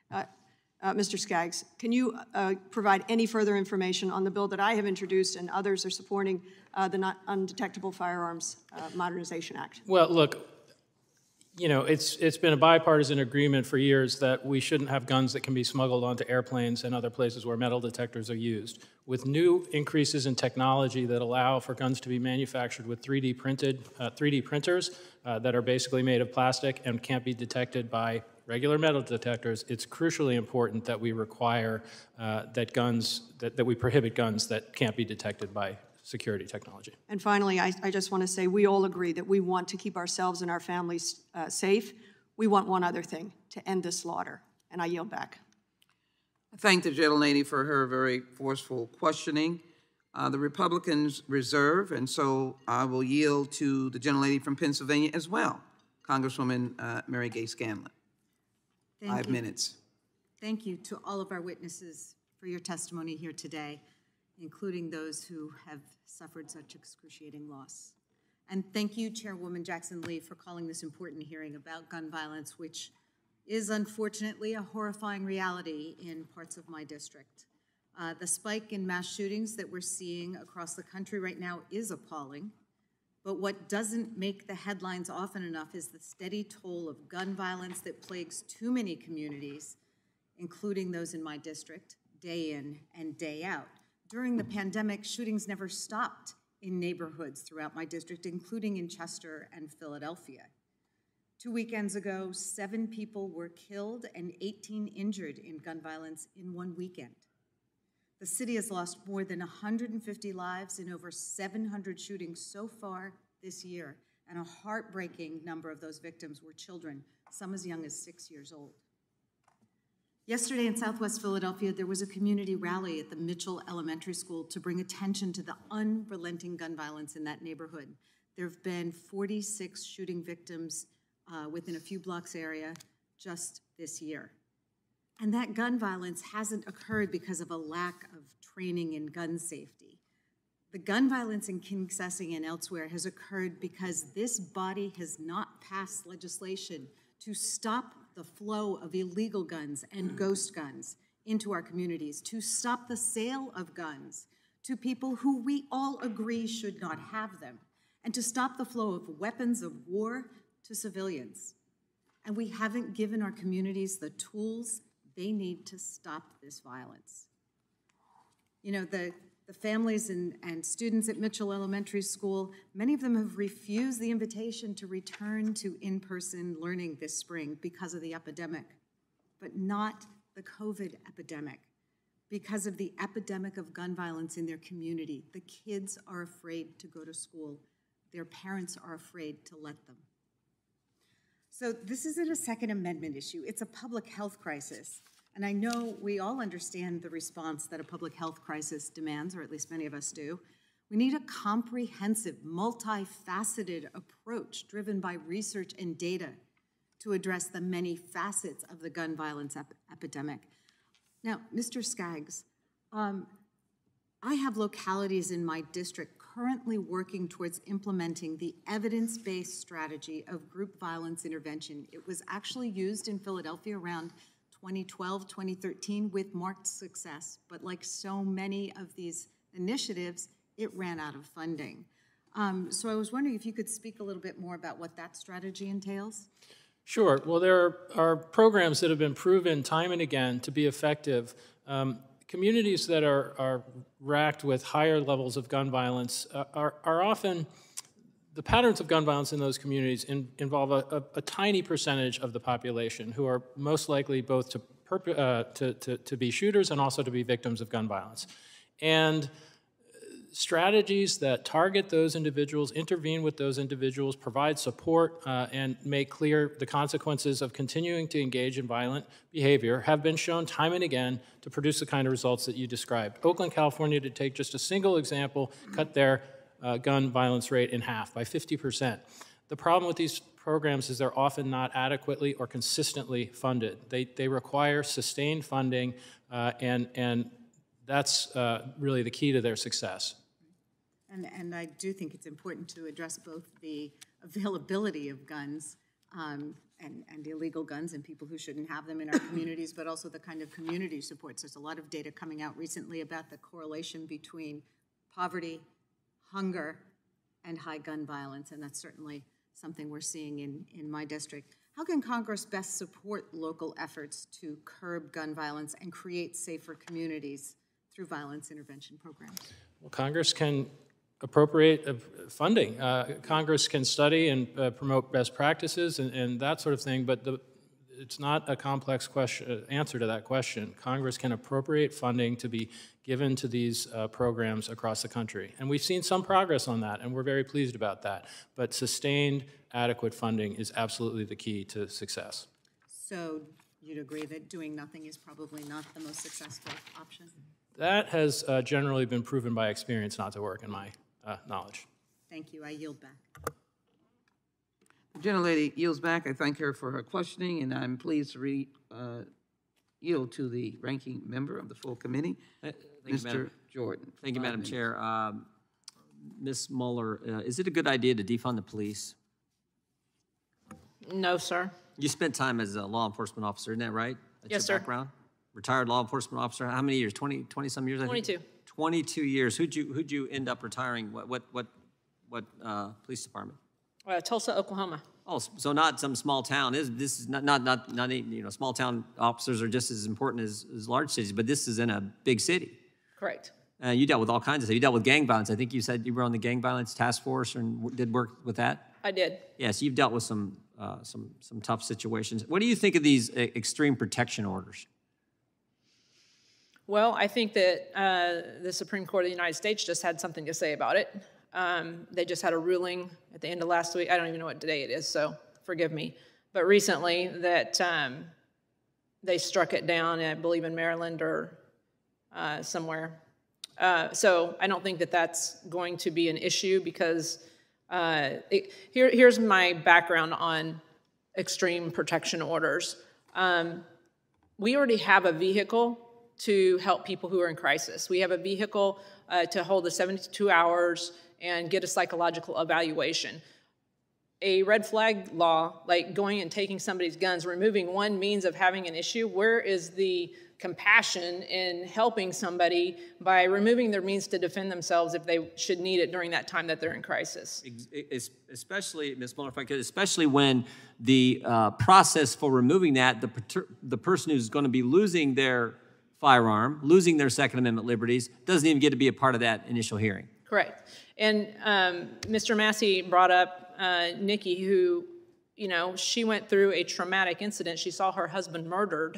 Mr. Skaggs, can you provide any further information on the bill that I have introduced and others are supporting, the Undetectable Firearms Modernization Act? Well, look, you know, it's been a bipartisan agreement for years that we shouldn't have guns that can be smuggled onto airplanes and other places where metal detectors are used. With new increases in technology that allow for guns to be manufactured with 3D printers that are basically made of plastic and can't be detected by regular metal detectors, it's crucially important that we require that we prohibit guns that can't be detected by security technology. And finally, I just want to say we all agree that we want to keep ourselves and our families safe. We want one other thing, to end this slaughter. And I yield back. I thank the gentlelady for her very forceful questioning. The Republicans reserve, and so I will yield to the gentlelady from Pennsylvania as well, Congresswoman Mary Gay Scanlon. 5 minutes. Thank you to all of our witnesses for your testimony here today, including those who have suffered such excruciating loss. And thank you, Chairwoman Jackson-Lee, for calling this important hearing about gun violence, which is unfortunately a horrifying reality in parts of my district. The spike in mass shootings that we're seeing across the country right now is appalling, but what doesn't make the headlines often enough is the steady toll of gun violence that plagues too many communities, including those in my district, day in and day out. During the pandemic, shootings never stopped in neighborhoods throughout my district, including in Chester and Philadelphia. 2 weekends ago, 7 people were killed and 18 injured in gun violence in one weekend. The city has lost more than 150 lives in over 700 shootings so far this year, and a heartbreaking number of those victims were children, some as young as 6 years old. Yesterday in Southwest Philadelphia, there was a community rally at the Mitchell Elementary School to bring attention to the unrelenting gun violence in that neighborhood. There have been 46 shooting victims within a few blocks area just this year. And that gun violence hasn't occurred because of a lack of training in gun safety. The gun violence in Kingsessing and elsewhere has occurred because this body has not passed legislation to stop the flow of illegal guns and ghost guns into our communities, to stop the sale of guns to people who we all agree should not have them, and to stop the flow of weapons of war to civilians. And we haven't given our communities the tools they need to stop this violence. You know, the The families and students at Mitchell Elementary School, many of them have refused the invitation to return to in-person learning this spring because of the epidemic, but not the COVID epidemic, because of the epidemic of gun violence in their community. The kids are afraid to go to school. Their parents are afraid to let them. So this isn't a Second Amendment issue, it's a public health crisis. And I know we all understand the response that a public health crisis demands, or at least many of us do. We need a comprehensive, multifaceted approach driven by research and data to address the many facets of the gun violence epidemic. Now, Mr. Skaggs, I have localities in my district currently working towards implementing the evidence-based strategy of group violence intervention. It was actually used in Philadelphia around 2012, 2013 with marked success, but like so many of these initiatives, it ran out of funding. So I was wondering if you could speak a little bit more about what that strategy entails. Sure. Well, there are programs that have been proven time and again to be effective. Communities that are racked with higher levels of gun violence are often, the patterns of gun violence in those communities involve a tiny percentage of the population who are most likely both to be shooters and also to be victims of gun violence. And strategies that target those individuals, intervene with those individuals, provide support, and make clear the consequences of continuing to engage in violent behavior have been shown time and again to produce the kind of results that you described. Oakland, California, to take just a single example, cut their gun violence rate in half by 50%. The problem with these programs is they're often not adequately or consistently funded. They require sustained funding, and that's really the key to their success. And I do think it's important to address both the availability of guns and illegal guns and people who shouldn't have them in our communities, but also the kind of community supports. There's a lot of data coming out recently about the correlation between poverty, hunger, and high gun violence, and that's certainly something we're seeing in my district. How can Congress best support local efforts to curb gun violence and create safer communities through violence intervention programs? Well, Congress can appropriate funding. Congress can study and promote best practices and that sort of thing, but it's not a complex answer to that question. Congress can appropriate funding to be given to these programs across the country. And we've seen some progress on that, and we're very pleased about that. But sustained, adequate funding is absolutely the key to success. So you'd agree that doing nothing is probably not the most successful option? That has generally been proven by experience not to work, in my knowledge. Thank you. I yield back. The gentlelady yields back. I thank her for her questioning, and I'm pleased to yield to the ranking member of the full committee, Mr. Jordan. Thank you, Madam Chair. Ms. Mueller, is it a good idea to defund the police? No, sir. You spent time as a law enforcement officer, isn't that right? That's Yes, your sir. background? Retired law enforcement officer. How many years? 20-some years, I think? 22. 22 years. Who'd you end up retiring? What police department? Tulsa, Oklahoma. Oh, so not some small town. This is not small town officers are just as important as large cities, but this is in a big city. Correct. You dealt with all kinds of stuff. You dealt with gang violence. I think you said you were on the gang violence task force and did work with that. I did. Yes, you've dealt with some tough situations. What do you think of these extreme protection orders? Well, I think that the Supreme Court of the United States just had something to say about it. They just had a ruling at the end of last week. I don't even know what day it is, so forgive me. But recently that they struck it down, I believe in Maryland or somewhere. So I don't think that that's going to be an issue because here's my background on extreme protection orders. We already have a vehicle to help people who are in crisis. We have a vehicle to hold the 72 hours and get a psychological evaluation. A red flag law, like going and taking somebody's guns, removing one means of having an issue, where is the compassion in helping somebody by removing their means to defend themselves if they should need it during that time that they're in crisis? Especially, Ms. Mueller, if I could, especially when the process for removing that, the person who's going to be losing their firearm, losing their Second Amendment liberties, doesn't even get to be a part of that initial hearing. Correct. And Mr. Massey brought up Nikki, who, you know, she went through a traumatic incident. She saw her husband murdered.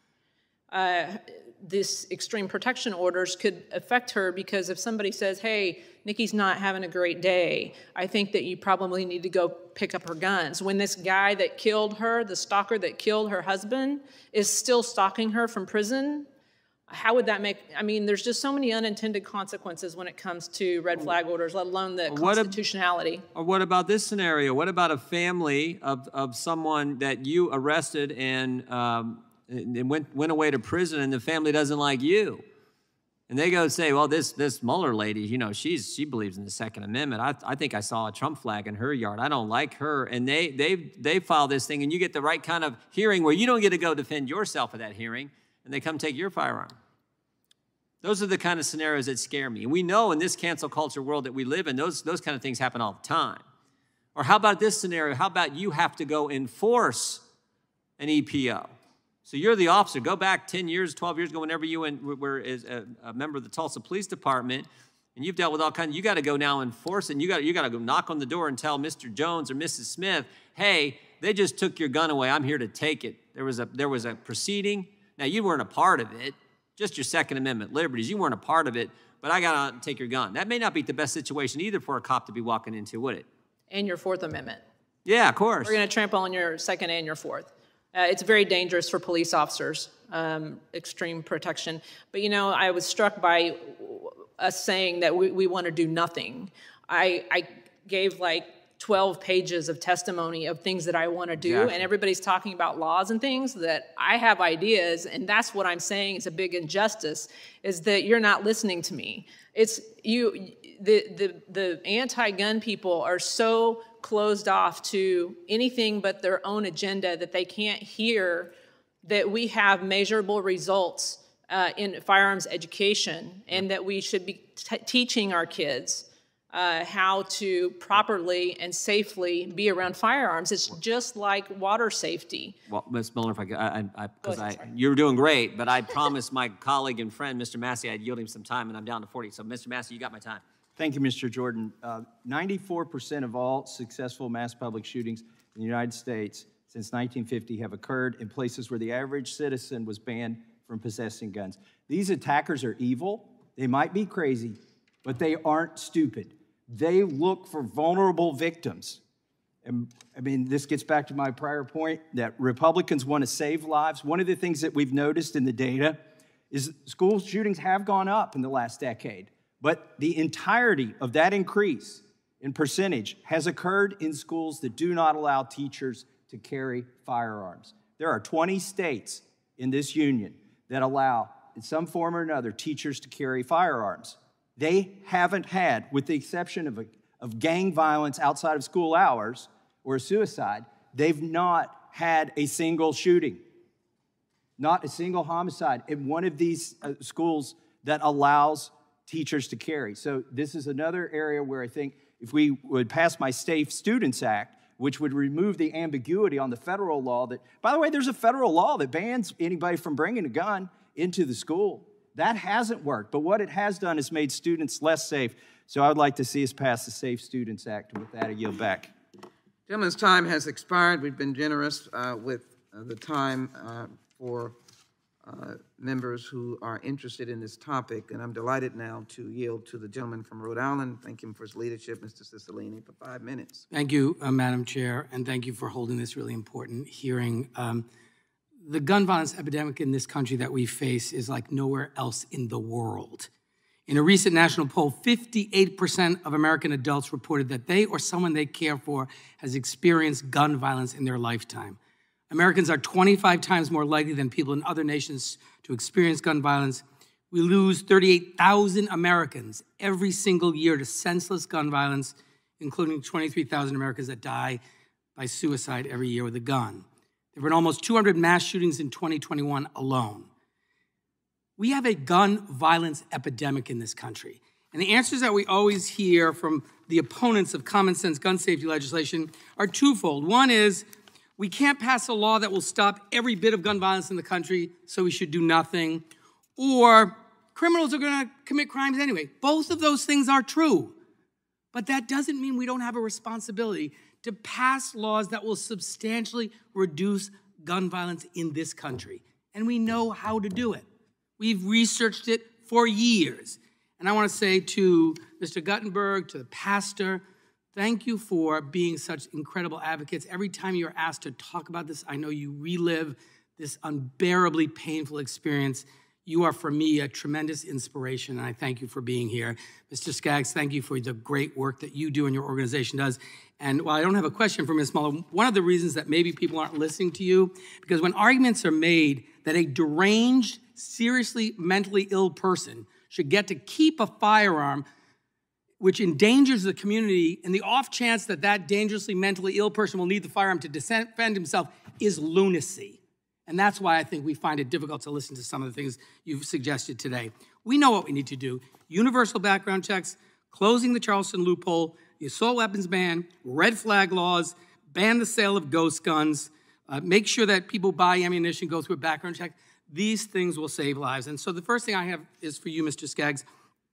This extreme protection orders could affect her because if somebody says, hey, Nikki's not having a great day, I think that you probably need to go pick up her guns. When this guy that killed her, the stalker that killed her husband, is still stalking her from prison, how would that make, I mean, there's just so many unintended consequences when it comes to red flag orders, let alone the constitutionality. Or what about this scenario? What about a family of someone that you arrested and went away to prison and the family doesn't like you? And they go say, well, this Mueller lady, you know, she believes in the Second Amendment. I think I saw a Trump flag in her yard. I don't like her. And they file this thing, and you get the right kind of hearing where you don't get to go defend yourself at that hearing, and they come take your firearm. Those are the kind of scenarios that scare me. And we know in this cancel culture world that we live in, those kind of things happen all the time. Or how about this scenario? How about you have to go enforce an EPO? So you're the officer. Go back 10 years, 12 years ago, whenever you were a member of the Tulsa Police Department, and you've dealt with all kinds. You got to go now enforce it. And you got to go knock on the door and tell Mr. Jones or Mrs. Smith, hey, they just took your gun away. I'm here to take it. There was a proceeding. Now you weren't a part of it. Just your Second Amendment liberties. You weren't a part of it, but I got to take your gun. That may not be the best situation either for a cop to be walking into, would it? And your Fourth Amendment. Yeah, of course. We're going to trample on your Second and your Fourth. It's very dangerous for police officers, extreme protection. But, you know, I was struck by us saying that we want to do nothing. I gave like 12 pages of testimony of things that I want to do, exactly. And everybody's talking about laws and things that I have ideas, and that's what I'm saying is a big injustice, is that you're not listening to me. It's the anti-gun people are so closed off to anything but their own agenda that they can't hear that we have measurable results in firearms education, and that we should be teaching our kids how to properly and safely be around firearms. It's just like water safety. Well, Ms. Miller, if I could, you're doing great, but I promised my colleague and friend, Mr. Massey, I'd yield him some time, and I'm down to 40. So, Mr. Massey, you got my time. Thank you, Mr. Jordan. 94% of all successful mass public shootings in the United States since 1950 have occurred in places where the average citizen was banned from possessing guns. These attackers are evil. They might be crazy, but they aren't stupid. They look for vulnerable victims. And I mean, this gets back to my prior point that Republicans want to save lives. One of the things that we've noticed in the data is school shootings have gone up in the last decade, but the entirety of that increase in percentage has occurred in schools that do not allow teachers to carry firearms. There are 20 states in this union that allow, in some form or another, teachers to carry firearms. They haven't had, with the exception of gang violence outside of school hours or suicide, they've not had a single shooting, not a single homicide in one of these schools that allows teachers to carry. So this is another area where I think if we would pass my Safe Students Act, which would remove the ambiguity on the federal law that, by the way, there's a federal law that bans anybody from bringing a gun into the school. That hasn't worked, but what it has done is made students less safe. So I would like to see us pass the Safe Students Act, and with that, I yield back. Gentleman's time has expired. We've been generous with the time for members who are interested in this topic, and I'm delighted now to yield to the gentleman from Rhode Island. Thank him for his leadership, Mr. Cicilline, for 5 minutes. Thank you, Madam Chair, and thank you for holding this really important hearing. The gun violence epidemic in this country that we face is like nowhere else in the world. In a recent national poll, 58% of American adults reported that they or someone they care for has experienced gun violence in their lifetime. Americans are 25 times more likely than people in other nations to experience gun violence. We lose 38,000 Americans every single year to senseless gun violence, including 23,000 Americans that die by suicide every year with a gun. There have been almost 200 mass shootings in 2021 alone. We have a gun violence epidemic in this country. And the answers that we always hear from the opponents of common sense gun safety legislation are twofold. One is, we can't pass a law that will stop every bit of gun violence in the country, so we should do nothing. or criminals are going to commit crimes anyway. Both of those things are true. But that doesn't mean we don't have a responsibility to pass laws that will substantially reduce gun violence in this country. And we know how to do it. We've researched it for years. And I want to say to Mr. Guttenberg, to the pastor, thank you for being such incredible advocates. Every time you're asked to talk about this, I know you relive this unbearably painful experience. You are, for me, a tremendous inspiration, and I thank you for being here. Mr. Skaggs, thank you for the great work that you do and your organization does. And while I don't have a question for Ms. Muller, one of the reasons that maybe people aren't listening to you, because when arguments are made that a deranged, seriously mentally ill person should get to keep a firearm which endangers the community, and the off chance that that dangerously mentally ill person will need the firearm to defend himself is lunacy. And that's why I think we find it difficult to listen to some of the things you've suggested today. We know what we need to do. Universal background checks, closing the Charleston loophole, the assault weapons ban, red flag laws, ban the sale of ghost guns, make sure that people buy ammunition, go through a background check. These things will save lives. And so the first thing I have is for you, Mr. Skaggs.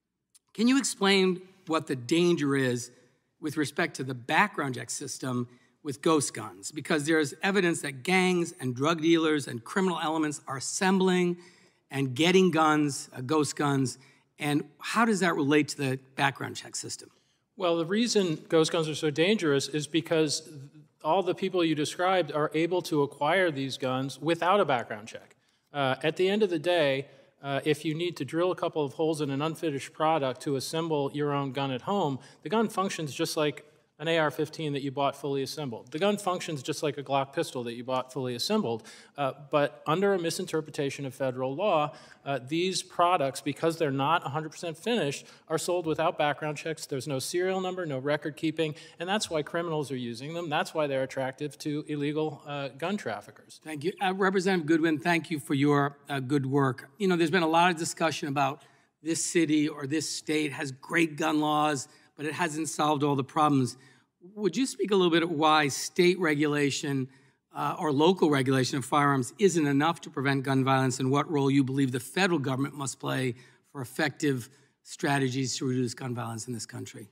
Can you explain what the danger is with respect to the background check system with ghost guns? Because there's evidence that gangs and drug dealers and criminal elements are assembling and getting guns, ghost guns, and how does that relate to the background check system? Well, the reason ghost guns are so dangerous is because all the people you described are able to acquire these guns without a background check. At the end of the day, if you need to drill a couple of holes in an unfinished product to assemble your own gun at home, the gun functions just like an AR-15 that you bought fully assembled. The gun functions just like a Glock pistol that you bought fully assembled, but under a misinterpretation of federal law, these products, because they're not 100% finished, are sold without background checks. There's no serial number, no record keeping, and that's why criminals are using them. That's why they're attractive to illegal gun traffickers. Thank you. Representative Goodwin, thank you for your good work. You know, there's been a lot of discussion about this city or this state has great gun laws, but it hasn't solved all the problems. Would you speak a little bit of why state regulation or local regulation of firearms isn't enough to prevent gun violence, and what role you believe the federal government must play for effective strategies to reduce gun violence in this country?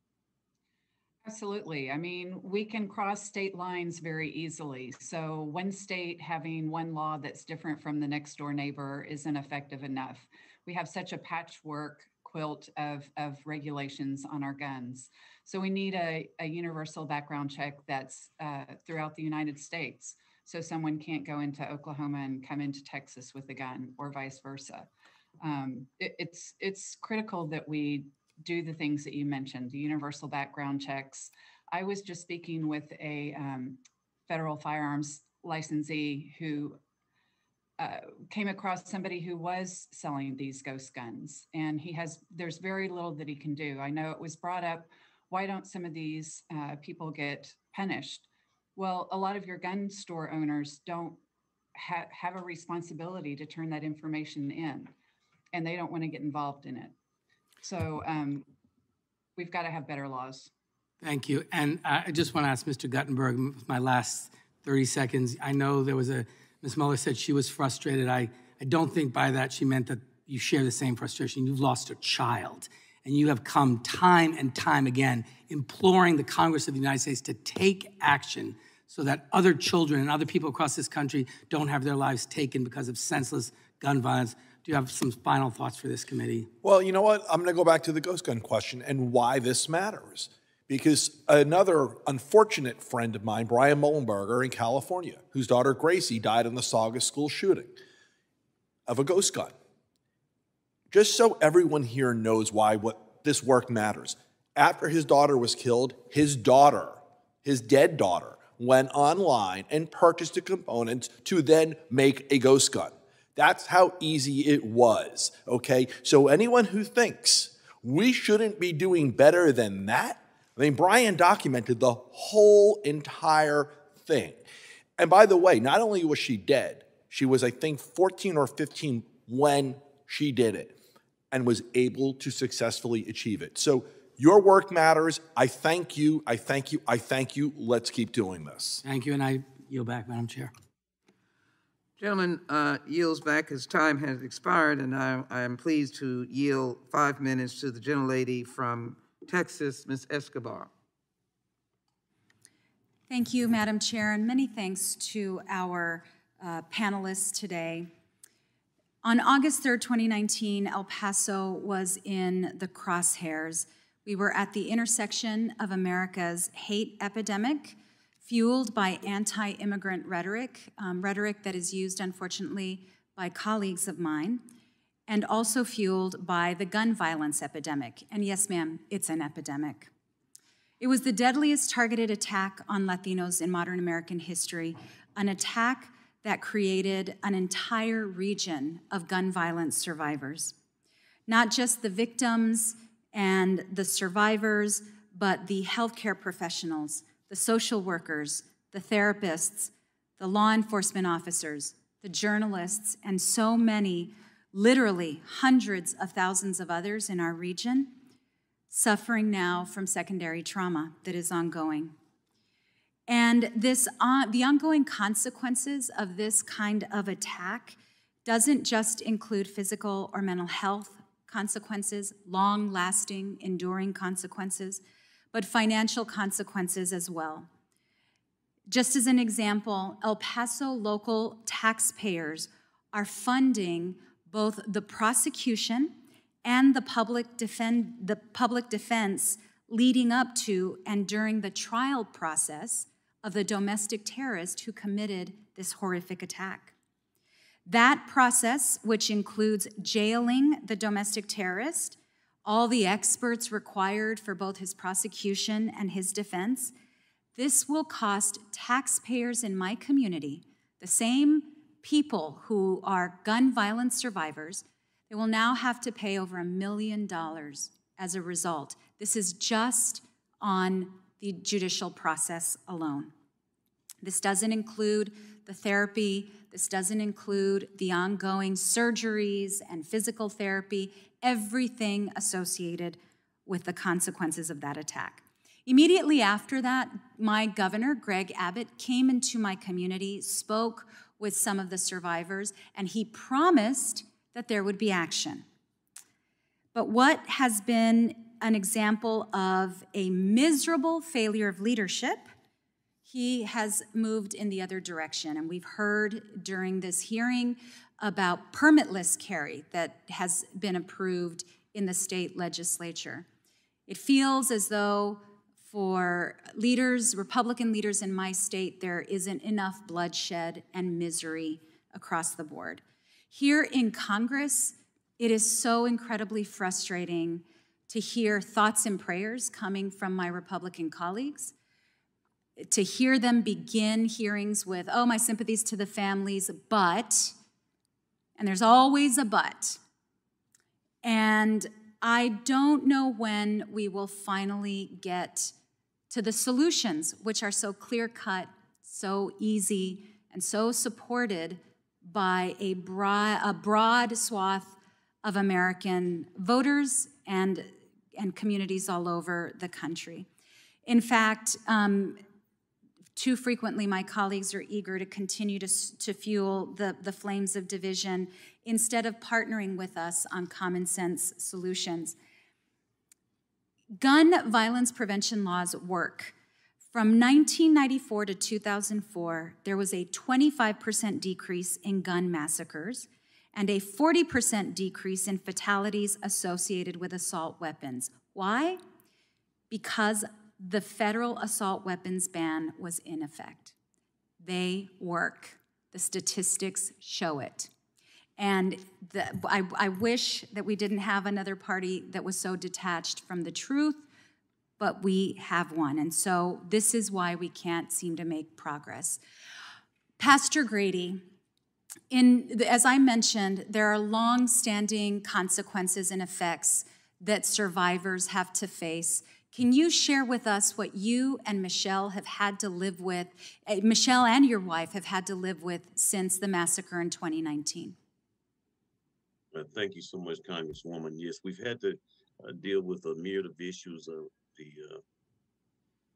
Absolutely. I mean, we can cross state lines very easily. So one state having one law that's different from the next door neighbor isn't effective enough. We have such a patchwork quilt of regulations on our guns. So we need a universal background check that's throughout the United States. So someone can't go into Oklahoma and come into Texas with a gun, or vice versa. It's critical that we do the things that you mentioned, the universal background checks. I was just speaking with a federal firearms licensee who came across somebody who was selling these ghost guns, and there's very little that he can do. I know it was brought up, why don't some of these people get punished? Well, a lot of your gun store owners don't have a responsibility to turn that information in, and they don't want to get involved in it. So we've got to have better laws. Thank you. And I just want to ask Mr. Guttenberg, my last 30 seconds. I know there was Ms. Muller said she was frustrated. I don't think by that she meant that you share the same frustration. You've lost a child, and you have come time and time again imploring the Congress of the United States to take action so that other children and other people across this country don't have their lives taken because of senseless gun violence. Do you have some final thoughts for this committee? Well, you know what? I'm going to go back to the ghost gun question and why this matters. Because another unfortunate friend of mine, Brian Mullenberger in California, whose daughter Gracie died in the Saugus school shooting of a ghost gun. Just so everyone here knows why this work matters. After his daughter was killed, his dead daughter, went online and purchased the components to then make a ghost gun. That's how easy it was, okay? So anyone who thinks we shouldn't be doing better than that, I mean, Brian documented the whole entire thing. And by the way, not only was she dead, she was, I think, 14 or 15 when she did it and was able to successfully achieve it. So your work matters. I thank you. I thank you. I thank you. Let's keep doing this. Thank you. And I yield back, Madam Chair. Gentleman yields back. His time has expired, and I am pleased to yield 5 minutes to the gentlelady from Texas, Ms. Escobar. Thank you, Madam Chair, and many thanks to our panelists today. On August 3rd, 2019, El Paso was in the crosshairs. We were at the intersection of America's hate epidemic, fueled by anti-immigrant rhetoric, rhetoric that is used, unfortunately, by colleagues of mine, and also fueled by the gun violence epidemic. And yes, ma'am, it's an epidemic. It was the deadliest targeted attack on Latinos in modern American history, an attack that created an entire region of gun violence survivors. Not just the victims and the survivors, but the healthcare professionals, the social workers, the therapists, the law enforcement officers, the journalists, and so many, literally hundreds of thousands of others in our region, suffering now from secondary trauma that is ongoing. And the ongoing consequences of this kind of attack doesn't just include physical or mental health consequences, long-lasting, enduring consequences, but financial consequences as well. Just as an example, El Paso local taxpayers are funding both the prosecution and the public defense leading up to and during the trial process of the domestic terrorist who committed this horrific attack. That process, which includes jailing the domestic terrorist, all the experts required for both his prosecution and his defense, this will cost taxpayers in my community, the same people who are gun violence survivors, they will now have to pay over $1 million as a result. This is just on the judicial process alone. This doesn't include the therapy. This doesn't include the ongoing surgeries and physical therapy, everything associated with the consequences of that attack. Immediately after that, my governor, Greg Abbott, came into my community, spoke with some of the survivors, and he promised that there would be action. But what has been an example of a miserable failure of leadership, he has moved in the other direction. And we've heard during this hearing about permitless carry that has been approved in the state legislature. It feels as though for leaders, Republican leaders in my state, there isn't enough bloodshed and misery across the board. Here in Congress, it is so incredibly frustrating to hear thoughts and prayers coming from my Republican colleagues, to hear them begin hearings with, oh, my sympathies to the families, but, and there's always a but. And I don't know when we will finally get to the solutions, which are so clear-cut, so easy, and so supported by a broad swath of American voters and communities all over the country. In fact, too frequently my colleagues are eager to continue to fuel the flames of division instead of partnering with us on common sense solutions. Gun violence prevention laws work. From 1994 to 2004, there was a 25% decrease in gun massacres and a 40% decrease in fatalities associated with assault weapons. Why? Because the federal assault weapons ban was in effect. They work. The statistics show it. And I wish that we didn't have another party that was so detached from the truth, but we have one. And so this is why we can't seem to make progress. Pastor Grady, as I mentioned, there are long-standing consequences and effects that survivors have to face. Can you share with us what you and Michelle have had to live with, Michelle and your wife have had to live with since the massacre in 2019? Thank you so much, Congresswoman. Yes, we've had to deal with a myriad of issues of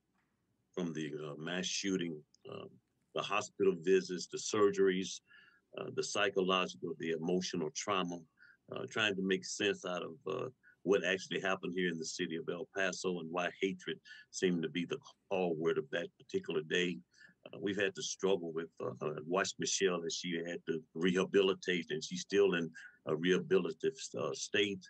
from the mass shooting, the hospital visits, the surgeries, the psychological, the emotional trauma, trying to make sense out of what actually happened here in the city of El Paso and why hatred seemed to be the call word of that particular day. We've had to struggle with, watch Michelle as she had to rehabilitate, and she's still in a rehabilitative state,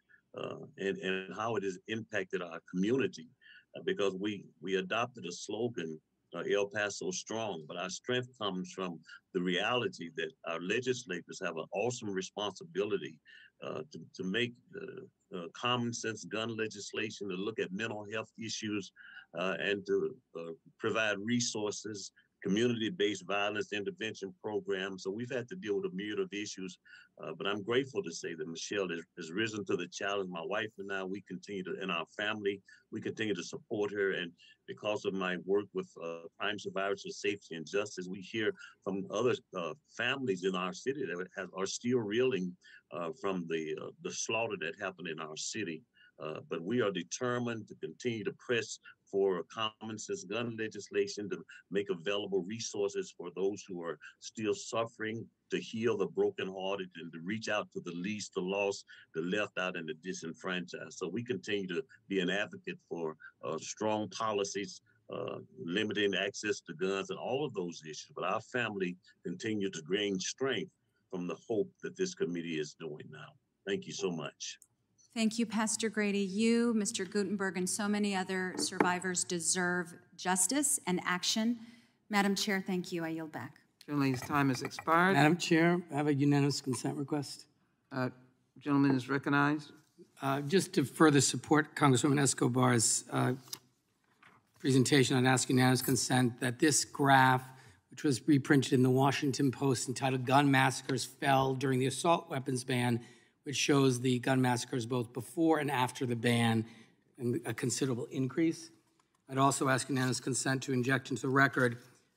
and how it has impacted our community because we adopted a slogan, El Paso Strong, but our strength comes from the reality that our legislators have an awesome responsibility to make common sense gun legislation, to look at mental health issues, and to provide resources, community-based violence intervention programs. So we've had to deal with a myriad of issues, but I'm grateful to say that Michelle has risen to the challenge. My wife and I, we continue to, in our family, we continue to support her. And because of my work with crime survivors for safety and justice, we hear from other families in our city that are still reeling from the slaughter that happened in our city. But we are determined to continue to press for common sense gun legislation, to make available resources for those who are still suffering, to heal the brokenhearted, and to reach out to the least, the lost, the left out, and the disenfranchised. So we continue to be an advocate for strong policies, limiting access to guns, and all of those issues. But our family continues to gain strength from the hope that this committee is doing now. Thank you so much. Thank you, Pastor Grady. You, Mr. Gutenberg, and so many other survivors deserve justice and action. Madam Chair, thank you. I yield back. Gentleman's time has expired. Madam Chair, I have a unanimous consent request. Gentleman is recognized. Just to further support Congresswoman Escobar's presentation, I'd ask unanimous consent that this graph, which was reprinted in the Washington Post entitled "Gun Massacres Fell During the Assault Weapons Ban," which shows the gun massacres both before and after the ban and a considerable increase. I'd also ask unanimous consent to inject into the record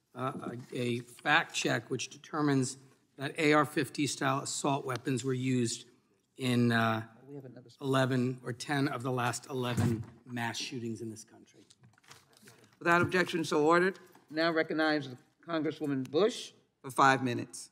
a fact check which determines that AR-15 style assault weapons were used in 11 or 10 of the last 11 mass shootings in this country. Without objection, so ordered. Now recognize Congresswoman Bush for 5 minutes.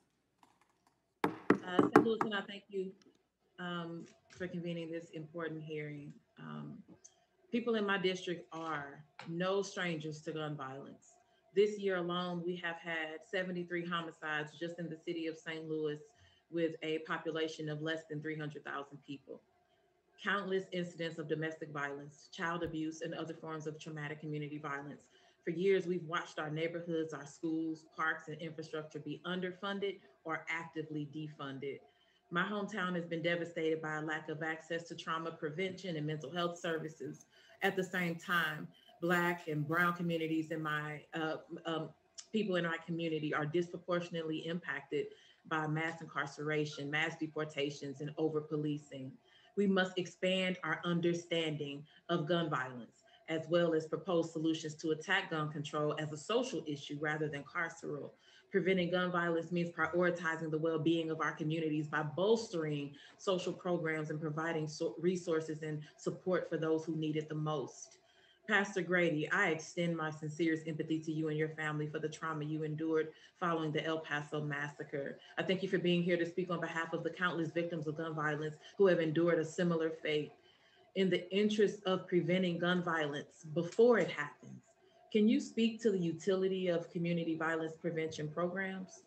St. Louis, and I thank you for convening this important hearing. People in my district are no strangers to gun violence. This year alone, we have had 73 homicides just in the city of St. Louis with a population of less than 300,000 people. Countless incidents of domestic violence, child abuse, and other forms of traumatic community violence. For years, we've watched our neighborhoods, our schools, parks, and infrastructure be underfunded or actively defunded. My hometown has been devastated by a lack of access to trauma prevention and mental health services. At the same time, Black and Brown communities in my people in our community are disproportionately impacted by mass incarceration, mass deportations, and over-policing. We must expand our understanding of gun violence, as well as propose solutions to attack gun control as a social issue rather than carceral. Preventing gun violence means prioritizing the well-being of our communities by bolstering social programs and providing resources and support for those who need it the most. Pastor Grady, I extend my sincerest empathy to you and your family for the trauma you endured following the El Paso massacre. I thank you for being here to speak on behalf of the countless victims of gun violence who have endured a similar fate. In the interest of preventing gun violence before it happens, can you speak to the utility of community violence prevention programs?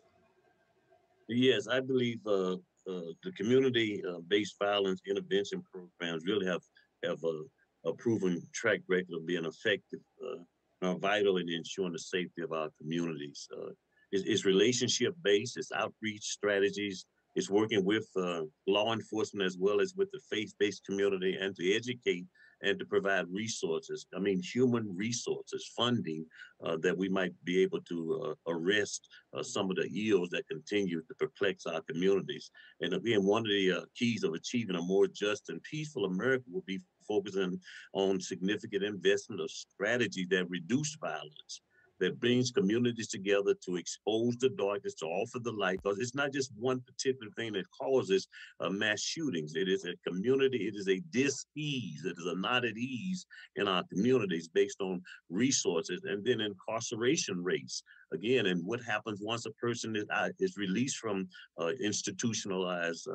Yes, I believe the community-based violence intervention programs really have a proven track record of being effective and are vital in ensuring the safety of our communities. It's relationship-based, it's outreach strategies, it's working with law enforcement as well as with the faith-based community, and to educate and to provide resources, human resources, funding that we might be able to arrest some of the ills that continue to perplex our communities. And again, one of the keys of achieving a more just and peaceful America will be focusing on significant investment of strategies that reduce violence. that brings communities together to expose the darkness, to offer the light, because it's not just one particular thing that causes mass shootings. It is a community, it is a dis-ease, it is a not at ease in our communities based on resources, and then incarceration rates. Again, and what happens once a person is released from institutionalized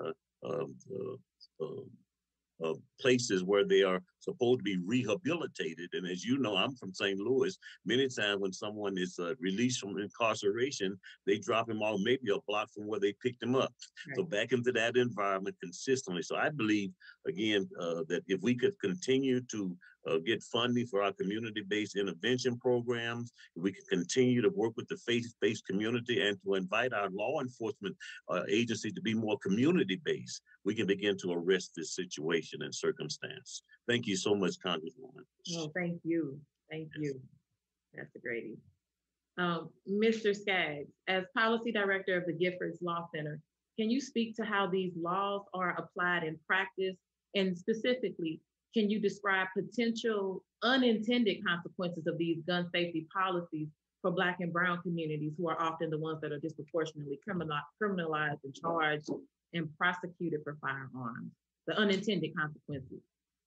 places where they are supposed to be rehabilitated. And as you know, I'm from St. Louis. Many times when someone is released from incarceration, they drop him off maybe a block from where they picked him up. Right. So back into that environment consistently. So I believe, again, that if we could continue to get funding for our community-based intervention programs, we can continue to work with the faith-based community and to invite our law enforcement agencies to be more community-based, we can begin to arrest this situation and circumstance. Thank you so much, Congresswoman. Oh, thank you. Thank you. That's a great. Mr. Skaggs, as Policy Director of the Giffords Law Center, can you speak to how these laws are applied in practice? And specifically, can you describe potential unintended consequences of these gun safety policies for Black and Brown communities, who are often the ones that are disproportionately criminalized and charged and prosecuted for firearms? The unintended consequences.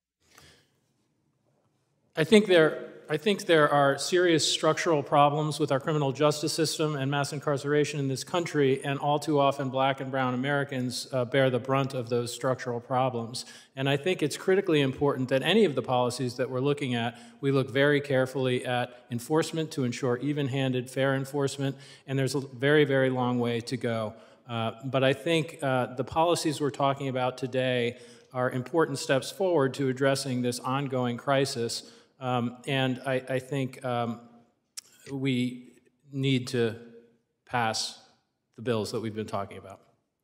I think there are serious structural problems with our criminal justice system and mass incarceration in this country, and all too often Black and Brown Americans bear the brunt of those structural problems. And I think it's critically important that any of the policies that we're looking at, we look very carefully at enforcement to ensure even-handed, fair enforcement, and there's a very, very long way to go. But I think the policies we're talking about today are important steps forward to addressing this ongoing crisis. And I think we need to pass the bills that we've been talking about.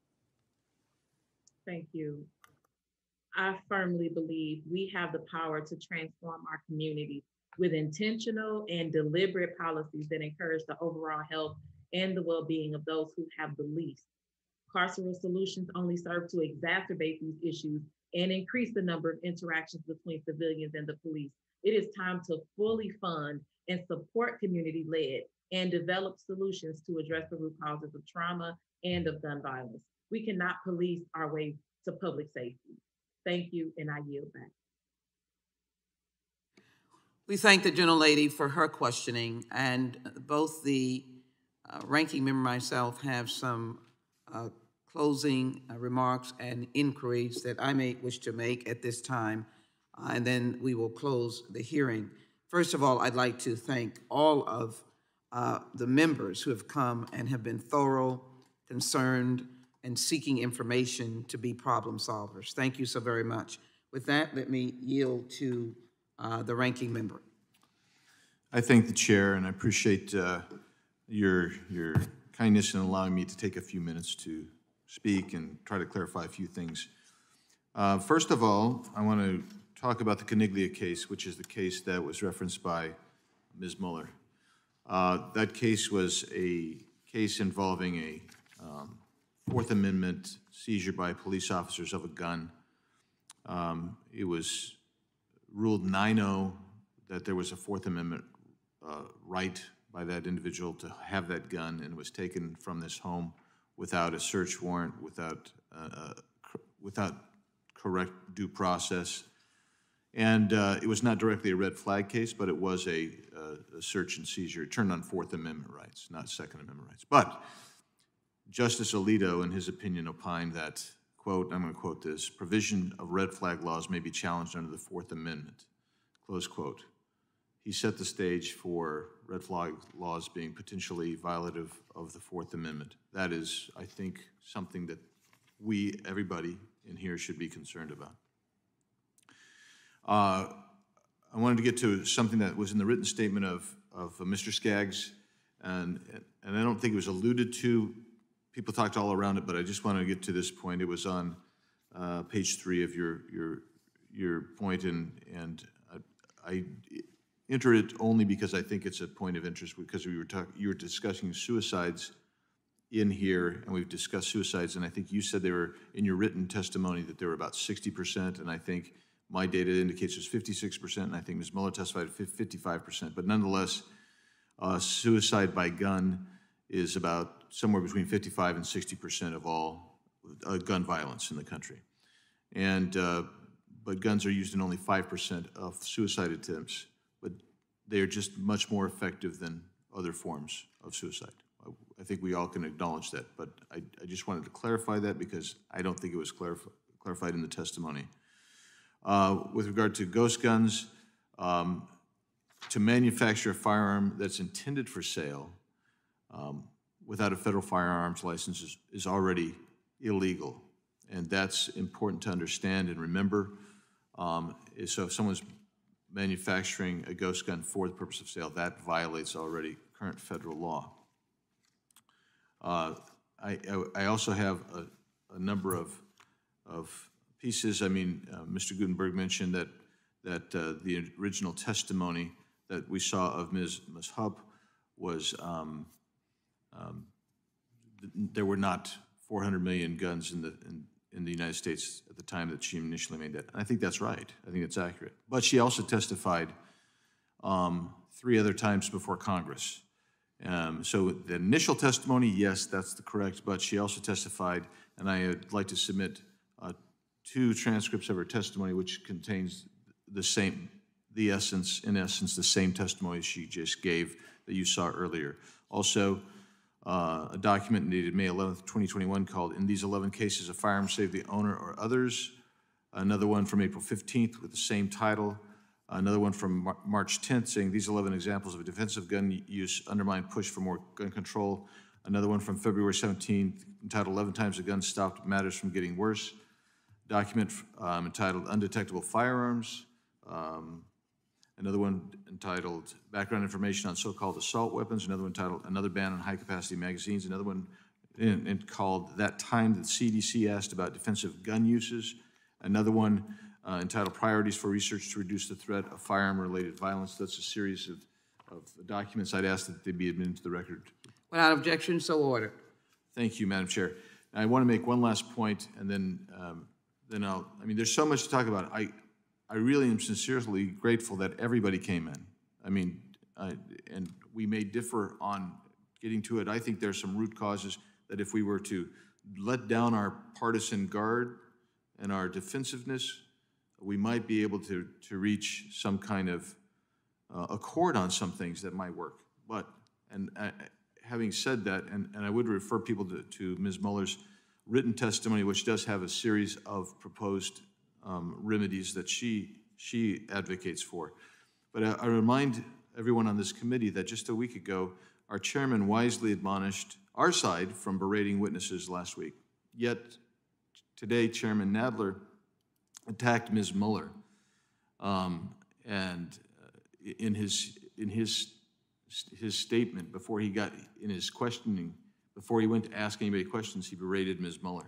Thank you. I firmly believe we have the power to transform our community with intentional and deliberate policies that encourage the overall health and the well-being of those who have the least. Carceral solutions only serve to exacerbate these issues and increase the number of interactions between civilians and the police. It is time to fully fund and support community-led and develop solutions to address the root causes of trauma and of gun violence. We cannot police our way to public safety. Thank you, and I yield back. We thank the gentlelady for her questioning, and both the ranking member and myself have some closing remarks and inquiries that I may wish to make at this time, and then we will close the hearing. First of all, I'd like to thank all of the members who have come and have been thorough, concerned, and seeking information to be problem solvers. Thank you so very much. With that, let me yield to the ranking member. I thank the chair, and I appreciate your kindness in allowing me to take a few minutes to speak and try to clarify a few things. First of all, I want to talk about the Coniglia case, which is the case that was referenced by Ms. Muller. That case was a case involving a Fourth Amendment seizure by police officers of a gun. It was ruled 9-0 that there was a Fourth Amendment right by that individual to have that gun, and was taken from this home without a search warrant, without correct due process. And it was not directly a red flag case, but it was a search and seizure. It turned on Fourth Amendment rights, not Second Amendment rights. But Justice Alito, in his opinion, opined that, quote, I'm going to quote this, provision of red flag laws may be challenged under the Fourth Amendment, close quote. He set the stage for red flag laws being potentially violative of the Fourth Amendment. That is, I think, something that we, everybody in here, should be concerned about. I wanted to get to something that was in the written statement of Mr. Skaggs, and I don't think it was alluded to. People talked all around it, but I just wanted to get to this point. It was on page 3 of your point, and I enter it only because I think it's a point of interest, because you were discussing suicides in here, and we've discussed suicides, and I think you said they were, in your written testimony, that they were about 60%, and I think my data indicates it's 56%, and I think Ms. Muller testified at 55%. But nonetheless, Suicide by gun is about somewhere between 55 and 60% of all gun violence in the country. And, but guns are used in only 5% of suicide attempts, but they are just much more effective than other forms of suicide. I think we all can acknowledge that, but I just wanted to clarify that because I don't think it was clarified in the testimony. With regard to ghost guns, to manufacture a firearm that's intended for sale without a federal firearms license is already illegal. And that's important to understand and remember. So if someone's manufacturing a ghost gun for the purpose of sale, that violates already current federal law. I also have a number of pieces. I mean, Mr. Gutenberg mentioned that the original testimony that we saw of Ms. Hupp was there were not 400 million guns in the United States at the time that she initially made that. And I think that's right. I think it's accurate. But she also testified 3 other times before Congress. So the initial testimony, yes, that's the correct, but she also testified, and I would like to submit 2 transcripts of her testimony, which contains the same, in essence, the same testimony she just gave that you saw earlier. Also, a document dated May 11th, 2021 called "In These 11 Cases, a Firearm Saved the Owner or Others." Another one from April 15th with the same title. Another one from March 10th saying "These 11 examples of a defensive gun use undermine push for more gun control." Another one from February 17th entitled "11 Times a Gun Stopped Matters from Getting Worse." Document entitled "Undetectable Firearms." Another one entitled "Background Information on So-Called Assault Weapons." Another one titled "Another Ban on High-Capacity Magazines." Another one called "That Time the CDC Asked About Defensive Gun Uses." Another one entitled "Priorities for Research to Reduce the Threat of Firearm-Related Violence." That's a series of documents. I'd ask that they be admitted to the record. Without objection, so ordered. Thank you, Madam Chair. Now, I want to make one last point, and then I mean, there's so much to talk about. I really am sincerely grateful that everybody came in. I mean, and we may differ on getting to it. I think there's some root causes that if we were to let down our partisan guard and our defensiveness, we might be able to reach some kind of accord on some things that might work. But, having said that, and I would refer people to Ms. Muller's written testimony, which does have a series of proposed remedies that she advocates for. But I remind everyone on this committee that just a week ago, our chairman wisely admonished our side from berating witnesses last week. Yet today, Chairman Nadler attacked Ms. Muller, and in his statement before he got in his questioning, before he went to ask anybody questions, he berated Ms. Muller.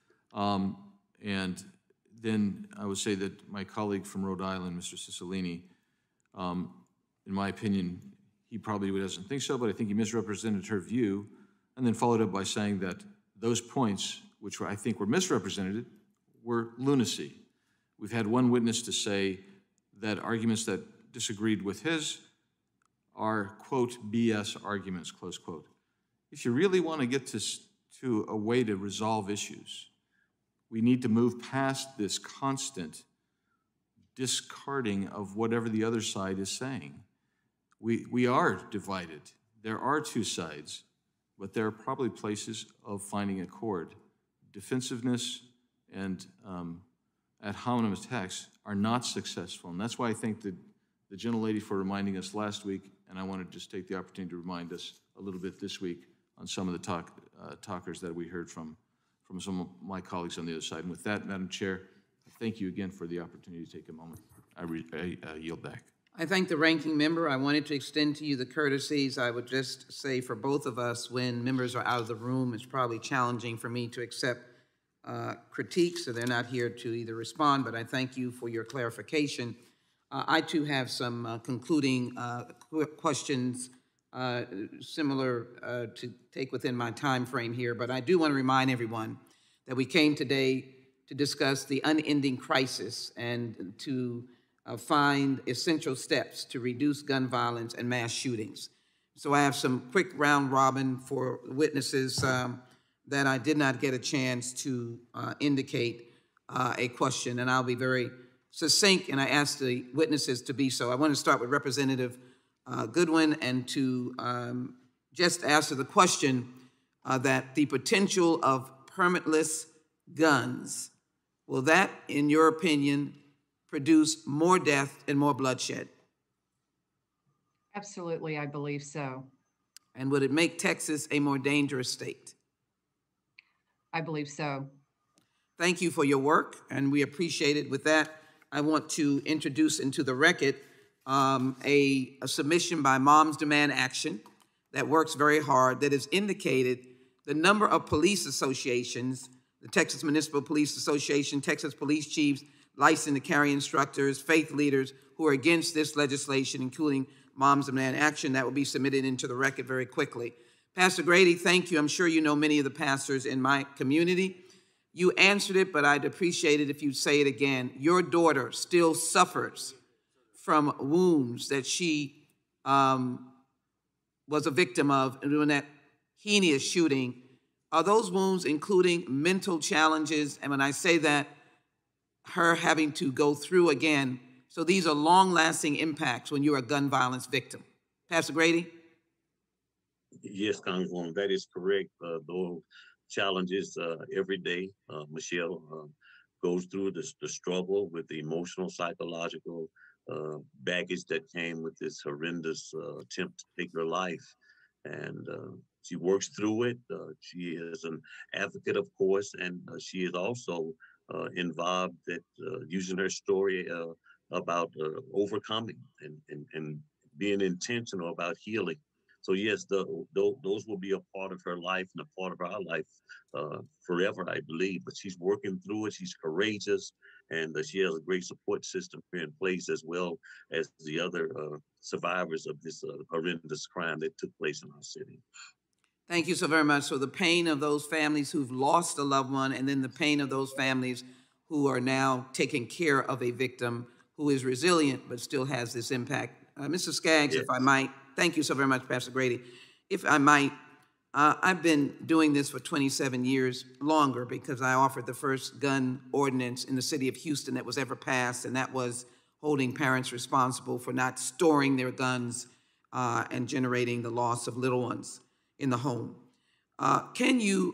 And then I would say that my colleague from Rhode Island, Mr. Cicilline, in my opinion, he probably doesn't think so, but I think he misrepresented her view, and then followed up by saying that those points, which I think were misrepresented, were lunacy. We've had one witness to say that arguments that disagreed with his are, quote, BS arguments, close quote. If you really want to get to a way to resolve issues, we need to move past this constant discarding of whatever the other side is saying. We are divided. There are 2 sides, but there are probably places of finding accord. Defensiveness and ad hominem attacks are not successful, and that's why I thank the gentlelady for reminding us last week, and I want to just take the opportunity to remind us a little bit this week on some of the talkers that we heard from some of my colleagues on the other side. And with that, Madam Chair, thank you again for the opportunity to take a moment. I yield back. I thank the ranking member. I wanted to extend to you the courtesies. I would just say for both of us, when members are out of the room, it's probably challenging for me to accept critiques, so they're not here to either respond, but I thank you for your clarification. I too have some concluding questions similar to take within my time frame here, but I do want to remind everyone that we came today to discuss the unending crisis and to find essential steps to reduce gun violence and mass shootings. So I have some quick round robin for witnesses that I did not get a chance to indicate a question, and I'll be very succinct, and I ask the witnesses to be so. I want to start with Representative Goodwin and to just answer the question that the potential of permitless guns, will that, in your opinion, produce more death and more bloodshed? Absolutely, I believe so. And would it make Texas a more dangerous state? I believe so. Thank you for your work, and we appreciate it. With that, I want to introduce into the record a submission by Moms Demand Action that works very hard, that has indicated the number of police associations, the Texas Municipal Police Association, Texas Police Chiefs, licensed to carry instructors, faith leaders who are against this legislation, including Moms Demand Action. That will be submitted into the record very quickly. Pastor Grady, thank you. I'm sure you know many of the pastors in my community. You answered it, but I'd appreciate it if you'd say it again. Your daughter still suffers from wounds that she was a victim of during that heinous shooting. Are those wounds including mental challenges? And when I say that, her having to go through again. So these are long-lasting impacts when you're a gun violence victim. Pastor Grady? Yes, Congresswoman, that is correct. Those challenges every day. Michelle goes through the struggle with the emotional, psychological baggage that came with this horrendous attempt to take her life. And she works through it. She is an advocate, of course, and she is also involved that using her story about overcoming and being intentional about healing. So yes, those will be a part of her life and a part of our life forever, I believe. But she's working through it. She's courageous, and she has a great support system in place, as well as the other survivors of this horrendous crime that took place in our city. Thank you so very much. So the pain of those families who've lost a loved one, and then the pain of those families who are now taking care of a victim who is resilient but still has this impact. Mr. Skaggs, yes. If I might, thank you so very much, Pastor Grady. If I might, I've been doing this for 27 years, longer, because I offered the first gun ordinance in the city of Houston that was ever passed, and that was holding parents responsible for not storing their guns and generating the loss of little ones in the home. Can you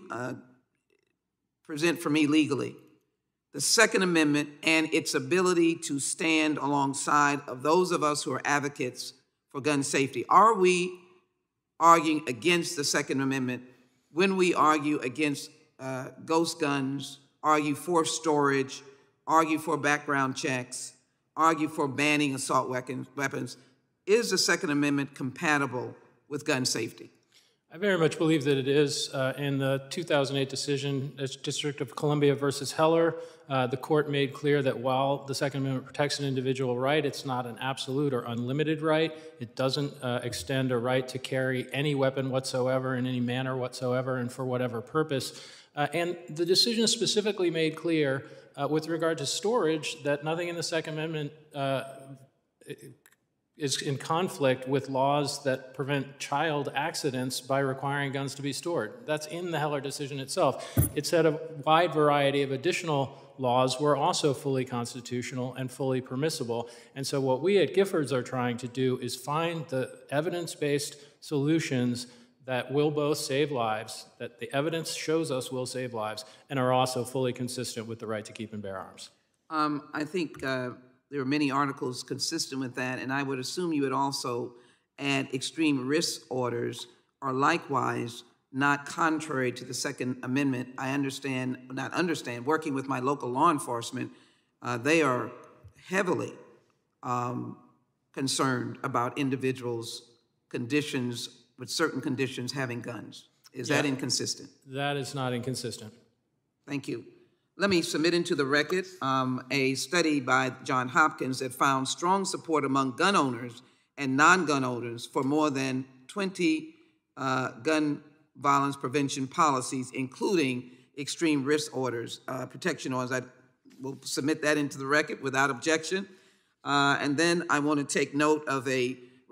present for me legally the Second Amendment and its ability to stand alongside of those of us who are advocates for gun safety? Are we arguing against the Second Amendment when we argue against ghost guns, argue for storage, argue for background checks, argue for banning assault weapons? Is the Second Amendment compatible with gun safety? I very much believe that it is. In the 2008 decision, District of Columbia versus Heller, the court made clear that while the Second Amendment protects an individual right, it's not an absolute or unlimited right. It doesn't extend a right to carry any weapon whatsoever in any manner whatsoever and for whatever purpose. And the decision specifically made clear with regard to storage that nothing in the Second Amendment is in conflict with laws that prevent child accidents by requiring guns to be stored. That's in the Heller decision itself. It said a wide variety of additional laws were also fully constitutional and fully permissible. And so what we at Giffords are trying to do is find the evidence-based solutions that will both save lives, that the evidence shows us will save lives, and are also fully consistent with the right to keep and bear arms. I think there are many articles consistent with that, and I would assume you would also add extreme risk orders are likewise not contrary to the Second Amendment. Working with my local law enforcement, they are heavily concerned about individuals' conditions, with certain conditions, having guns. Is that inconsistent? That is not inconsistent. Thank you. Let me submit into the record a study by Johns Hopkins that found strong support among gun owners and non-gun owners for more than 20 gun violence prevention policies, including extreme risk orders, protection orders. I will submit that into the record without objection. And then I want to take note of a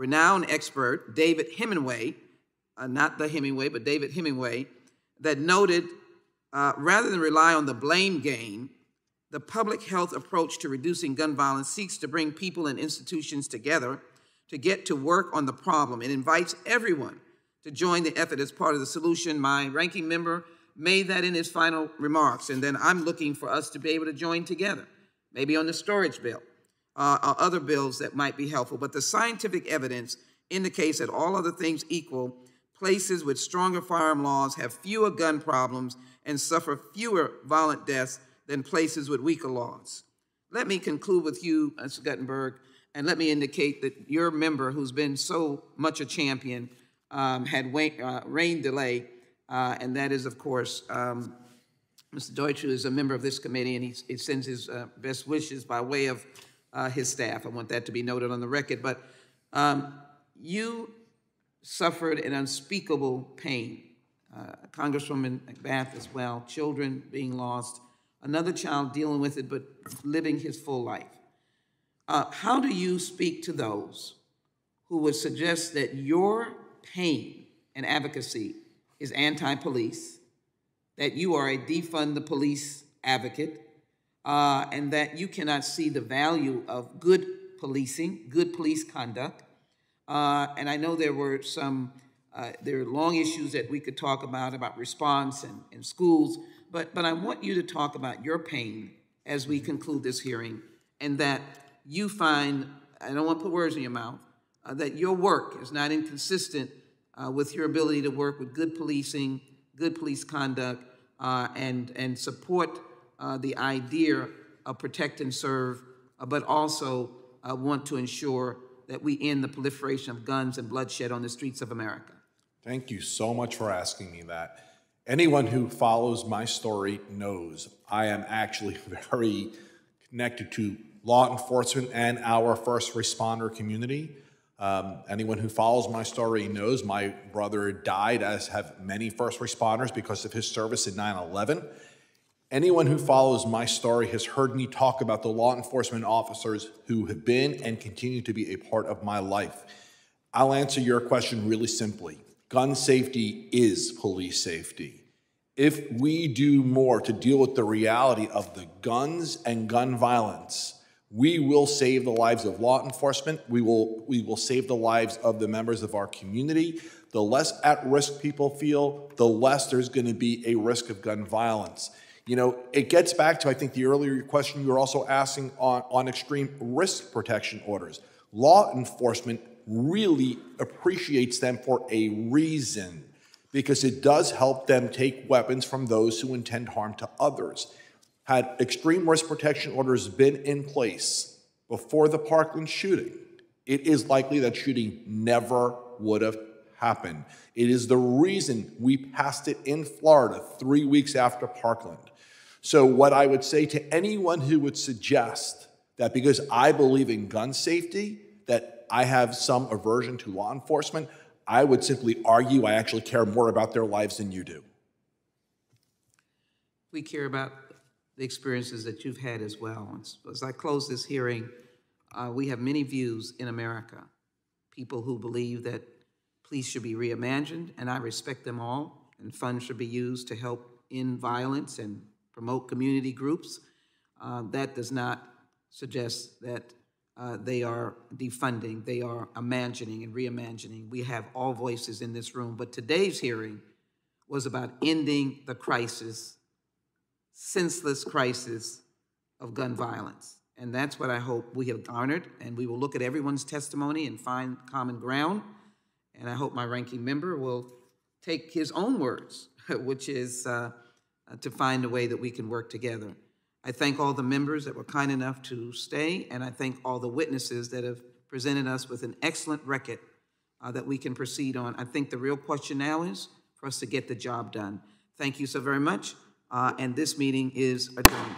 renowned expert, David Hemingway, not the Hemingway, but David Hemingway, that noted, rather than rely on the blame game, the public health approach to reducing gun violence seeks to bring people and institutions together to get to work on the problem. It invites everyone to join the effort as part of the solution. My ranking member made that in his final remarks, and then I'm looking for us to be able to join together, maybe on the storage bill, or other bills that might be helpful. But the scientific evidence indicates that all other things equal, places with stronger firearm laws have fewer gun problems and suffer fewer violent deaths than places with weaker laws. Let me conclude with you, Mr. Guttenberg, and let me indicate that your member, who's been so much a champion, had rain delay, and that is, of course, Mr. Deutsch, who is a member of this committee, and he sends his best wishes by way of his staff. I want that to be noted on the record. But you suffered an unspeakable pain. Congresswoman McBath as well, children being lost, another child dealing with it, but living his full life. How do you speak to those who would suggest that your pain and advocacy is anti-police, that you are a defund the police advocate, and that you cannot see the value of good policing, good police conduct? And I know there were there are long issues that we could talk about response and schools, but I want you to talk about your pain as we conclude this hearing, and that you find, I don't want to put words in your mouth, that your work is not inconsistent with your ability to work with good policing, good police conduct, and support the idea of protect and serve, but also want to ensure that we end the proliferation of guns and bloodshed on the streets of America. Thank you so much for asking me that. Anyone who follows my story knows I am actually very connected to law enforcement and our first responder community. Anyone who follows my story knows my brother died, as have many first responders, because of his service in 9/11. Anyone who follows my story has heard me talk about the law enforcement officers who have been and continue to be a part of my life. I'll answer your question really simply. Gun safety is police safety. If we do more to deal with the reality of the guns and gun violence, we will save the lives of law enforcement. We will save the lives of the members of our community. The less at risk people feel, the less there's going to be a risk of gun violence. You know, it gets back to, I think, the earlier question you were also asking on extreme risk protection orders. Law enforcement really appreciates them for a reason, because it does help them take weapons from those who intend harm to others. Had extreme risk protection orders been in place before the Parkland shooting, it is likely that shooting never would have happened. It is the reason we passed it in Florida 3 weeks after Parkland. So what I would say to anyone who would suggest that because I believe in gun safety, that I have some aversion to law enforcement, I would simply argue I actually care more about their lives than you do. We care about the experiences that you've had as well. As I close this hearing, we have many views in America. People who believe that police should be reimagined, and I respect them all, and funds should be used to help end violence and promote community groups. That does not suggest that they are defunding, they are imagining and reimagining. We have all voices in this room, but today's hearing was about ending the crisis, senseless crisis of gun violence. And that's what I hope we have garnered, and we will look at everyone's testimony and find common ground. And I hope my ranking member will take his own words, which is to find a way that we can work together. I thank all the members that were kind enough to stay, and I thank all the witnesses that have presented us with an excellent record that we can proceed on. I think the real question now is for us to get the job done. Thank you so very much, and this meeting is adjourned.